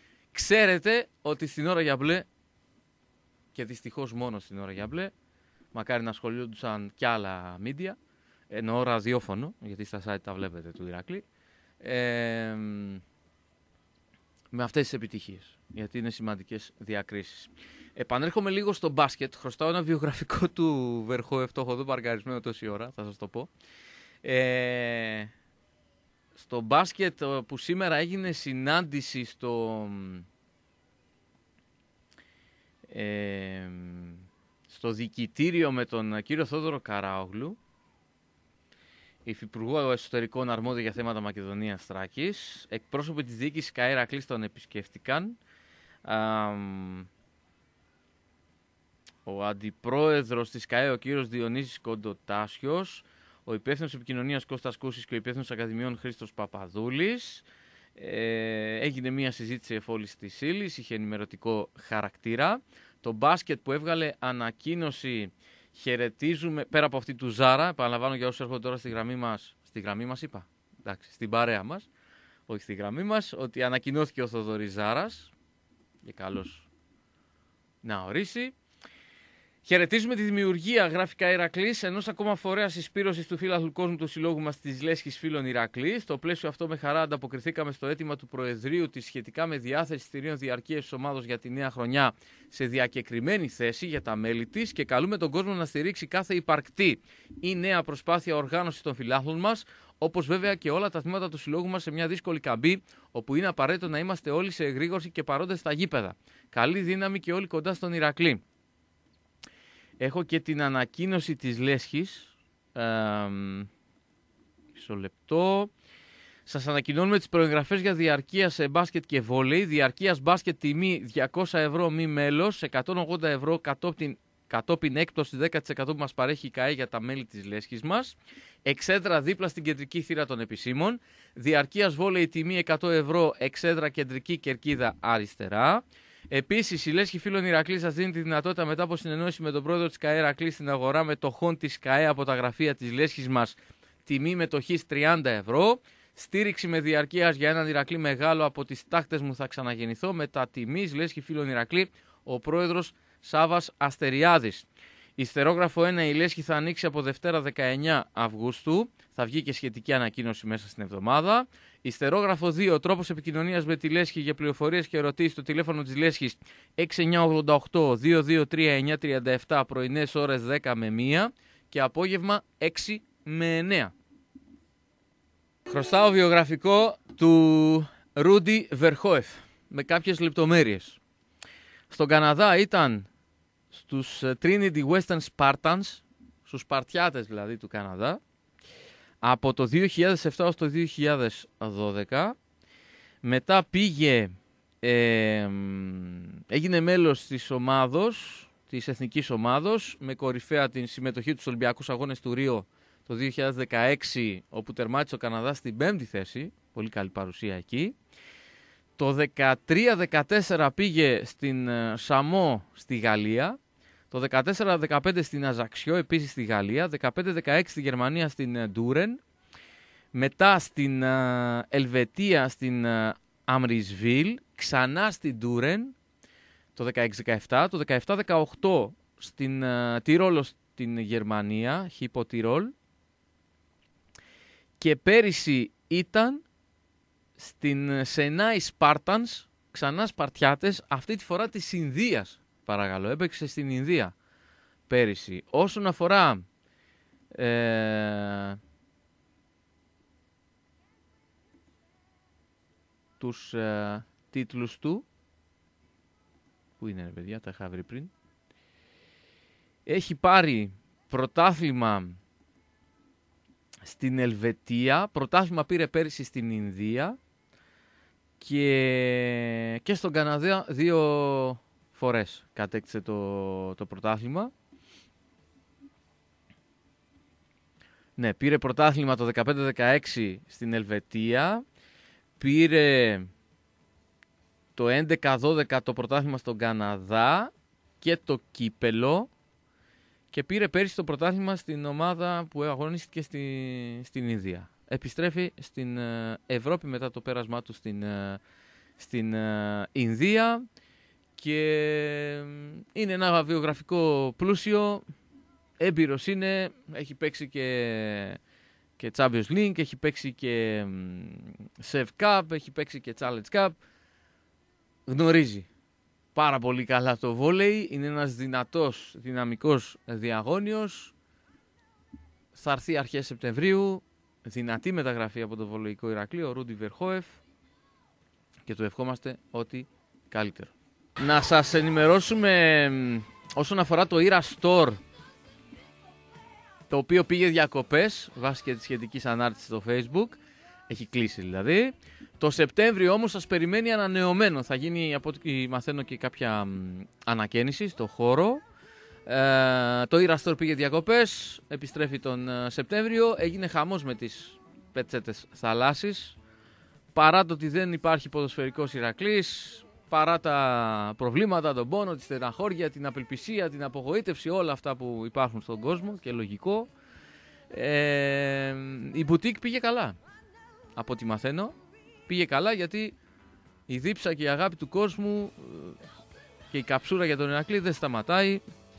ξέρετε ότι στην ώρα για μπλε, και δυστυχώς μόνο στην ώρα για μπλε, μακάρι να ασχολούντουσαν κι άλλα μίντια, εννοώ ραδιόφωνο, γιατί στα site τα βλέπετε του Ηρακλή, ε, με αυτές τις επιτυχίες, γιατί είναι σημαντικές διακρίσεις. Επανέρχομαι λίγο στο μπάσκετ, χρωστάω ένα βιογραφικό του Βερχόεφ, το έχω εδώ παρκαρισμένο τόση ώρα, θα σας το πω. Ε, στο μπάσκετ που σήμερα έγινε συνάντηση στο, ε, στο διοικητήριο με τον κύριο Θόδωρο Καράογλου, υφυπουργό εσωτερικών αρμόδιο για θέματα Μακεδονίας Θράκης, εκπρόσωποι της διοίκησης ΚΑΕ Ηρακλής τον επισκέφτηκαν. Α, ο αντιπρόεδρος της ΚΑΕ, ο κύριος Διονύσης Κοντοτάσιος, ο υπεύθυνος επικοινωνίας Κώστας Κούσης και ο υπεύθυνος ακαδημιών Χρήστος Παπαδούλης. Ε, έγινε μια συζήτηση εφόλης της ύλης, είχε ενημερωτικό χαρακτήρα. Το μπάσκετ που έβγαλε ανακοίνωση, χαιρετίζουμε, πέρα από αυτή του Ζάρα, επαναλαμβάνω για όσους έρχονται τώρα στη γραμμή μας, στη γραμμή μας είπα, εντάξει, στην παρέα μας, όχι στη γραμμή μας, ότι ανακοινώθηκε ο Θοδωρής Ζάρας, και καλώς να ορίσει. Χαιρετίζουμε τη δημιουργία, γραφικά Ηρακλής, ενός ακόμα φορέα συσπήρωσης του φύλαθλου κόσμου του συλλόγου μας της Λέσχης Φίλων Ηρακλής. Στο πλαίσιο αυτό, με χαρά ανταποκριθήκαμε στο αίτημα του Προεδρείου της σχετικά με διάθεση εισιτηρίων διαρκείας της ομάδος για τη νέα χρονιά σε διακεκριμένη θέση για τα μέλη της, και καλούμε τον κόσμο να στηρίξει κάθε υπαρκτή ή νέα προσπάθεια οργάνωσης των φιλάθλων μας, όπως βέβαια και όλα τα τμήματα του συλλόγου μας σε μια δύσκολη καμπή, όπου είναι απαραίτητο να είμαστε όλοι σε εγρήγορση και παρόντες στα γήπεδα. Καλή δύναμη και όλοι κοντά στον Ηρακλή. Έχω και την ανακοίνωση της Λέσχης. Ε, μισό λεπτό. Σας ανακοινώνουμε τις προεγγραφές για διαρκεία σε μπάσκετ και βόλεϊ. Διαρκείας μπάσκετ τιμή διακόσια ευρώ μη μέλος, εκατόν ογδόντα ευρώ κατόπιν, κατόπιν έκπτωση δέκα τοις εκατό που μας παρέχει η ΚΑΕ για τα μέλη της Λέσχης μας. Εξέδρα δίπλα στην κεντρική θύρα των επισήμων. Διαρκείας βόλεϊ τιμή εκατό ευρώ, εξέδρα κεντρική κερκίδα αριστερά. Επίσης, η Λέσχη Φίλων Ηρακλή σας δίνει τη δυνατότητα μετά από συνεννόηση με τον πρόεδρο της ΚΑΕ Ηρακλή στην αγορά μετοχών της ΚΑΕ από τα γραφεία της Λέσχης μας, τιμή μετοχής τριάντα ευρώ. Στήριξη με διαρκείας για έναν Ηρακλή μεγάλο από τις τάχτες μου θα ξαναγεννηθώ. Μετά τιμής Λέσχη Φίλων Ηρακλή, ο πρόεδρος Σάβας Αστεριάδης. Ιστερόγραφο ένα, η Λέσχη θα ανοίξει από Δευτέρα δεκαεννέα Αυγούστου. Θα βγει και σχετική ανακοίνωση μέσα στην εβδομάδα. Ιστερόγραφο δύο, τρόπος επικοινωνίας με τη Λέσχη για πληροφορίες και ερωτήσεις στο τηλέφωνο της Λέσχης έξι εννιά ογδόντα οκτώ δύο δύο τρία εννιά τριάντα επτά, πρωινές ώρες δέκα με μία και απόγευμα έξι με εννέα. Χρωστάω βιογραφικό του Ρούντι Βερχόεφ με κάποιες λεπτομέρειες. Στον Καναδά ήταν στους Trinity Western Spartans, στους Σπαρτιάτες δηλαδή του Καναδά, από το δύο χιλιάδες επτά ως το δύο χιλιάδες δώδεκα. Μετά πήγε, ε, έγινε μέλος της ομάδος, της εθνικής ομάδος, με κορυφαία την συμμετοχή του στους Ολυμπιακούς Αγώνες του Ρίο το δύο χιλιάδες δεκαέξι, όπου τερμάτισε ο Καναδάς στην πέμπτη θέση, πολύ καλή παρουσία εκεί. Το δεκατρία δεκατέσσερα πήγε στην Σαμό στη Γαλλία, το δεκατέσσερα δεκαπέντε στην Αζαξιό επίσης στη Γαλλία, δεκαπέντε δεκαέξι στη Γερμανία στην Ντούρεν, μετά στην Ελβετία στην Αμρισβίλ, ξανά στην Ντούρεν το δεκαέξι δεκαεπτά, το δεκαεπτά δεκαοκτώ στην Τυρόλο στην Γερμανία, Χίπο Τυρόλ, και πέρυσι ήταν στην Σενάι Σπάρτανς, ξανά Σπαρτιάτες, αυτή τη φορά της Ινδίας, παρακαλώ, έπαιξε στην Ινδία πέρυσι. Όσον αφορά ε, τους ε, τίτλους του, που είναι ρε παιδιά, τα είχα βρει πριν, έχει πάρει πρωτάθλημα στην Ελβετία, πρωτάθλημα πήρε πέρυσι στην Ινδία και, και στον Καναδά δύο φορές κατέκτησε το, το πρωτάθλημα. Ναι, πήρε πρωτάθλημα το δεκαπέντε δεκαέξι στην Ελβετία, πήρε το έντεκα δώδεκα το πρωτάθλημα στον Καναδά και το κύπελο, και πήρε πέρυσι το πρωτάθλημα στην ομάδα που αγωνίστηκε στη, στην Ινδία. Επιστρέφει στην Ευρώπη μετά το πέρασμά του στην, στην Ινδία και είναι ένα βιογραφικό πλούσιο, έμπειρος είναι, έχει παίξει και, και Champions League, έχει παίξει και Σεφ Cup, έχει παίξει και Challenge Cup, γνωρίζει πάρα πολύ καλά το βόλεϊ, είναι ένας δυνατός, δυναμικός διαγώνιος. Θα έρθει αρχές Σεπτεμβρίου, δυνατή μεταγραφή από το βολεϊκό Ηρακλείο, ο Ρούντι Βερχόεφ, και του ευχόμαστε ό,τι καλύτερο. Να σας ενημερώσουμε όσον αφορά το Ira Store, το οποίο πήγε διακοπές βάσει και της σχετικής ανάρτησης στο Facebook. Έχει κλείσει δηλαδή. Το Σεπτέμβριο όμως σας περιμένει ανανεωμένο. Θα γίνει, από ό,τι μαθαίνω, και κάποια ανακαίνιση στο χώρο. Ε, το Ira Store πήγε διακοπές, επιστρέφει τον Σεπτέμβριο. Έγινε χαμός με τις πετσέτες θαλάσσης. Παρά το ότι δεν υπάρχει ποδοσφαιρικός Ηρακλής, παρά τα προβλήματα, τον πόνο, τη στεναχώρια, την απελπισία, την απογοήτευση, όλα αυτά που υπάρχουν στον κόσμο και λογικό, ε, η μπουτίκ πήγε καλά. Από ό,τι μαθαίνω, πήγε καλά, γιατί η δίψα και η αγάπη του κόσμου και η καψούρα για τον Ηρακλή δεν σταματάει.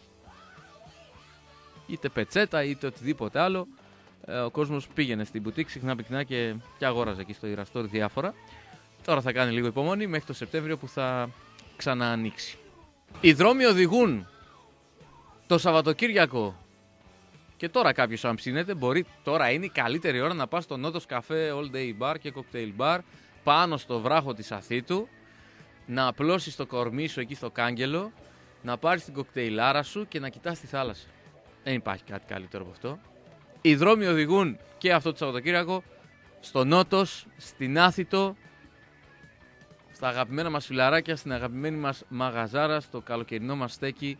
Είτε πετσέτα είτε οτιδήποτε άλλο, ο κόσμος πήγαινε στην μπουτίκ συχνά πυκνά και, και αγόραζε εκεί στο Ira Store διάφορα. Τώρα θα κάνει λίγο υπομονή μέχρι το Σεπτέμβριο που θα ξαναανοίξει. Οι δρόμοι οδηγούν το Σαββατοκύριακο. Και τώρα κάποιος, αν ψήνεται, μπορεί, τώρα είναι η καλύτερη ώρα να πας στο Νότος Καφέ All Day Bar και Cocktail Bar πάνω στο βράχο της Αθήτου, να απλώσεις το κορμί σου εκεί στο κάγκελο, να πάρεις την κοκτέιλάρα σου και να κοιτάς τη θάλασσα. Δεν υπάρχει κάτι καλύτερο από αυτό. Οι δρόμοι οδηγούν και αυτό το Σαββατοκύριακο στο Νότος, στην Άθητο, στα αγαπημένα μας φιλαράκια, στην αγαπημένη μας μαγαζάρα, στο καλοκαιρινό μας στέκι.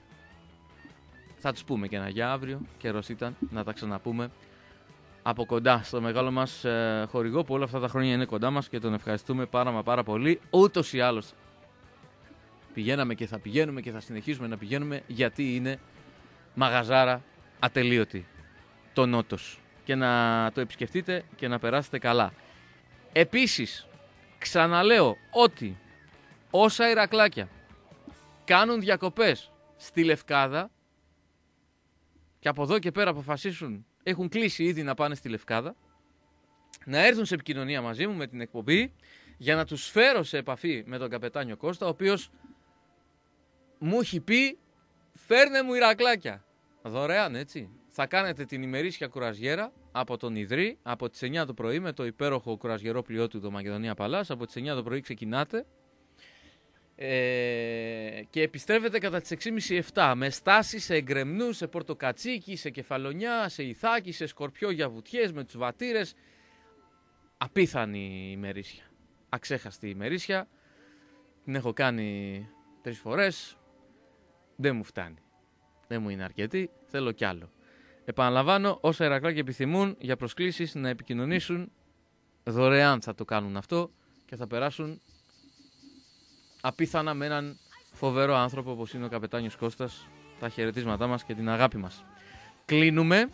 Θα τους πούμε και ένα για αύριο, καιρός ήταν να τα ξαναπούμε από κοντά στο μεγάλο μας ε, χορηγό που όλα αυτά τα χρόνια είναι κοντά μας και τον ευχαριστούμε πάρα μα πάρα πολύ. Ούτως ή άλλως πηγαίναμε και θα πηγαίνουμε και θα συνεχίσουμε να πηγαίνουμε, γιατί είναι μαγαζάρα ατελείωτη το Νότος, και να το επισκεφτείτε και να περάσετε καλά. Επίσης ξαναλέω ότι όσα Ηρακλάκια κάνουν διακοπές στη Λευκάδα και από εδώ και πέρα αποφασίσουν, έχουν κλείσει ήδη να πάνε στη Λευκάδα, να έρθουν σε επικοινωνία μαζί μου με την εκπομπή για να τους φέρω σε επαφή με τον καπετάνιο Κώστα, ο οποίος μου έχει πει φέρνε μου Ηρακλάκια. Δωρεάν, έτσι. Θα κάνετε την ημερήσια κουραζιέρα από τον Ιδρύ από τις εννιά το πρωί με το υπέροχο κουραζιερό πλοιό του το Μακεδονία Παλάς. Από τις εννιά το πρωί ξεκινάτε ε, και επιστρέφετε κατά τις έξι και μισή επτά με στάση σε Εγκρεμνού, σε Πορτοκατσίκι, σε Κεφαλονιά, σε Ιθάκη, σε Σκορπιό για βουτιές με τους βατήρες. Απίθανη ημερήσια. Αξέχαστη ημερήσια. Την έχω κάνει τρεις φορές. Δεν μου φτάνει. Δεν μου είναι αρκετή. Θέλω κι άλλο. Επαναλαμβάνω, όσα Ηρακλάκια επιθυμούν για προσκλήσεις να επικοινωνήσουν, δωρεάν θα το κάνουν αυτό και θα περάσουν απίθανα με έναν φοβερό άνθρωπο όπως είναι ο καπετάνιος Κώστας. Τα χαιρετίσματά μας και την αγάπη μας. Κλείνουμε.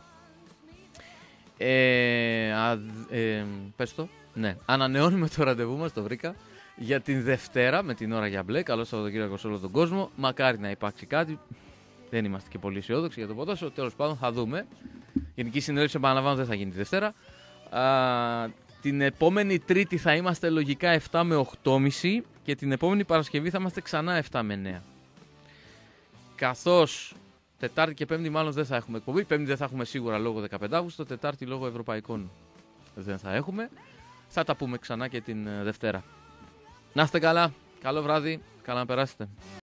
Ε, α, ε, πες το. Ναι. Ανανεώνουμε το ραντεβού μας, το βρήκα, για την Δευτέρα με την ώρα για μπλε. Καλό Σαββατοκύριακο σε όλο τον κόσμο. Μακάρι να υπάρξει κάτι. Δεν είμαστε και πολύ αισιόδοξοι για το ποδόσφαιρο. Τέλος πάντων, θα δούμε. Γενική συνέλευση, επαναλαμβάνω, δεν θα γίνει τη Δευτέρα. Α, την επόμενη Τρίτη θα είμαστε λογικά επτά με οκτώ και μισή και την επόμενη Παρασκευή θα είμαστε ξανά επτά με εννέα. Καθώς Τετάρτη και Πέμπτη μάλλον δεν θα έχουμε εκπομπή. Πέμπτη δεν θα έχουμε σίγουρα λόγω δεκαπέντε Αυγούστου. Τετάρτη λόγω Ευρωπαϊκών δεν θα έχουμε. Θα τα πούμε ξανά και την Δευτέρα. Να είστε καλά. Καλό βράδυ. Καλά να περάσετε.